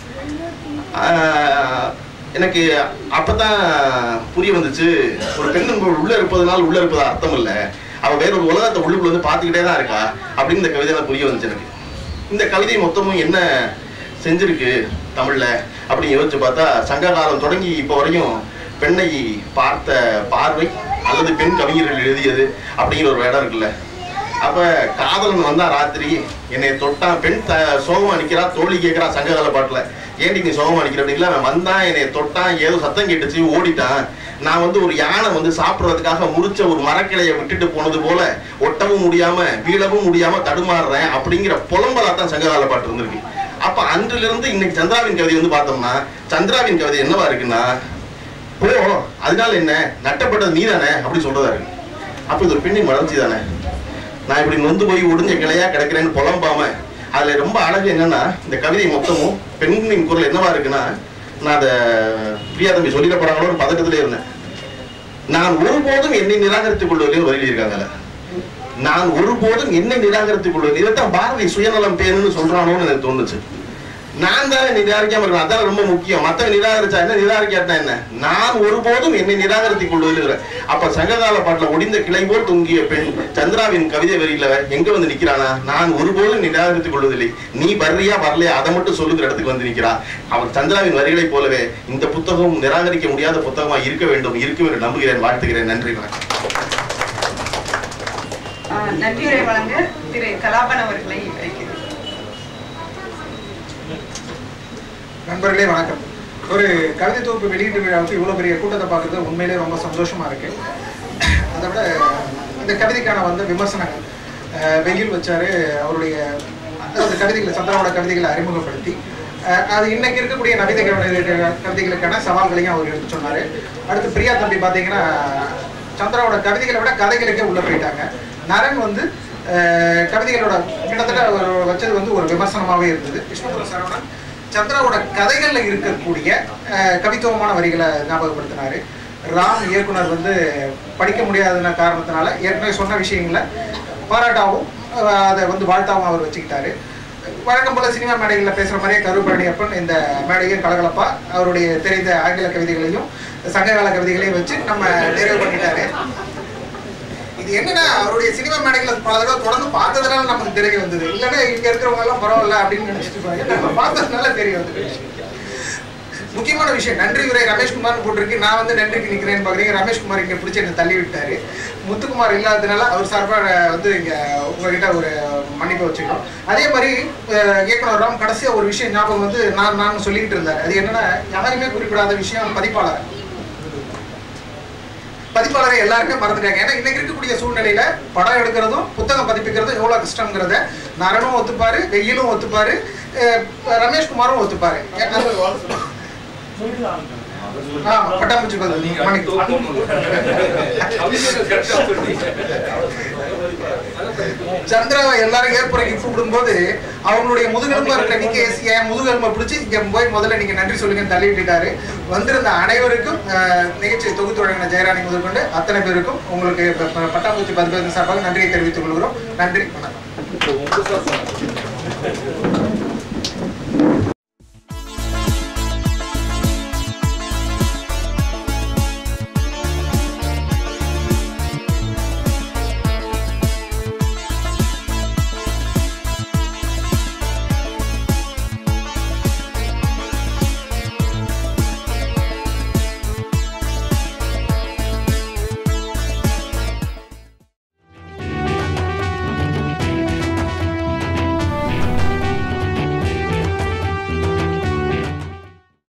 G: எனக்கு அப்பதான் புரிய வந்துச்சு, ஒரு பெண் உள்ள இருப்பதனால் உள்ள இருப்பது அர்த்தம் இல்லை, அவ வேற ஒரு உலகத்தை உள்ளுக்குள்ள வந்து பார்த்துக்கிட்டே தான் இருக்கா அப்படின்னு இந்த கவிதையில புரிய வந்துச்சு எனக்கு. இந்த கவிதை மொத்தமும் என்ன செஞ்சிருக்கு தமிழ்ல அப்படின்னு யோசிச்சு பார்த்தா, சங்க காலம் தொடங்கி இப்போ வரையும் பெண்ணை பார்த்த பார்வை அல்லது பெண் கவிஞர்கள் எழுதியது அப்படிங்கிற ஒரு இடம் இருக்குல்ல. அப்ப காதலன் வந்தா ராத்திரி என்னை தொட்டான், பெண் சோகமா நிக்கிறா, தோழி கேட்கிறா சங்ககால பாட்டுல, ஏன்டி நீ சோகமா நிக்கிற அப்படிங்களா, அவன் வந்தான் என்னை தொட்டான், ஏதோ சத்தம் கேட்டுச்சு ஓடிட்டான், நான் வந்து ஒரு யானை வந்து சாப்பிட்றதுக்காக முறிச்ச ஒரு மரக்கிளையை விட்டுட்டு போனது போல ஒட்டவும் முடியாம வீழவும் முடியாம தடுமாறுறேன் அப்படிங்கிற புலம்பலா தான் சங்ககால பாட்டு இருந்திருக்கு. அப்ப அன்றிலிருந்து இன்னைக்கு சந்திராவின் கவிதை வந்து பார்த்தோம்னா, சந்திராவின் கவிதை என்னவா இருக்குன்னா, ஓ அதனால என்ன நட்டப்பட்டது நீ தானே அப்படி சொல்றதா இருக்கு. அப்ப இது ஒரு பெண்ணின் வளர்ச்சி தானே. நான் இப்படி நொந்து போய் ஒடிஞ்ச கிளையா கிடக்கிறேன்னு புலம்பாம, அதுல ரொம்ப அழகு என்னன்னா, இந்த கவிதை மொத்தமும் பெண்ணின் குரல் என்னவா இருக்குன்னா, நான் அதை பிரியா தம்பி சொல்லிட போறாங்களோ பதட்டத்திலே இருந்தேன். நான் ஒருபோதும் என்னை நிராகரித்துக் கொள்வதிலே வரையில் இருக்காங்கல்ல, நான் ஒருபோதும் என்னை நிராகரித்துக் கொள்வது, இதைத்தான் பாரதி சுயநலம் பேருன்னு சொல்றானோன்னு எனக்கு தோணுச்சு. நான் தான் நிராகரிக்காம இருக்கேன், அதான் ரொம்ப முக்கியம். மத்தவங்க நிராகரிச்சா என்ன, நிராகரிக்காட்டா என்ன, நான் ஒருபோதும் என்னை நிராகரித்துக் கொள்வதில். அப்ப சங்ககால பாட்டுல ஒடிந்த கிளை போல் தொங்கிய பெண் சந்திராவின் கவிதை வரியில எங்க வந்து நிக்கிறானா, நான் ஒருபோதும் நிராகரித்துக் கொள்வதில்லை, நீ வர்றியா வரலையா அதை மட்டும் சொல்லுகிற இடத்துக்கு வந்து நிக்கிறா. அவர் சந்திராவின் வரிகளை போலவே இந்த புத்தகம் நிராகரிக்க முடியாத புத்தகமா இருக்க வேண்டும் என்று நம்புகிறேன், வாழ்த்துகிறேன். நன்றி, வணக்கம்.
A: நன்றியுரை வழங்க திரு கலாபன் அவர்களை அழைக்கிறேன்.
H: நண்பர்களே வணக்கம். ஒரு கவிதை தொகுப்பு வெளியீட்டு விழாவுக்கு இவ்வளோ பெரிய கூட்டத்தை பார்க்குறது உண்மையிலே ரொம்ப சந்தோஷமா இருக்கு. அதை விட இந்த கவிதைக்கான வந்து விமர்சனங்கள் வெயில் வச்சாரு, அவருடைய அந்த கவிதைகளை சந்திராவோட கவிதைகளை அறிமுகப்படுத்தி அது இன்னைக்கு இருக்கக்கூடிய நவீன கவிதைகளுக்கான சவால்களையும் அவர் எடுத்து சொன்னார். அடுத்து பிரியா தம்பி பார்த்தீங்கன்னா சந்திராவோட கவிதைகளை விட கதைகளுக்கே உள்ள போயிட்டாங்க. நரன் வந்து கவிதைகளோட கிட்டத்தட்ட வச்சது வந்து ஒரு விமர்சனமாகவே இருந்தது. விஷ்ணுபுர சரவணன் சந்திராவோட கதைகளில் இருக்கக்கூடிய கவித்துவமான வரிகளை ஞாபகப்படுத்தினார். ராம் இயக்குனர் வந்து படிக்க முடியாத காரணத்தினால ஏற்கனவே சொன்ன விஷயங்களை பாராட்டாவும் அதை வந்து வாழ்த்தாவும் அவர் வச்சுக்கிட்டாரு. வழக்கம் போல சினிமா மேடைகளில் பேசுகிற மாதிரியே கரு பழனியப்பன் இந்த மேடையும் கலகலப்பா அவருடைய தெரிந்த ஆங்கில கவிதைகளையும் சங்ககால கவிதைகளையும் வச்சு நம்ம நிறைவு பண்ணிட்டாரு. இது என்னன்னா அவருடைய சினிமா மேடைகளை பல தடவை தொடர்ந்து பார்த்ததுனால நமக்கு தெரிய வந்தது. இல்லைன்னா இங்க இருக்கிறவங்க எல்லாம் பரவாயில்ல அப்படின்னு நினைச்சிட்டு இருப்பாங்க, நம்ம பார்த்ததுனால தெரிய வந்தது. முக்கியமான விஷயம் நன்றி உரை ரமேஷ்குமார்னு போட்டிருக்கு. நான் வந்து நன்றிக்கு நிற்கிறேன்னு பார்க்குறீங்க. ரமேஷ்குமார் இங்கே பிடிச்சி என்னை தள்ளி விட்டாரு. முத்துக்குமார் இல்லாததுனால அவர் சார்பாக வந்து இங்கே உங்ககிட்ட ஒரு மன்னிப்பை வச்சுக்கணும். அதே மாதிரி இயக்குனர் ராம் கடைசியாக ஒரு விஷயம் ஞாபகம் வந்து நான் சொல்லிக்கிட்டு இருந்தேன். அது என்னன்னா, யாருமே குறிப்பிடாத விஷயம் பதிப்பாளரை எல்லாருமே மறந்துட்டாங்க. ஏன்னா இன்னைக்கு இருக்கக்கூடிய சூழ்நிலையில படம் எடுக்கிறதும் புத்தகம் பதிப்பிக்கிறதும் எவ்வளவு கஷ்டம்ங்கிறத நரனும் ஒத்துப்பாரு, வெயிலும் ஒத்துப்பாரு, ரமேஷ்குமாரும் ஒத்துப்பாரு. பட்டாம்பூச்சி சந்திராவை எல்லாரும் ஏற்புரைக்கு கூப்பிடும்போது அவங்களுடைய முதுகெலும்பா இருக்கிற நிக்கேஸ் என் முதுகெலும்பை பிடிச்சி இங்க போய் முதல்ல நீங்க நன்றி சொல்லுங்க தள்ளி விட்டுட்டாரு. வந்திருந்த அனைவருக்கும் நிகழ்ச்சியை தொகுத்து வழங்கின ஜெயராணி முதற்கொண்டு அத்தனை பேருக்கும் உங்களுக்கு பட்டாம்பூச்சி பதிப்பதற்கு சார்பாக நன்றியை தெரிவித்துக் கொள்கிறோம். நன்றி, வணக்கம்.